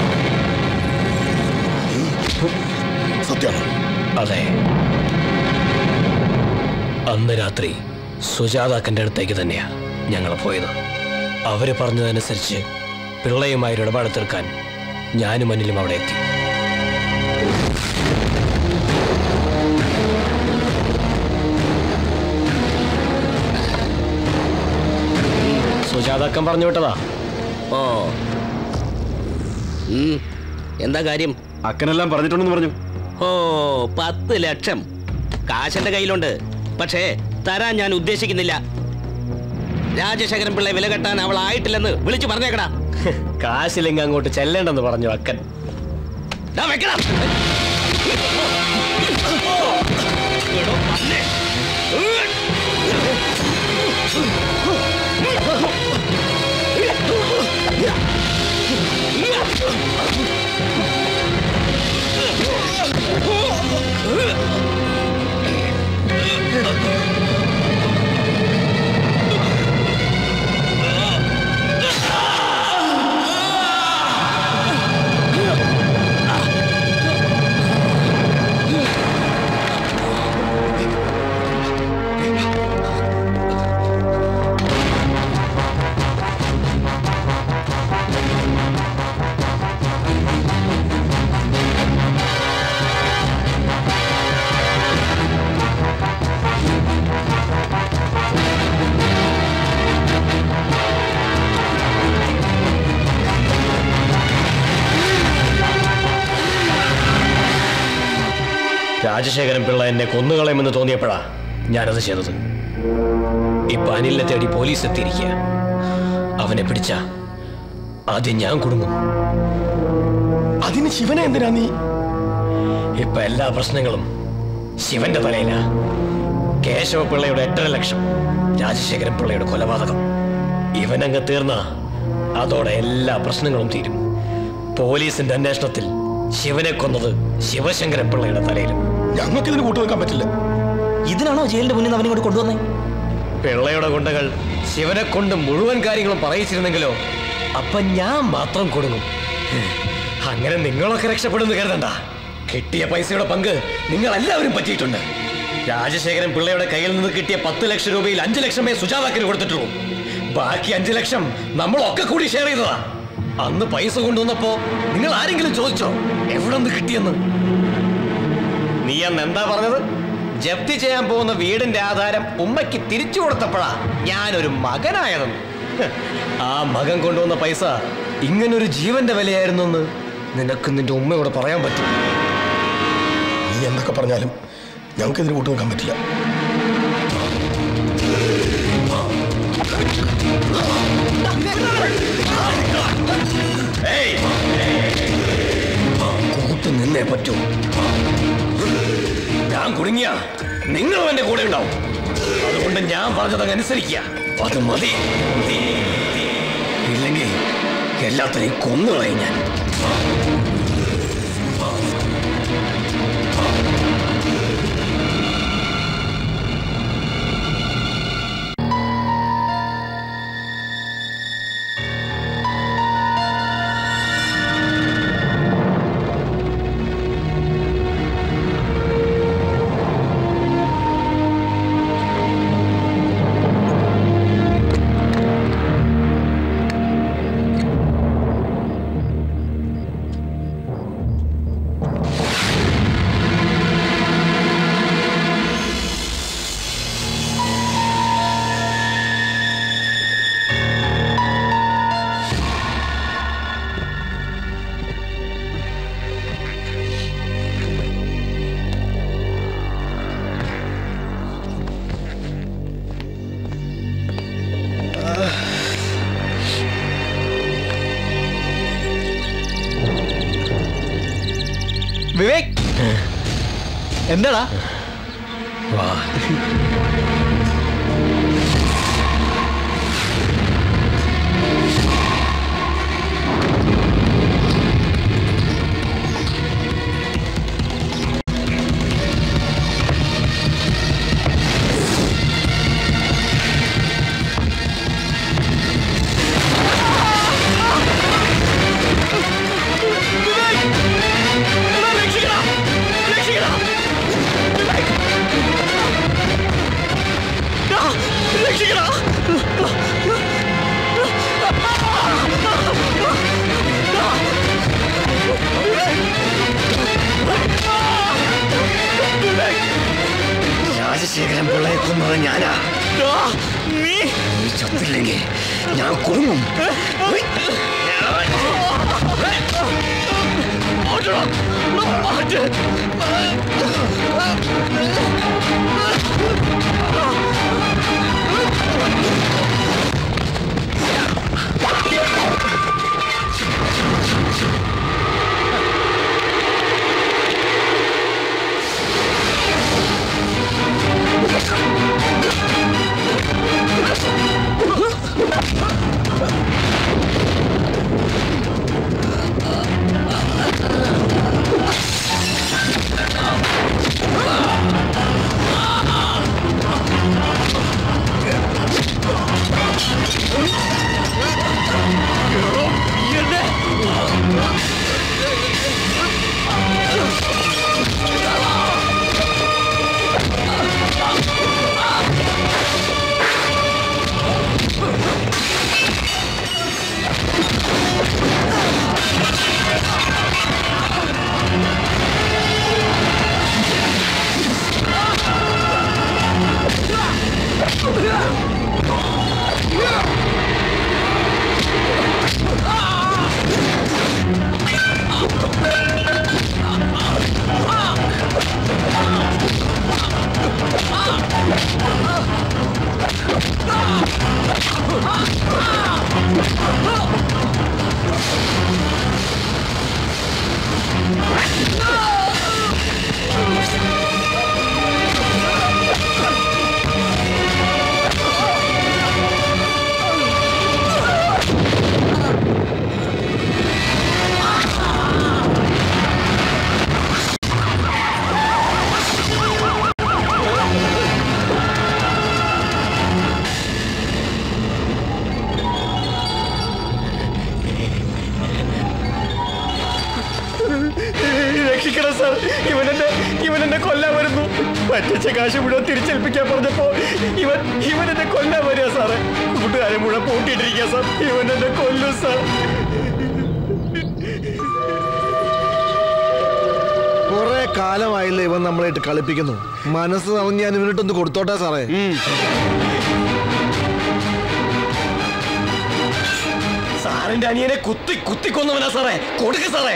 [SPEAKER 16] സത്യമാണ്.
[SPEAKER 7] അതെ, അന്ന് രാത്രി സുജാതാക്കൻ്റെ അടുത്തേക്ക് തന്നെയാ ഞങ്ങൾ പോയത്. അവര് പറഞ്ഞതനുസരിച്ച് പിള്ളയുമായി ഇടപാട് തീർക്കാൻ ഞാനും അനിലും അവിടെ എത്തി. സുജാതാക്കൻ പറഞ്ഞു വിട്ടതാ.
[SPEAKER 13] ഓ, എന്താ കാര്യം?
[SPEAKER 17] അക്കനെല്ലാം പറഞ്ഞിട്ടുണ്ടെന്ന് പറഞ്ഞു.
[SPEAKER 13] ഓ, പത്ത് ലക്ഷം കാശന്റെ കയ്യിലുണ്ട്. പക്ഷേ തരാൻ ഞാൻ ഉദ്ദേശിക്കുന്നില്ല. രാജശേഖരൻ പിള്ളയെ വില കെട്ടാൻ അവൾ ആയിട്ടില്ലെന്ന് വിളിച്ചു പറഞ്ഞേക്കടാ.
[SPEAKER 7] കാശില്ലെങ്കിൽ അങ്ങോട്ട് ചെല്ലേണ്ടെന്ന് പറഞ്ഞു അക്കൻ.
[SPEAKER 13] വെക്കണം.
[SPEAKER 7] രാജശേഖരൻ പിള്ള എന്നെ കൊന്നുകളയുമെന്ന് തോന്നിയപ്പോഴാ ഞാനത് ചെയ്തത്. ഇപ്പൊ അനിലിനെ തേടി പോലീസ് എത്തിയിരിക്കുക. അവനെ പിടിച്ച ആദ്യം ഞാൻ കുടുങ്ങും.
[SPEAKER 16] അതിന് ശിവനെ എന്തിനാ നീ?
[SPEAKER 7] ഇപ്പൊ എല്ലാ പ്രശ്നങ്ങളും ശിവന്റെ തലയിലാ. കേശവ പിള്ളയുടെ എട്ടര ലക്ഷം, രാജശേഖരൻ പിള്ളയുടെ കൊലപാതകം, ഇവനങ്ങ് തീർന്ന അതോടെ എല്ലാ പ്രശ്നങ്ങളും തീരും. പോലീസിന്റെ അന്വേഷണത്തിൽ ശിവനെ കൊന്നത് ശിവശങ്കരൻ പിള്ളയുടെ തലയിലും.
[SPEAKER 16] ഞങ്ങൾക്ക് ഇതിന് കൂട്ടുനിൽക്കാൻ പറ്റില്ല.
[SPEAKER 7] ഇതിനാണോ ജയിലിന്റെ മുന്നിൽ അവനെ ഇങ്ങോട്ട് കൊണ്ടുവന്നേ? പിള്ളയുടെ ഗുണ്ടകൾ ശിവനെ കൊണ്ട് മുഴുവൻ കാര്യങ്ങളും പറയിച്ചിരുന്നെങ്കിലോ അപ്പൊ ഞാൻ മാത്രം കൊടുങ്ങും. അങ്ങനെ നിങ്ങളൊക്കെ രക്ഷപ്പെടുന്നു കരുതണ്ട. കിട്ടിയ പൈസയുടെ പങ്ക് നിങ്ങൾ എല്ലാവരും പറ്റിയിട്ടുണ്ട്. രാജശേഖരൻ പിള്ളയുടെ കയ്യിൽ നിന്ന് കിട്ടിയ പത്ത് ലക്ഷം രൂപയിൽ അഞ്ചു ലക്ഷമേ സുജാതാക്കിന് കൊടുത്തിട്ടുള്ളൂ. ബാക്കി അഞ്ചു ലക്ഷം നമ്മളൊക്കെ കൂടി ഷെയർ ചെയ്തതാ. അന്ന് പൈസ കൊണ്ടുവന്നപ്പോ നിങ്ങൾ ആരെങ്കിലും ചോദിച്ചോ എവിടെ നിന്ന് കിട്ടിയെന്ന്? നീ അന്ന് എന്താ പറഞ്ഞത്? ജപ്തി ചെയ്യാൻ പോകുന്ന വീടിന്റെ ആധാരം ഉമ്മയ്ക്ക് തിരിച്ചു കൊടുത്തപ്പോഴാ ഞാനൊരു മകനായതെന്ന്. ആ മകൻ കൊണ്ടുവന്ന പൈസ ഇങ്ങനൊരു ജീവന്റെ വിലയായിരുന്നു എന്ന് നിനക്ക് നിന്റെ ഉമ്മയോട് പറയാൻ പറ്റും?
[SPEAKER 16] നീ എന്തൊക്കെ പറഞ്ഞാലും ഞങ്ങൾക്ക് ഇതിന് കൂട്ടുനിൽക്കാൻ പറ്റില്ല.
[SPEAKER 7] കൂട്ട് നിന്നേ പറ്റൂ. ഞാൻ കുടുങ്ങിയ നിങ്ങളും എന്റെ കൂടെ ഉണ്ടാവും. അതുകൊണ്ട് ഞാൻ പറഞ്ഞതങ്ങ് അനുസരിക്കുക. അത് മതി. ഇല്ലെങ്കിൽ എല്ലാത്തിനെയും കൊന്നുകളയും ഞാൻ.
[SPEAKER 4] വിവേക് എന്താടാ?
[SPEAKER 10] വാ.
[SPEAKER 11] രാജശേഖരൻ പിള്ളയെ കൊന്നത് ഞാനാ. നീ ചത്തില്ലെങ്കിൽ ഞാൻ കുടുങ്ങും.
[SPEAKER 16] രക്ഷിക്കണം സാർ, ഇവനെന്നെ ഇവനെന്നെ കൊല്ലാൻ വരുന്നു. പറ്റിച്ച കാശ് മുഴുവൻ തിരിച്ചേൽപ്പിക്കാൻ പറഞ്ഞപ്പോ ഇവൻ ഇവൻ എന്നെ കൊല്ലാൻ വരിക സാറേ. കൂട്ടുകാരെ മുഴുവൻ പൂട്ടിയിട്ടിരിക്കുക സാർ. ഇവൻ എന്നെ കൊല്ലും സാർ.
[SPEAKER 10] കുറെ കാലമായില്ലേ ഇവൻ നമ്മളായിട്ട് കളിപ്പിക്കുന്നു. മനസ്സ് തവഞ്ഞ് ഞാൻ ഇവനിട്ടൊന്ന് കൊടുത്തോട്ടെ സാറേ.
[SPEAKER 16] സാറിന്റെ അനിയനെ കുത്തി കുത്തി കൊന്നവനാ സാറേ. കൊടുക്ക് സാറേ.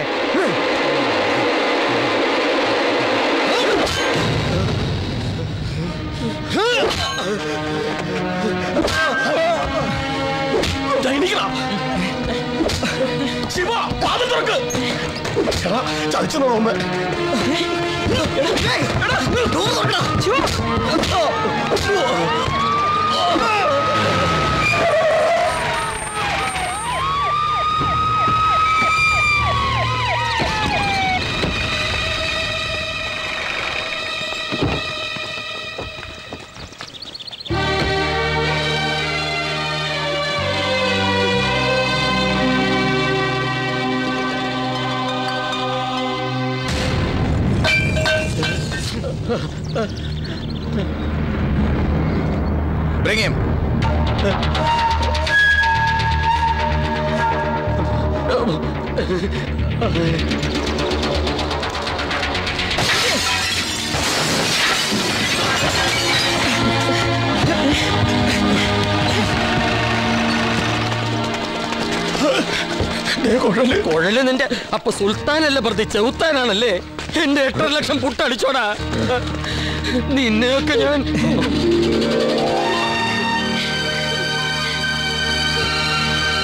[SPEAKER 16] ശിവ, വാതിൽ തുറക്ക്. ചതിച്ചു നോമ്പ്.
[SPEAKER 18] Bring him.
[SPEAKER 14] കുഴല് നിന്റെ അപ്പൊ സുൽത്താനല്ല പ്രതി ചെറുത്താനാണല്ലേ? എന്റെ എട്ടര ലക്ഷം പുട്ടടിച്ചോടാ. നിന്നെയൊക്കെ ഞാൻ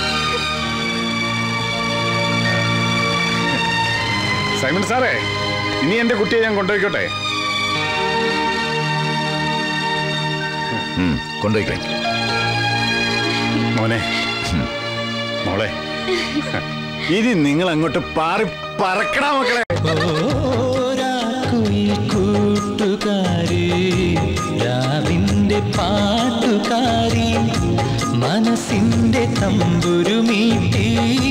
[SPEAKER 5] സൈമൺ സാറേ, ഇനി എന്റെ കുട്ടിയെ ഞാൻ കൊണ്ടുപോയിക്കോട്ടെ?
[SPEAKER 18] കൊണ്ടുപോയിക്കോ
[SPEAKER 5] മോനെ, മോളെ, ഇനി നിങ്ങൾ അങ്ങോട്ട് പാറി പറക്കടാ മക്കളെ.
[SPEAKER 8] കൂട്ടുകാരി രാവിന്റെ പാട്ടുകാരി മനസ്സിന്റെ തമ്പുരു മീട്ടി